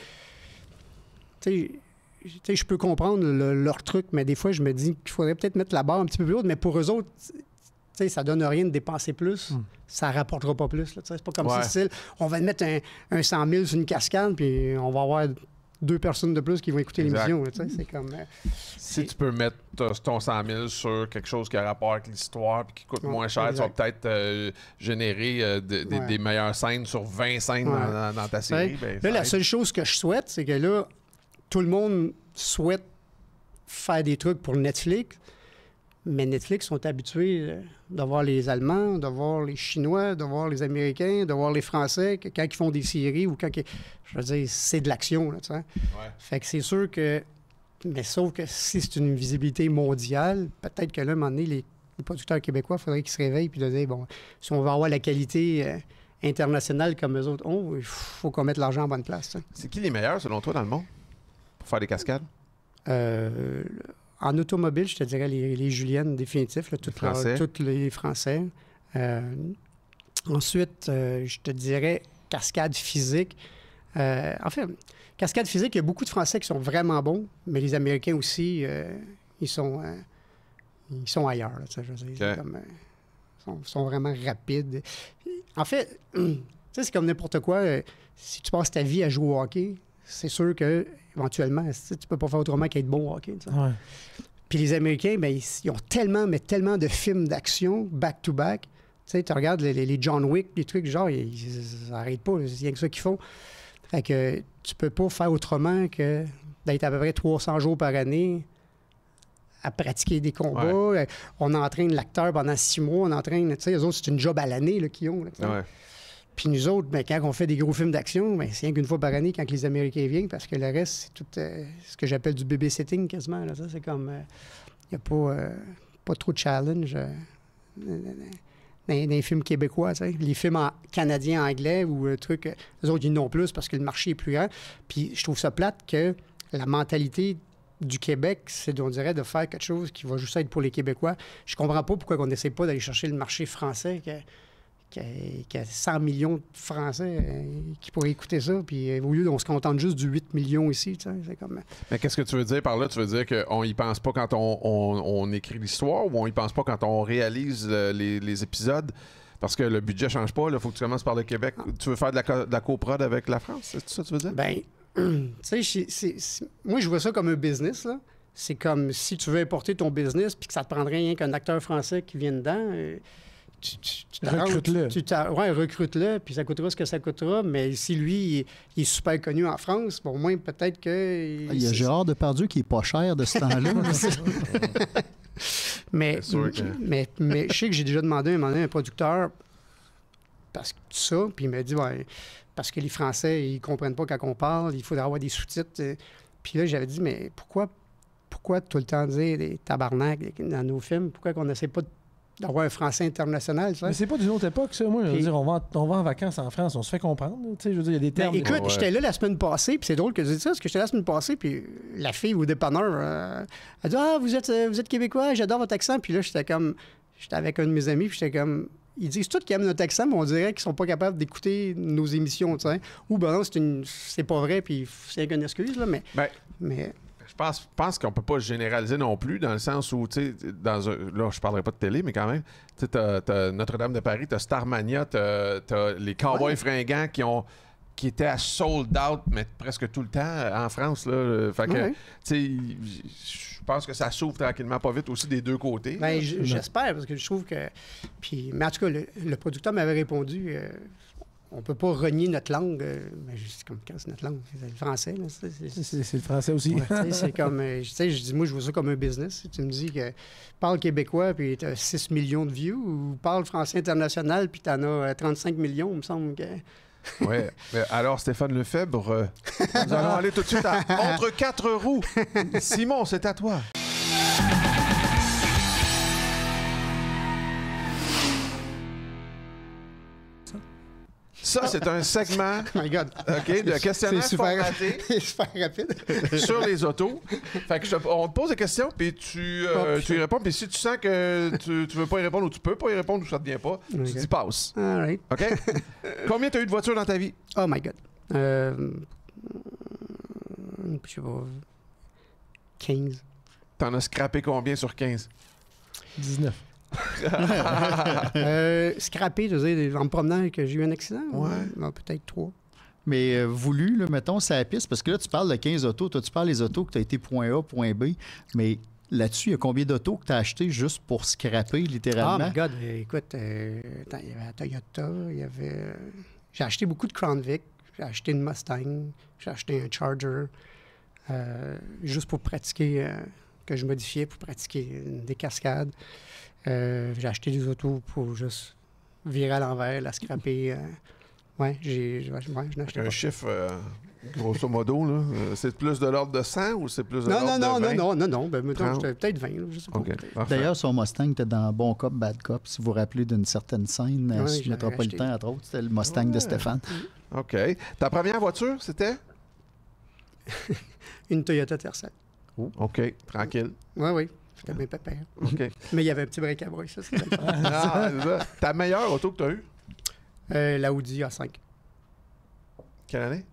Speaker 4: Tu sais, je peux comprendre leur truc, mais des fois, je me dis qu'il faudrait peut-être mettre la barre un petit peu plus haute, mais pour eux autres, tu sais, ça donne rien de dépenser plus. Ça rapportera pas plus. Là, c'est pas comme si, style, on va mettre un 100 000 sur une cascade, puis on va avoir 2 personnes de plus qui vont écouter
Speaker 1: Exact.
Speaker 4: l'émission. Tu sais, c'est comme...
Speaker 1: Si tu peux mettre ton 100 000 sur quelque chose qui a rapport avec l'histoire puis qui coûte moins cher,
Speaker 4: exact.
Speaker 1: tu vas peut-être générer des meilleures scènes sur 20 scènes dans ta série. Ben,
Speaker 4: là, la
Speaker 1: aide.
Speaker 4: seule chose que je souhaite, c'est que là, tout le monde souhaite faire des trucs pour Netflix, mais Netflix sont habitués de voir les Allemands, de voir les Chinois, de voir les Américains, de voir les Français, que quand ils font des séries ou quand... Je veux dire, c'est de l'action, là, tu sais.
Speaker 1: Ouais.
Speaker 4: Fait que c'est sûr que... Mais sauf que si c'est une visibilité mondiale, peut-être que là, à un moment donné, les producteurs québécois, il faudrait qu'ils se réveillent puis de dire, bon, si on veut avoir la qualité internationale comme eux autres ont, il faut qu'on mette l'argent en bonne place, tu sais.
Speaker 1: C'est qui les meilleurs, selon toi, dans le monde pour faire des cascades?
Speaker 4: En automobile, je te dirais les Juliennes définitifs, là, tous les Français. Ensuite, je te dirais cascade physique. En fait, cascade physique, il y a beaucoup de Français qui sont vraiment bons, mais les Américains aussi, ils sont ailleurs. Là, je veux dire, c'est comme, sont vraiment rapides. En fait, c'est comme n'importe quoi. Si tu passes ta vie à jouer au hockey, c'est sûr que éventuellement, tu peux pas faire autrement qu'être bon au hockey.
Speaker 3: Ouais.
Speaker 4: Puis les Américains, bien, ils ont tellement de films d'action back-to-back. Tu sais, tu regardes les John Wick, les trucs, genre, ils n'arrêtent pas. C'est rien que ça qu'ils font. Fait que tu peux pas faire autrement que d'être à peu près 300 jours par année à pratiquer des combats. On entraîne l'acteur pendant 6 mois, on entraîne, tu sais, eux autres, c'est une job à l'année là, qu'ils ont. Là,
Speaker 1: Ouais.
Speaker 4: Puis nous autres, ben, quand on fait des gros films d'action, ben, c'est rien qu'une fois par année quand les Américains viennent, parce que le reste, c'est tout ce que j'appelle du babysitting quasiment. Là. Ça, c'est comme... Il n'y a pas trop de challenge dans les films québécois. Tu sais. Les films canadiens, anglais ou trucs, les autres, ils n'ont plus parce que le marché est plus grand. Puis je trouve ça plate que la mentalité du Québec, c'est, on dirait, de faire quelque chose qui va juste être pour les Québécois. Je comprends pas pourquoi on n'essaie pas d'aller chercher le marché français qui a 100 millions de Français qui pourraient écouter ça, puis au lieu, on se contente juste du 8 millions ici, tu sais, c'est comme...
Speaker 1: Mais qu'est-ce que tu veux dire par là? Tu veux dire qu'on y pense pas quand on écrit l'histoire ou on y pense pas quand on réalise les épisodes? Parce que le budget change pas, il faut que tu commences par le Québec. Tu veux faire de la coprod avec la France? C'est ça que tu veux dire?
Speaker 4: Ben, tu sais, moi, je vois ça comme un business, là. C'est comme si tu veux importer ton business puis que ça te prendrait rien qu'un acteur français qui vient dedans...
Speaker 3: recrute-le.
Speaker 4: Oui, recrute-le, puis ça coûtera ce que ça coûtera. Mais si lui, il est super connu en France, bon, au moins, peut-être que...
Speaker 2: Il y a Gérard Depardieu qui est pas cher de ce temps-là.
Speaker 4: mais je sais que j'ai déjà demandé à un producteur parce que ça, puis il m'a dit, ouais, parce que les Français, ils comprennent pas quand on parle, il faudrait avoir des sous-titres. Puis là, j'avais dit, mais pourquoi tout le temps dire des tabarnak dans nos films? Pourquoi qu'on n'essaie pas d'avoir un français international, ça?
Speaker 3: Mais c'est pas d'une autre époque, ça. Moi, je veux dire, on va en vacances en France, on se fait comprendre. Tu sais, je veux dire, il y a des termes...
Speaker 4: écoute, j'étais là la semaine passée, puis c'est drôle que je dise ça, parce que j'étais là la semaine passée, puis la fille au dépanneur, elle dit « Ah, vous êtes Québécois, j'adore votre accent. » Puis là, j'étais avec un de mes amis, puis j'étais comme... Ils disent tous qu'ils aiment notre accent, mais on dirait qu'ils sont pas capables d'écouter nos émissions, tu sais. Ou ben non, c'est pas vrai, puis c'est qu'une excuse, là, mais...
Speaker 1: Je pense qu'on peut pas généraliser non plus, dans le sens où, tu sais, là, je parlerai pas de télé, mais quand même, tu sais, t'as Notre-Dame de Paris, t'as Starmania, t'as les Cowboys fringants qui étaient à sold out, mais presque tout le temps en France, là. Fait que, tu sais, je pense que ça s'ouvre tranquillement pas vite aussi des deux côtés.
Speaker 4: Bien, j'espère, parce que je trouve que... mais en tout cas, le producteur m'avait répondu... on peut pas renier notre langue. Mais c'est comme quand c'est notre langue, c'est le français. Là,
Speaker 3: c'est le français aussi.
Speaker 4: Ouais, c'est comme, je dis, moi, je vois ça comme un business. Tu me dis que parle québécois puis tu as 6 millions de views, ou parle français international puis tu en as 35 millions, il me semble que...
Speaker 1: Oui. Alors, Stéphane Lefebvre, nous allons aller tout de suite à Entre quatre roues. Simon, c'est à toi. Ça, c'est un segment
Speaker 4: Oh my God.
Speaker 1: de questionnaire
Speaker 4: C'est super,
Speaker 1: formaté
Speaker 4: super rapide.
Speaker 1: sur les autos. Fait que on te pose des questions, puis tu y réponds. Puis si tu sens que tu veux pas y répondre ou tu peux pas y répondre ou ça te vient pas, tu dis passe.
Speaker 4: All right.
Speaker 1: OK? Combien tu as eu de voitures dans ta vie?
Speaker 4: Oh my God. Je sais pas. 15.
Speaker 1: T'en as scrappé combien sur 15?
Speaker 3: 19.
Speaker 4: Scrappé, je veux dire, en me promenant que j'ai eu un accident?
Speaker 1: Ouais.
Speaker 4: Peut-être 3.
Speaker 2: Mais voulu, là, mettons, c'est la piste, parce que là, tu parles de 15 autos. Toi, tu parles des autos que tu as été point A, point B, mais là-dessus, il y a combien d'autos que tu as acheté juste pour scraper, littéralement?
Speaker 4: Oh my God, écoute, il y avait la Toyota, il y avait... J'ai acheté beaucoup de Crown Vic, j'ai acheté une Mustang, j'ai acheté un Charger, juste pour pratiquer, que je modifiais pour pratiquer des cascades. J'ai acheté des autos pour juste virer à l'envers, la scraper. J'en ai acheté
Speaker 1: Un
Speaker 4: pas.
Speaker 1: chiffre, grosso modo, là, c'est plus de l'ordre de 100 ou c'est plus de l'ordre de 20?
Speaker 4: Non. Ben, mettons, j'étais peut-être 20, là, je sais pas.
Speaker 1: OK. Parfait.
Speaker 2: D'ailleurs, son Mustang était dans Bon Cop, Bad Cop. Si vous vous rappelez d'une certaine scène
Speaker 4: Ouais,
Speaker 2: sur
Speaker 4: je l'avais
Speaker 2: Métropolitain, entre autres, c'était le Mustang de Stéphane.
Speaker 1: OK. Ta première voiture, c'était?
Speaker 4: Une Toyota Tercel.
Speaker 1: OK. Tranquille.
Speaker 4: Oui. C'était bien pépère.
Speaker 1: OK.
Speaker 4: Mais il y avait un petit break à bruit, ça, c'était le fun.
Speaker 1: Ah, c'est ça. Ta meilleure auto que tu as eue?
Speaker 4: La Audi A5.
Speaker 1: Quelle année?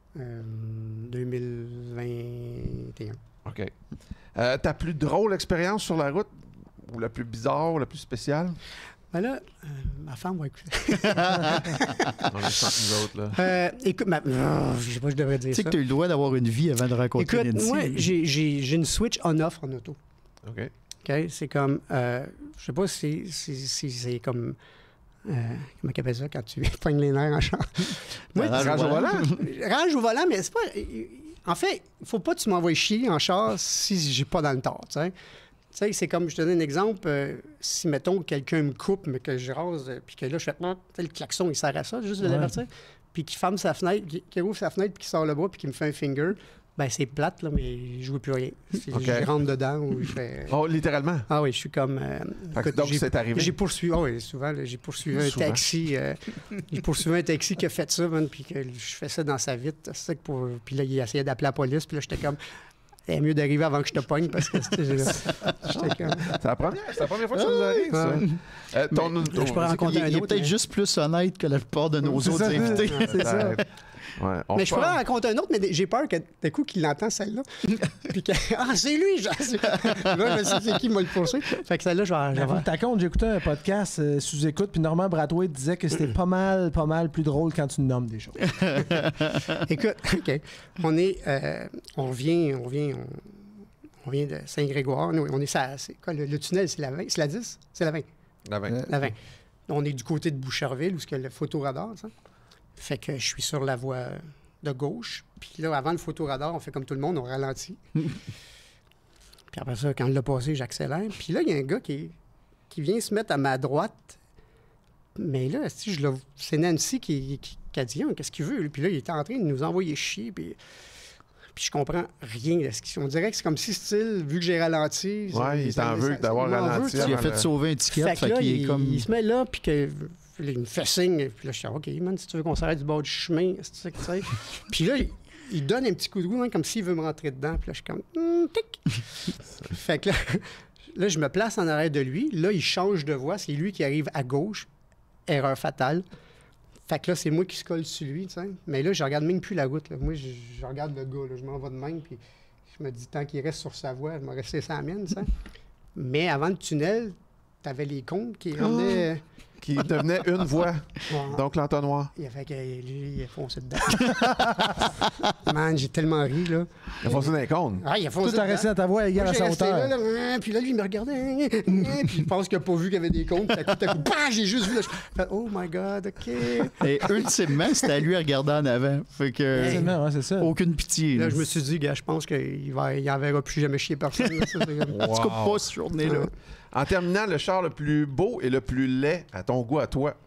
Speaker 4: 2021.
Speaker 1: OK. Ta plus drôle expérience sur la route? Ou la plus bizarre, ou la plus spéciale?
Speaker 4: Ben là, ma femme va écouter.
Speaker 1: On est sans nous autres, là.
Speaker 4: Écoute, je sais pas, je devrais dire
Speaker 2: Tu sais
Speaker 4: ça.
Speaker 2: que tu as eu le droit d'avoir une vie avant de rencontrer
Speaker 4: Écoute,
Speaker 2: Nancy.
Speaker 4: moi, j'ai une switch on-off en auto.
Speaker 1: OK.
Speaker 4: OK? C'est comme, je sais pas si c'est comme comment on appelle ça quand tu pognes les nerfs en char? Moi,
Speaker 1: Rage au volant?
Speaker 4: Rage au volant, mais c'est pas... En fait, il faut pas que tu m'envoies chier en char si j'ai pas dans le tort, tu sais. Tu sais, c'est comme, je te donne un exemple, si, mettons, quelqu'un me coupe, mais que je rase, puis que là, je fais, tu sais, le klaxon, il sert à ça, juste de l'avertir, puis qu'il ferme sa fenêtre, qu'il ouvre sa fenêtre, puis qu'il sort le bras, puis qu'il me fait un finger, ben c'est plate, là, mais je vois plus rien. Je rentre dedans ou je fais...
Speaker 1: Oh, littéralement?
Speaker 4: Ah oui, je suis comme...
Speaker 1: Écoute, donc, c'est arrivé?
Speaker 4: J'ai poursuivi, oui, souvent, là, j'ai poursuivi un taxi. J'ai poursuivi un taxi qui a fait ça, man, puis que je fais ça dans sa vitre. Puis là, il essayait d'appeler la police, puis là, j'étais comme... C'est mieux d'arriver avant que je te pogne parce que j'étais comme...
Speaker 1: C'est la première fois que ça nous arrive, ça.
Speaker 4: Je pourrais en compter un autre.
Speaker 2: Il est peut-être juste plus honnête que la plupart de nos autres invités.
Speaker 4: C'est ça.
Speaker 1: Ouais,
Speaker 4: mais je pourrais en raconter un autre, mais j'ai peur que d'un coup qu'il l'entend celle-là. Puis que, c'est lui! Là, je sais c'est qui m'a le poursuivi. Fait que celle-là, je vais...
Speaker 3: Vous t'as compte, j'écoutais un podcast sous-écoute, puis Normand Brathwaite disait que c'était pas mal plus drôle quand tu nommes des choses.
Speaker 4: Écoute, OK. On vient de Saint-Grégoire. On est c'est quoi, le tunnel, c'est la 20? C'est la 10? C'est la 20.
Speaker 1: La 20.
Speaker 4: La 20. On est du côté de Boucherville, où il y a le photoradar, ça. Fait que je suis sur la voie de gauche. Puis là, avant le photoradar, on fait comme tout le monde, on ralentit. Puis après ça, quand on l'a passé, j'accélère. Puis là, il y a un gars qui vient se mettre à ma droite. Mais là, c'est Nancy qui a dit « Qu'est-ce qu'il veut? » Puis là, il était en train de nous envoyer chier. Puis je comprends rien de ce qu'il... On dirait que c'est comme si, style, vu que j'ai ralenti...
Speaker 1: Ouais, il t'en veut d'avoir ralenti.
Speaker 2: Il a fait sauver un ticket.
Speaker 4: Fait que là, il se met là, puis que... Il me fait signe, puis là, je dis, OK, man, si tu veux qu'on s'arrête du bord du chemin, c'est ça que tu sais. Puis là, il donne un petit coup de goût, hein, comme s'il veut me rentrer dedans. Puis là, je suis comme, tic. Fait que là, je me place en arrière de lui. Là, il change de voie. C'est lui qui arrive à gauche. Erreur fatale. Fait que là, c'est moi qui se colle sur lui, tu sais. Mais là, je regarde même plus la route. Là. Moi, je regarde le gars, là. Je m'en vais de même, puis je me dis, tant qu'il reste sur sa voie, je vais rester sur la mienne, tu sais. Mais avant le tunnel, t'avais les comptes qui revenaient...
Speaker 1: Qui devenait une voix. Donc l'entonnoir.
Speaker 4: Il a fait que lui, il a foncé dedans. Man, j'ai tellement ri, là.
Speaker 1: Il a foncé dans les cônes.
Speaker 4: Ah, il a foncé
Speaker 3: Tout a resté à ta voix égale à sa hauteur.
Speaker 4: Puis là, lui, il me regardait. Puis il pense qu'il n'a pas vu qu'il y avait des comptes. Tout à coup, bah, j'ai juste vu. Là, je fais, oh my God, OK.
Speaker 2: Et ultimement, c'était à lui à regarder en avant. Fait que...
Speaker 3: Ultimement, ouais, c'est ça.
Speaker 2: Aucune pitié.
Speaker 4: Là, je me suis dit, gars, je pense qu'il n'enverra plus jamais chier personne. Là, ça,
Speaker 2: En tout cas, pas cette journée-là.
Speaker 1: En terminant, le char le plus beau et le plus laid à ton goût à toi?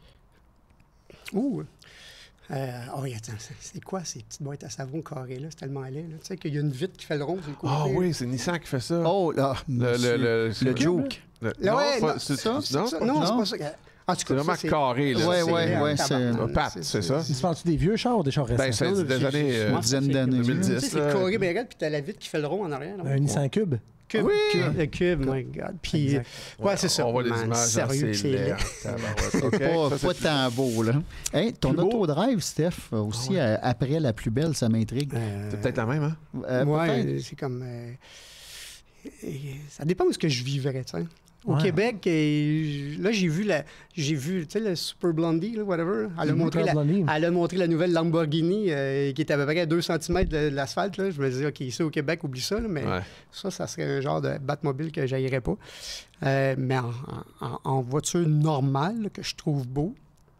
Speaker 4: Ouh! Oui, attends, c'est quoi ces petites boîtes à savon carrées là? C'est tellement laid, là. Tu sais qu'il y a une vitre qui fait le rond sur le côté.
Speaker 1: Ah oui, c'est Nissan qui fait ça.
Speaker 2: Oh là!
Speaker 1: Le
Speaker 2: joke.
Speaker 1: Non,
Speaker 4: c'est
Speaker 1: ça?
Speaker 4: Non, c'est pas ça. En tout
Speaker 1: C'est
Speaker 4: cas,
Speaker 1: vraiment
Speaker 4: ça,
Speaker 1: carré, là.
Speaker 2: Ouais, c'est...
Speaker 1: Pat, c'est ça?
Speaker 3: Il se parle-tu des vieux chars ou des chars récents?
Speaker 1: Ben, c'est des années...
Speaker 2: Une dizaine d'années.
Speaker 1: 2010.
Speaker 4: Tu sais, c'est carré, bien raide, puis t'as la vitre qui fait le rond en arrière. Là.
Speaker 3: Un Nissan Cube?
Speaker 4: Cube,
Speaker 1: Oui!
Speaker 4: le cube, my God. Puis, ouais, c'est ça.
Speaker 1: On voit les
Speaker 4: Man,
Speaker 1: images.
Speaker 4: sérieux, c'est laid.
Speaker 2: Pas tant beau, là. Hey, ton
Speaker 1: Plus beau?
Speaker 2: autodrive, Steph, aussi, après la plus belle, ça m'intrigue.
Speaker 1: C'est peut-être la même, hein?
Speaker 4: Ouais, c'est comme... ça dépend de ce que je vivrais, tu sais. Au Québec, là, j'ai vu, tu sais, le Super Blondie, là, whatever. Elle a montré la nouvelle Lamborghini qui était à peu près à 2 cm de l'asphalte. Là. Je me disais, OK, ici au Québec, oublie ça. Là, mais ça serait un genre de Batmobile que j'haïrais pas. Mais en voiture normale, là, que je trouve beau,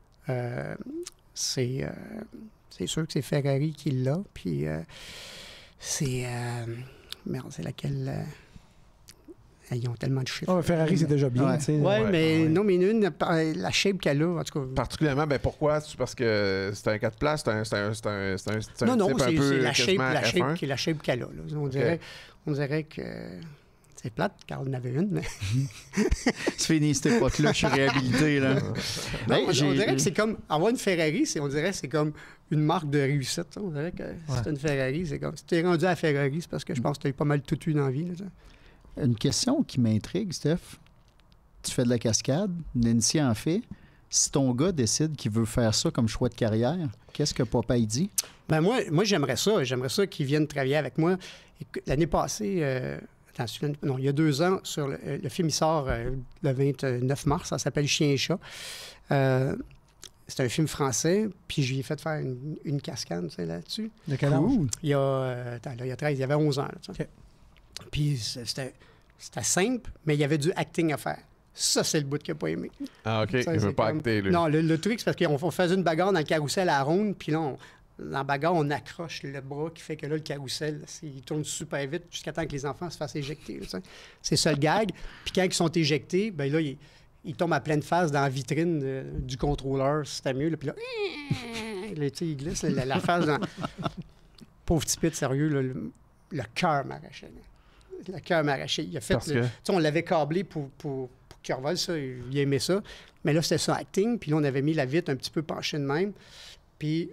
Speaker 4: c'est sûr que c'est Ferrari qui l'a. Puis c'est... merde, c'est laquelle... Ils ont tellement de chiffres.
Speaker 3: Oh, Ferrari, c'est déjà bien.
Speaker 4: Non, mais la shape qu'elle a, en tout cas.
Speaker 1: Particulièrement, ben pourquoi? C'est parce que c'est un 4 places, c'est un
Speaker 4: non,
Speaker 1: type un peu
Speaker 4: c'est la shape
Speaker 1: F1.
Speaker 4: la shape qu'elle a. Là. On dirait que c'est plate, car on en avait une, mais...
Speaker 2: C'est fini cette époque-là, je suis réhabilité, là.
Speaker 4: On dirait que c'est comme... Avoir une Ferrari, on dirait que c'est comme une marque de réussite. On dirait que c'est une Ferrari, c'est comme... Si tu es rendu à la Ferrari, c'est parce que je pense que tu as eu pas mal tout eu dans la vie, là.
Speaker 2: Une question qui m'intrigue, Steph. Tu fais de la cascade, Nancy en fait. Si ton gars décide qu'il veut faire ça comme choix de carrière, qu'est-ce que papa il dit?
Speaker 4: Ben moi j'aimerais ça. J'aimerais ça qu'il vienne travailler avec moi. L'année passée, il y a 2 ans, sur le film, il sort le 29 mars. Ça s'appelle Chien et chat. C'est un film français, puis je lui ai fait faire une cascade, tu sais, là-dessus.
Speaker 3: De quel âge?
Speaker 4: Il y a 13, il y avait 11 ans. Là,
Speaker 3: OK.
Speaker 4: Puis c'était simple, mais il y avait du acting à faire. Ça, c'est le bout qu'il n'a pas aimé.
Speaker 1: Ah, OK.
Speaker 4: Ça,
Speaker 1: Il veut
Speaker 4: c'est
Speaker 1: pas
Speaker 4: comme-
Speaker 1: acter, lui.
Speaker 4: Non, le truc, c'est parce qu'on faisait une bagarre dans le carrousel à la ronde, puis là, dans la bagarre, on accroche le bras qui fait que là, le carrousel, il tourne super vite jusqu'à temps que les enfants se fassent éjecter. C'est ça le gag. Puis quand ils sont éjectés, ben là, ils tombent à pleine face dans la vitrine du contrôleur, si c'était mieux. Là, puis là, tu sais, il glisse la face dans... Pauvre petit pit, sérieux, là, le cœur m'arrachait. Là. Le cœur m'arrachait. Il a fait...
Speaker 1: Parce que...
Speaker 4: Tu sais, on l'avait câblé pour qu'il revole ça. Il aimait ça. Mais là, c'était ça, acting. Puis là, on avait mis la vitre un petit peu penchée de même. Puis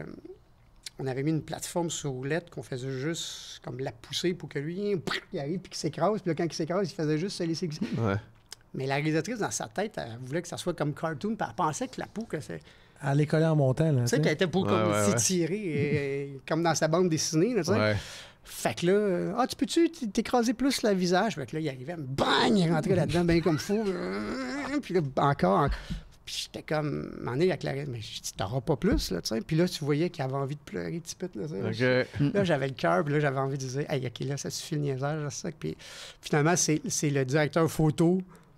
Speaker 4: on avait mis une plateforme sur roulette qu'on faisait juste comme la pousser pour que lui, il arrive puis qu'il s'écrase. Puis là, quand il s'écrase, il faisait juste se laisser glisser.
Speaker 1: Ouais.
Speaker 4: Mais la réalisatrice, dans sa tête, elle voulait que ça soit comme cartoon. Puis elle pensait que la peau, que c'est...
Speaker 3: À l'école en montant, là.
Speaker 4: Tu sais, qu'elle était pour comme
Speaker 1: Ouais.
Speaker 4: s'étirer, comme dans sa bande dessinée, là, tu sais.
Speaker 1: Ouais.
Speaker 4: Fait que là, tu peux-tu t'écraser plus le visage? Fait que là, il arrivait, bang, il rentrait là-dedans, bien comme fou. Puis là, encore. Puis j'étais comme, à un moment donné, la Clarisse, mais je dis, t'auras pas plus, là, tu sais. Puis là, tu voyais qu'il avait envie de pleurer, petit peu, là, tu sais.
Speaker 1: OK.
Speaker 4: Là, j'avais le cœur, puis là, j'avais envie de dire, hey, OK, là, ça suffit le niaisage, là, ça. Puis finalement, c'est le directeur photo,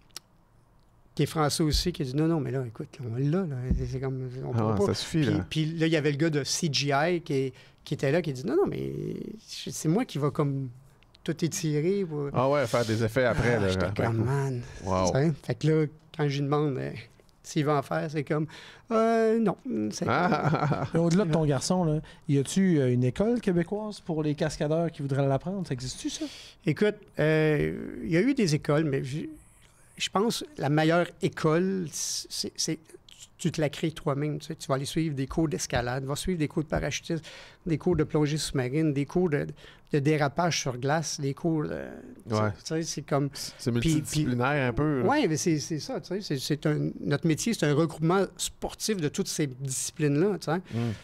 Speaker 4: qui est français aussi, qui a dit, non, mais là, écoute, on l'a, là. C'est comme, on peut pas.
Speaker 1: Ça suffit, là.
Speaker 4: Puis là, il y avait le gars de CGI qui était là, qui dit, non, mais c'est moi qui va comme tout étirer. Pour...
Speaker 1: Ah ouais, faire des effets après. Là.
Speaker 4: J'étais comme, man.
Speaker 1: Wow.
Speaker 4: Tu sais? Fait que là, quand je lui demande s'il va en faire, c'est comme, non.
Speaker 3: Mais au-delà de ton garçon, là, y a-tu une école québécoise pour les cascadeurs qui voudraient l'apprendre? Ça existe-tu, ça?
Speaker 4: Écoute, il y a eu des écoles, mais je pense que la meilleure école, c'est tu te la crées toi-même. Tu sais. Tu vas aller suivre des cours d'escalade, tu vas suivre des cours de parachutisme, des cours de plongée sous-marine, des cours de dérapage sur glace, des cours de...
Speaker 1: Ouais.
Speaker 4: Tu sais, c'est comme...
Speaker 1: C'est multidisciplinaire un peu.
Speaker 4: Oui, mais c'est ça. Tu sais, notre métier, c'est un regroupement sportif de toutes ces disciplines-là. Tu sais.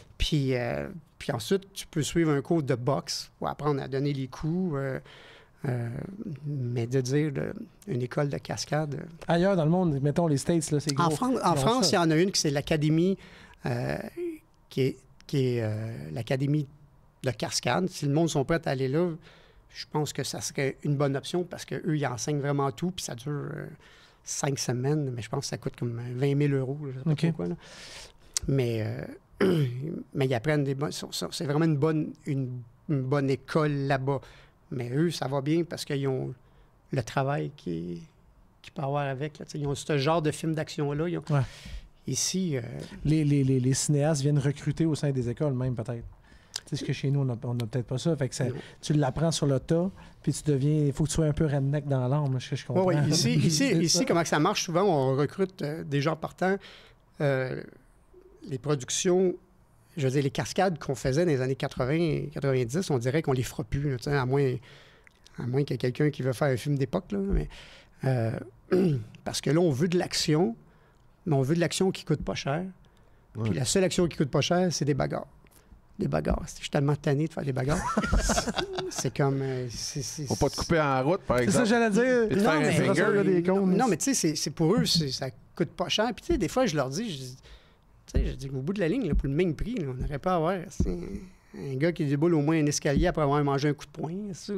Speaker 4: Puis ensuite, tu peux suivre un cours de boxe pour apprendre à donner les coups. Mais de dire une école de cascade.
Speaker 3: Ailleurs dans le monde, mettons les States, là, c'est gros.
Speaker 4: En France, il y en a une qui c'est l'Académie qui est l'Académie de cascade. Si le monde sont prêts à aller là, je pense que ça serait une bonne option parce qu'eux, ils enseignent vraiment tout, puis ça dure 5 semaines, mais je pense que ça coûte comme 20 000 €. Je sais pas trop quoi, là. Mais ils apprennent des bonnes... C'est vraiment une bonne école là-bas. Mais eux, ça va bien parce qu'ils ont le travail qui peut avoir avec. Là. Ils ont ce genre de film d'action-là.
Speaker 3: Ouais.
Speaker 4: Ici...
Speaker 3: Les cinéastes viennent recruter au sein des écoles même, peut-être. Tu sais, ce que chez nous, on n'a peut-être pas ça. Fait que tu l'apprends sur le tas, puis tu deviens... Il faut que tu sois un peu redneck dans l'âme, ce que je comprends.
Speaker 4: Oui, ici comment ça marche, souvent, on recrute des gens partants. Les productions... Je veux dire, les cascades qu'on faisait dans les années 80 90, on dirait qu'on les fera plus, là, à moins qu'il y ait quelqu'un qui veut faire un film d'époque. Là, mais, parce que là, on veut de l'action, mais on veut de l'action qui coûte pas cher.
Speaker 1: Ouais.
Speaker 4: Puis la seule action qui coûte pas cher, c'est des bagarres. Des bagarres. Je suis tellement tanné de faire des bagarres. C'est comme...
Speaker 1: Faut pas te couper en route, par
Speaker 3: C'est ça
Speaker 1: exemple.
Speaker 3: que j'allais dire.
Speaker 1: Et te faire un finger.
Speaker 4: Non, mais tu sais, c'est pour eux, ça coûte pas cher. Puis tu sais, des fois, je leur dis... Je dis, au bout de la ligne, là, pour le même prix, là, on n'aurait pas à avoir un gars qui déboule au moins un escalier après avoir mangé un coup de poing.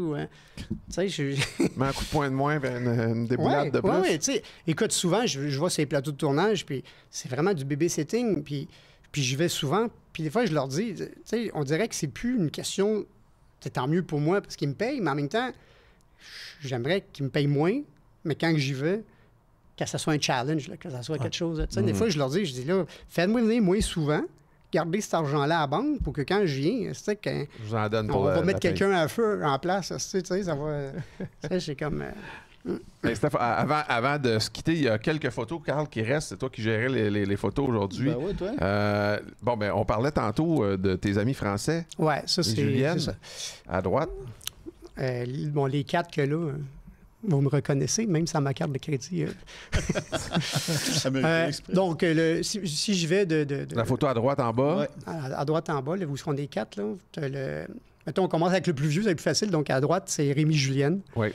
Speaker 1: Mais un coup de poing de moins, une déboulade de plus.
Speaker 4: Oui, tu sais. Écoute, souvent, je vois ces plateaux de tournage, puis c'est vraiment du babysitting, puis j'y vais souvent. Puis des fois, je leur dis, tu sais, on dirait que c'est plus une question, c'est tant mieux pour moi parce qu'ils me payent, mais en même temps, j'aimerais qu'ils me payent moins, mais quand j'y vais, que ça soit un challenge, là, que ça soit quelque chose. Tu sais, des fois, je leur dis, là, faites-moi venir moins souvent, gardez cet argent-là à la banque pour que quand je viens, tu sais,
Speaker 1: Je vous en donne pour
Speaker 4: on va mettre
Speaker 1: paye.
Speaker 4: quelqu'un à feu en place, tu sais, ça va... tu sais, c'est comme...
Speaker 1: Hey, Steph, avant de se quitter, il y a quelques photos, Carl, qui restent. C'est toi qui gérais les photos aujourd'hui.
Speaker 2: Ben oui, toi.
Speaker 1: On parlait tantôt de tes amis français.
Speaker 4: Ouais, ça, c'est...
Speaker 1: Julienne,
Speaker 4: c'est ça.
Speaker 1: à droite.
Speaker 4: Les 4 que là... vous me reconnaissez, même sans ma carte de crédit. Donc, si je vais de...
Speaker 1: La photo à droite en bas.
Speaker 2: Ouais.
Speaker 4: À droite en bas, là, vous seront des 4. Là, mettons, on commence avec le plus vieux, c'est le plus facile. Donc, à droite, c'est Rémi Julienne.
Speaker 1: Oui.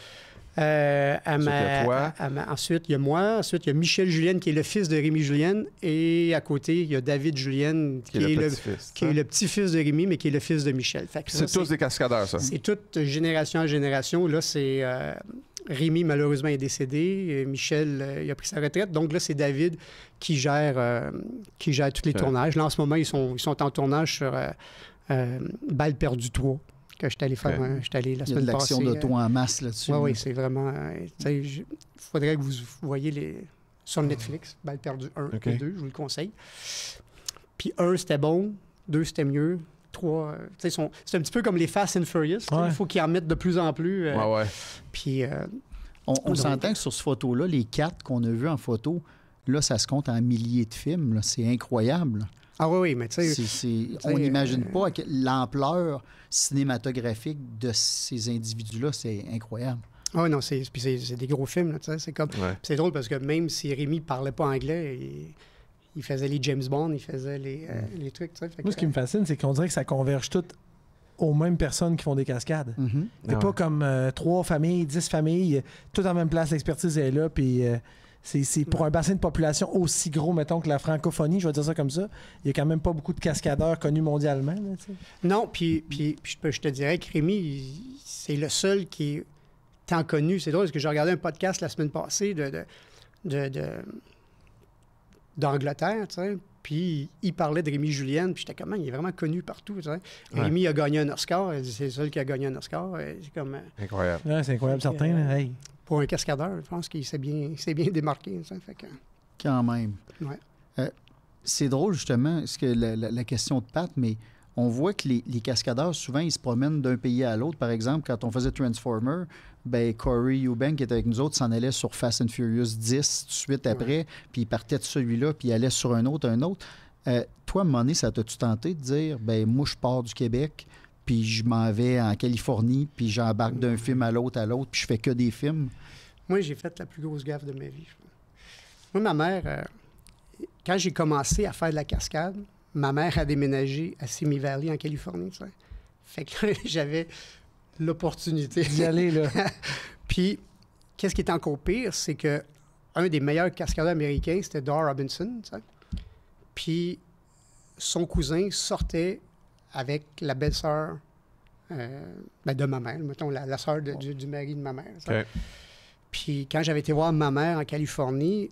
Speaker 4: Ensuite, il y a moi. Ensuite, il y a Michel Julienne, qui est le fils de Rémi Julienne. Et à côté, il y a David Julienne, qui est le petit-fils de Rémi, mais qui est le fils de Michel.
Speaker 1: C'est tous des cascadeurs, ça.
Speaker 4: C'est toute génération en génération. Là, c'est Rémi, malheureusement, est décédé. Michel, il a pris sa retraite. Donc là, c'est David qui gère tous les tournages. Là, en ce moment, ils sont en tournage sur Balle perdue 3, que je suis allé faire j'étais allé la semaine passée.
Speaker 2: Il y a de l'action d'auto en masse là-dessus.
Speaker 4: Oui, c'est vraiment... il faudrait que vous voyez sur Netflix, Balle perdue 1 et 2, je vous le conseille. Puis 1, c'était bon. 2, c'était mieux. 3, c'est un petit peu comme les Fast and Furious. Il faut qu'ils en mettent de plus en plus. Puis...
Speaker 2: on s'entend que sur cette photo-là, les 4 qu'on a vus en photo, là, ça se compte en milliers de films. Là. C'est incroyable.
Speaker 4: Ah oui, mais tu sais...
Speaker 2: On n'imagine pas l'ampleur cinématographique de ces individus-là. C'est incroyable.
Speaker 4: Ah oui, non, c'est des gros films. Là, c'est comme... C'est drôle parce que même si Rémi ne parlait pas anglais... Il faisait les James Bond, il faisait les trucs.
Speaker 3: Moi, ce qui me fascine, c'est qu'on dirait que ça converge tout aux mêmes personnes qui font des cascades. C'est pas comme 3 familles, 10 familles, tout en même place, l'expertise est là, puis c'est pour un bassin de population aussi gros, mettons, que la francophonie, je vais dire ça comme ça, il y a quand même pas beaucoup de cascadeurs connus mondialement. Là,
Speaker 4: non, puis je te dirais que Rémi, c'est le seul qui est tant connu. C'est drôle, parce que j'ai regardé un podcast la semaine passée d'Angleterre, tu sais, puis il parlait de Rémi Julien, puis j'étais comme, il est vraiment connu partout, tu sais. Rémi a gagné un Oscar, c'est le seul qui a gagné un Oscar, c'est comme...
Speaker 1: Incroyable.
Speaker 3: Ouais, c'est incroyable, certain. Hey.
Speaker 4: Pour un cascadeur, je pense qu'il s'est bien démarqué, ça, fait que...
Speaker 2: Quand même.
Speaker 4: Ouais.
Speaker 2: C'est drôle, justement, ce que la question de Pat, mais on voit que les cascadeurs, souvent, ils se promènent d'un pays à l'autre. Par exemple, quand on faisait Transformer, ben Corey Eubank, qui était avec nous autres, s'en allait sur Fast and Furious 10 tout de suite après, puis il partait de celui-là, puis il allait sur un autre. Toi, à un moment donné, ça t'a-tu tenté de dire, ben moi, je pars du Québec, puis je m'en vais en Californie, puis j'embarque d'un film à l'autre, puis je fais que des films?
Speaker 4: Moi, j'ai fait la plus grosse gaffe de ma vie. Moi, ma mère, quand j'ai commencé à faire de la cascade, ma mère a déménagé à Simi Valley, en Californie, tu sais. Fait que là, j'avais l'opportunité
Speaker 3: d'y aller, là.
Speaker 4: Puis, qu'est-ce qui est encore pire, c'est que un des meilleurs cascadeurs américains, c'était Dar Robinson, tu sais. Puis, son cousin sortait avec la belle-sœur de ma mère, mettons, la sœur du mari de ma mère. Okay. Puis, quand j'avais été voir ma mère en Californie,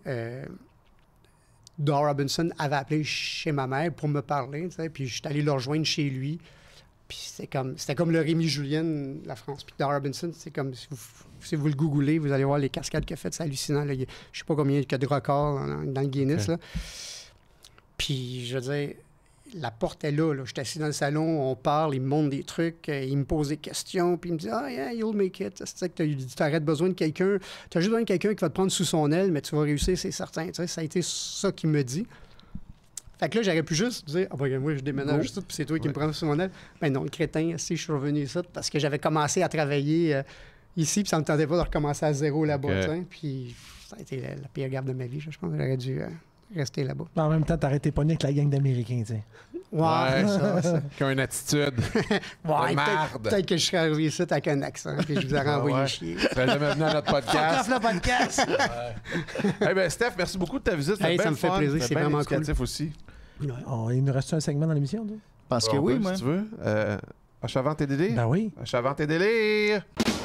Speaker 4: Dar Robinson avait appelé chez ma mère pour me parler, tu sais, puis j'étais allé le rejoindre chez lui. Puis c'était comme le Rémi Julien de la France. Puis Dar Robinson, c'est comme, si vous le googlez, vous allez voir les cascades qu'il a faites, c'est hallucinant. Là. Je sais pas combien il y a de records dans le Guinness. Là. Puis, je veux dire, la porte est là. J'étais assis dans le salon, on parle, il me montre des trucs, il me pose des questions, puis il me dit « Ah, yeah, you'll make it. » C'est que tu aurais besoin de quelqu'un, tu as juste besoin de quelqu'un qui va te prendre sous son aile, mais tu vas réussir, c'est certain. Tu sais, ça a été ça qu'il me dit. Fait que là, j'aurais pu juste dire « Ah, ben moi, je déménage ça, puis c'est toi qui me prends sous mon aile. » Ben non, le crétin, si je suis revenu ici, parce que j'avais commencé à travailler ici, puis ça ne me tentait pas de recommencer à zéro là-bas. Okay. Puis ça a été la pire gaffe de ma vie. Je pense que j'aurais dû rester là-bas.
Speaker 3: En même temps, t'arrêtais pas avec la gang d'Américains, tu sais.
Speaker 1: Ouais, ça. Qui a une attitude de merde.
Speaker 4: Peut-être que je serais arrivé ici avec un accent, puis je vous aurais envoyé chier.
Speaker 1: Tu serais jamais venu à notre podcast.
Speaker 4: le podcast!
Speaker 1: Eh bien, Steph, merci beaucoup de ta visite.
Speaker 4: Hey, ça me fait plaisir, c'est vraiment cool.
Speaker 1: Aussi.
Speaker 3: Ouais. Oh, il nous reste un segment dans l'émission, toi?
Speaker 2: Parce que oui, moi.
Speaker 1: Si tu veux. Achavant tes délires?
Speaker 3: Ben oui.
Speaker 1: Achavant tes délires!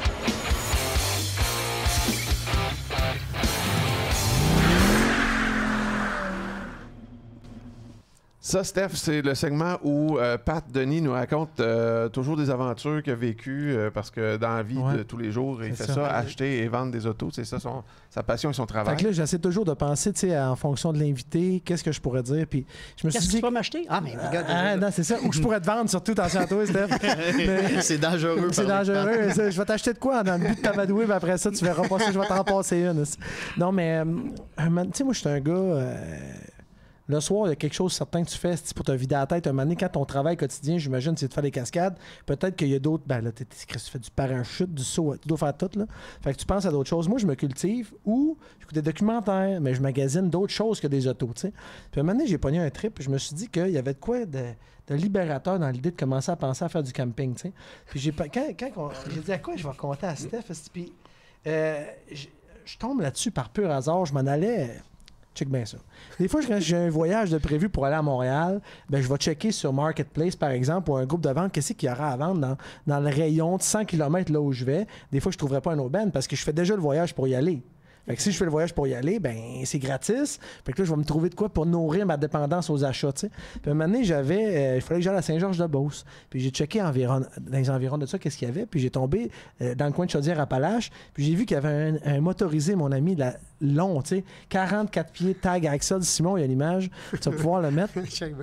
Speaker 1: Ça, Steph, c'est le segment où Pat Denis nous raconte toujours des aventures qu'il a vécues parce que dans la vie de tous les jours, il fait ça, acheter et vendre des autos. C'est ça sa passion et son travail.
Speaker 3: Fait que là, j'essaie toujours de penser, tu sais, en fonction de l'invité, qu'est-ce que je pourrais dire. Puis je me suis dit,
Speaker 4: qu'est-ce que tu vas m'acheter? Ah, mais regarde.
Speaker 3: Non, c'est ça. Ou je pourrais te vendre, surtout, attention à toi, Steph.
Speaker 2: C'est dangereux.
Speaker 3: C'est dangereux. Je vais t'acheter de quoi dans le but de t'amadouer, mais après ça, tu verras pas si je vais t'en passer une. Non, mais, tu sais, moi, je suis un gars. Le soir, il y a quelque chose certain que tu fais pour te vider la tête. Un moment donné, quand ton travail quotidien, j'imagine, c'est de faire des cascades, peut-être qu'il y a d'autres... Ben là, tu fais du parachute, du saut, tu dois faire tout, là. Fait que tu penses à d'autres choses. Moi, je me cultive ou j'écoute des documentaires, mais je magasine d'autres choses que des autos, tu sais. Puis un moment donné, j'ai pogné un trip, je me suis dit qu'il y avait de quoi de libérateur dans l'idée de commencer à penser à faire du camping, tu sais. Puis j'ai dit à quoi je vais raconter à Steph, puis je tombe là-dessus par pur hasard. Je m'en allais... Check bien ça. Des fois, quand j'ai un voyage de prévu pour aller à Montréal, ben, je vais checker sur Marketplace, par exemple, ou un groupe de vente, qu'est-ce qu'il y aura à vendre dans le rayon de 100 km là où je vais. Des fois, je ne trouverai pas un aubaine parce que je fais déjà le voyage pour y aller. Fait que si je fais le voyage pour y aller, ben c'est gratis. Fait que là, je vais me trouver de quoi pour nourrir ma dépendance aux achats, tu sais. Puis un moment donné, il fallait que j'aille à Saint-Georges-de-Beauce. Puis j'ai checké dans les environs de ça, qu'est-ce qu'il y avait. Puis j'ai tombé dans le coin de Chaudière-Appalaches. Puis j'ai vu qu'il y avait un motorisé, mon ami, long, tu sais. 44 pieds, tag Axel Simon, il y a l'image. Tu vas pouvoir le mettre.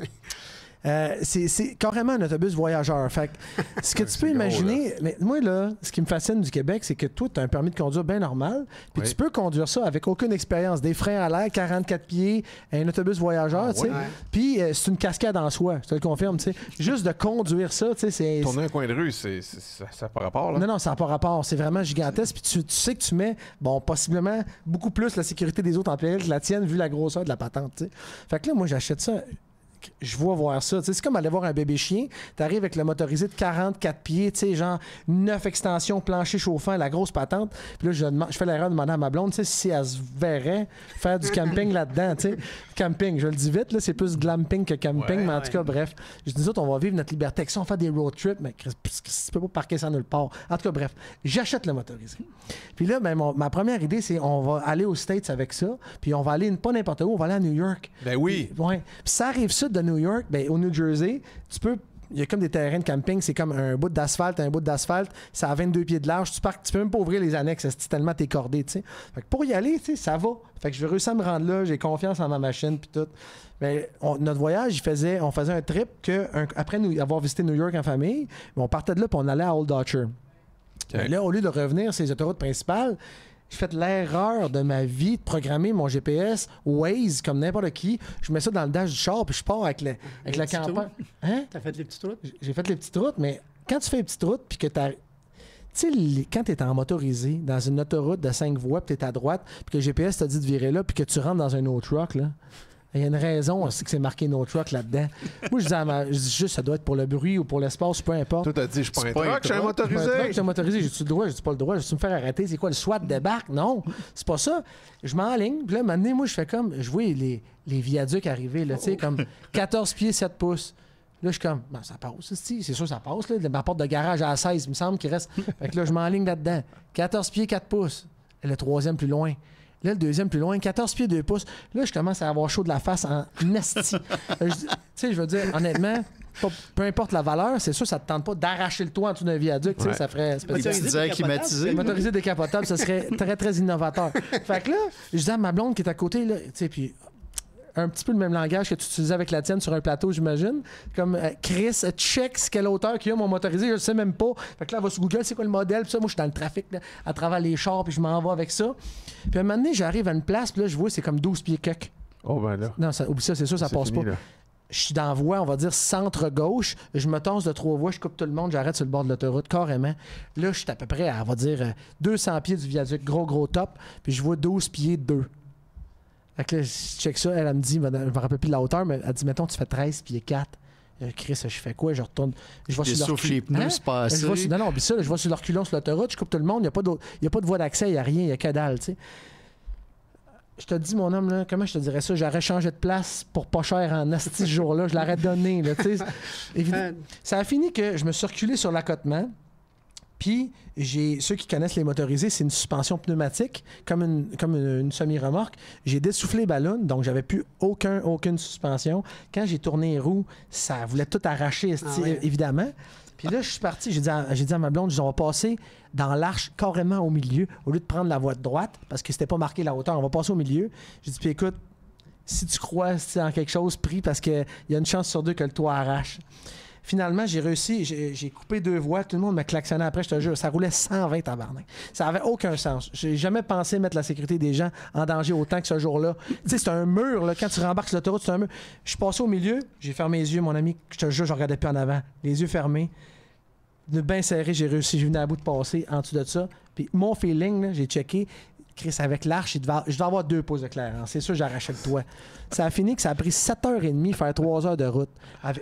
Speaker 3: C'est carrément un autobus voyageur. Fait que ce que tu peux imaginer, mais moi, là, ce qui me fascine du Québec, c'est que toi, tu as un permis de conduire bien normal, puis tu peux conduire ça avec aucune expérience. Des freins à l'air, 44 pieds, un autobus voyageur, tu sais. Puis c'est une cascade en soi, je te le confirme, tu sais. Juste de conduire ça, tu sais, c'est...
Speaker 1: Tourner un coin de rue, ça n'a pas rapport, là?
Speaker 3: Non, ça n'a pas rapport. C'est vraiment gigantesque. Puis tu sais que tu mets, bon, possiblement beaucoup plus la sécurité des autres en péril que la tienne, vu la grosseur de la patente, tu sais. Fait que là, moi, j'achète ça... Je vois voir ça. C'est comme aller voir un bébé chien. Tu arrives avec le motorisé de 44 pieds, genre 9 extensions, plancher chauffant, la grosse patente. Puis là, je fais l'erreur de demander à ma blonde si elle se verrait faire du camping là-dedans. Camping, je le dis vite, là, c'est plus glamping que camping, mais en tout cas, bref. Je dis, nous autres, on va vivre notre liberté. Si on fait des road trips, mais tu peux pas parquer ça nulle part. En tout cas, bref, j'achète le motorisé. Puis là, ben, ma première idée, c'est on va aller aux States avec ça, puis on va aller pas n'importe où, on va aller à New York.
Speaker 1: Ben oui.
Speaker 3: Puis ça arrive sud de New York, ben, au New Jersey, il y a comme des terrains de camping, c'est comme un bout d'asphalte, ça a 22 pieds de large, tu peux même pas ouvrir les annexes, c'est tellement t'es cordé, tu sais. Fait que pour y aller, tu sais, ça va. Fait que je vais réussir à me rendre là, j'ai confiance en ma machine puis tout. Ben, notre voyage, on faisait un trip après avoir visité New York en famille, on partait de là puis on allait à Old Dutcher. Okay. Là, au lieu de revenir sur les autoroutes principales, j'ai fait l'erreur de ma vie de programmer mon GPS Waze comme n'importe qui. Je mets ça dans le dash du char puis je pars avec la campagne. Hein?
Speaker 4: T'as fait les petites routes?
Speaker 3: J'ai fait les petites routes, mais quand tu fais les petites routes puis que t'as... Tu sais, quand tu es en motorisé dans une autoroute de 5 voies puis tu es à droite puis que le GPS t'a dit de virer là puis que tu rentres dans un autre truck, là... Il y a une raison aussi que c'est marqué No Truck là-dedans. Moi, je dis juste ça doit être pour le bruit ou pour l'espace, peu importe.
Speaker 1: Toi, t'as dit, je suis pas un truck, je suis un motorisé.
Speaker 3: Je suis un motorisé, j'ai-tu le droit, j'ai-tu pas le droit, j'ai-tu me faire arrêter, c'est quoi, le SWAT débarque? Non, c'est pas ça. Je m'enligne, puis là, maintenant, moi, je fais comme, je vois les viaducs arriver, là, tu sais, comme 14 pieds, 7 pouces. Là, je suis comme, ben, ça passe, c'est sûr, ça passe, là. Ma porte de garage à 16, il me semble qu'il reste. Fait que là, je m'enligne là-dedans. 14 pieds, 4 pouces. Et le troisième plus loin. Là, le deuxième plus loin, 14 pieds, 2 pouces. Là, je commence à avoir chaud de la face en esti. Tu sais, je veux dire, honnêtement, peu importe la valeur, c'est sûr, ça te tente pas d'arracher le toit en dessous d'un viaduc. Tu sais, ça ferait...
Speaker 2: Motorisé climatisé.
Speaker 3: Motorisé décapotable, ça serait très, très innovateur. Fait que là, je disais à ma blonde qui est à côté, là, tu sais, puis... un petit peu le même langage que tu utilisais avec la tienne sur un plateau, j'imagine. Comme Chris, check quelle hauteur qu'il y a mon motorisé, je le sais même pas. Fait que là, elle va sur Google, c'est quoi le modèle, puis ça, moi, je suis dans le trafic, là, à travers les chars, puis je m'en vais avec ça. Puis à un moment donné, j'arrive à une place, puis là, je vois, c'est comme 12 pieds coq.
Speaker 1: Oh, ben là.
Speaker 3: Non, oublie ça, c'est sûr, ça passe
Speaker 1: fini,
Speaker 3: pas.
Speaker 1: Là.
Speaker 3: Je suis dans la voie, on va dire centre-gauche. Je me tasse de 3 voies, je coupe tout le monde, j'arrête sur le bord de l'autoroute, carrément. Là, je suis à peu près à, on va dire, 200 pieds du viaduc, gros top, puis je vois 12 pieds 2. Fait que là, je check ça, elle me dit, je me rappelle plus de la hauteur, mais elle dit, mettons, tu fais 13 pieds 4. Chris, je fais quoi? Je retourne. Je vais sur
Speaker 2: les pneus, c'est pas assez.
Speaker 3: Non, puis ça, là, je vais sur le reculon sur l'autoroute, je coupe tout le monde, il n'y a pas de voie d'accès, il n'y a rien, il n'y a que dalle, tu sais. Je te dis, mon homme, là, comment je te dirais ça? J'aurais changé de place pour pas cher en asti ce jour-là, je l'aurais donné, là, tu sais. Ça a fini que je me suis reculé sur l'accotement. Puis, ceux qui connaissent les motorisés, c'est une suspension pneumatique, comme une semi-remorque. J'ai dessoufflé les ballons, donc j'avais plus aucune suspension. Quand j'ai tourné les roues, ça voulait tout arracher, évidemment. Puis là, je suis parti, j'ai dit à ma blonde, on va passer dans l'arche carrément au milieu, au lieu de prendre la voie de droite, parce que c'était pas marqué la hauteur, on va passer au milieu. J'ai dit, puis écoute, si tu crois en quelque chose, prie, parce qu'il y a une chance sur 2 que le toit arrache. Finalement, j'ai réussi, j'ai coupé 2 voies, tout le monde m'a klaxonné après, je te jure, ça roulait 120 tabarnak. Ça avait aucun sens. J'ai jamais pensé mettre la sécurité des gens en danger autant que ce jour-là. Tu sais, c'est un mur, là, quand tu rembarques sur l'autoroute, c'est un mur. Je suis passé au milieu, j'ai fermé les yeux, mon ami, je te jure, je regardais plus en avant. Les yeux fermés, bien serré, j'ai réussi, j'ai venu à bout de passer en dessous de ça. Puis mon feeling, là, j'ai checké, Chris, avec l'arche, je devais avoir 2 pouces de clairance. C'est sûr, j'arrachais le toit. Ça a fini que ça a pris 7h30 faire 3 heures de route.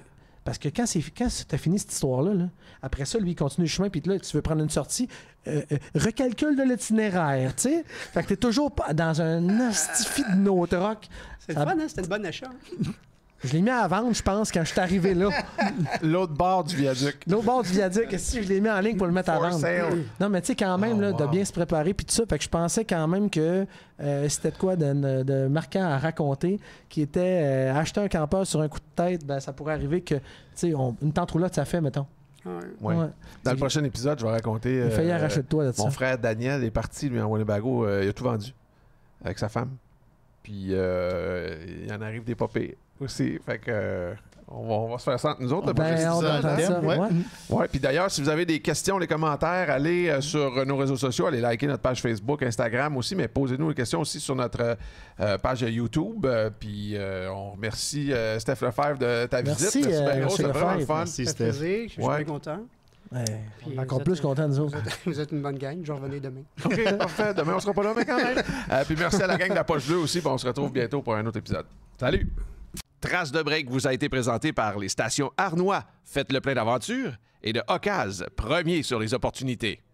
Speaker 3: Parce que quand tu as fini cette histoire-là, là, après ça, lui, il continue le chemin, puis là, tu veux prendre une sortie, recalcule de l'itinéraire, tu sais. Fait que tu es toujours dans un astifi de no truck.
Speaker 4: C'est le fun, hein? C'était une bonne achat.
Speaker 3: Je l'ai mis à vendre, je pense, quand je suis arrivé là.
Speaker 1: L'autre bord du viaduc.
Speaker 3: L'autre bord du viaduc, si je l'ai mis en ligne pour le mettre à
Speaker 1: For
Speaker 3: vendre.
Speaker 1: sale.
Speaker 3: Non, mais tu sais, quand même, là, de
Speaker 1: wow.
Speaker 3: bien se préparer, puis tout ça. Fait que je pensais quand même que c'était de quoi de marquant à raconter, qui était acheter un campeur sur un coup de tête, ben, ça pourrait arriver que, tu sais, une tente roulotte, ça fait, mettons.
Speaker 4: Ouais.
Speaker 1: Ouais.
Speaker 3: Ouais.
Speaker 1: Dans le prochain épisode, je vais raconter.
Speaker 3: Il a failli arracher de toi de ça.
Speaker 1: Mon frère Daniel est parti, lui, en Winnebago. Il a tout vendu avec sa femme. Puis il en arrive des popées aussi. Fait que on va se faire ça entre nous autres.
Speaker 3: Ben, on
Speaker 2: ça,
Speaker 3: entend
Speaker 2: le
Speaker 3: ça.
Speaker 2: thème, ouais.
Speaker 3: Ouais.
Speaker 1: Ouais, puis d'ailleurs, si vous avez des questions, les commentaires, allez sur nos réseaux sociaux, allez liker notre page Facebook, Instagram aussi, mais posez-nous des questions aussi sur notre page YouTube. Puis on remercie Steph Lefebvre de ta
Speaker 3: Merci,
Speaker 1: visite. Merci, bien gros,
Speaker 3: monsieur
Speaker 1: c'était vraiment le
Speaker 3: Lefebvre.
Speaker 1: fun.
Speaker 2: Merci,
Speaker 4: Ça fait
Speaker 2: Steph.
Speaker 4: plaisir, je suis
Speaker 1: Ouais.
Speaker 4: bien content.
Speaker 3: Ouais,
Speaker 4: Puis
Speaker 3: on est encore
Speaker 4: vous
Speaker 3: plus
Speaker 4: êtes-
Speaker 3: contents, nous autres.
Speaker 4: Vous êtes une bonne gang, je revenais demain.
Speaker 1: OK, parfait. Demain, on sera pas là, mais quand même. Puis merci à la gang de la Poche Bleue aussi. Puis on se retrouve bientôt pour un autre épisode. Salut! Trace de break vous a été présenté par les stations Arnois, faites le plein d'aventures, et de Ocase, premier sur les opportunités.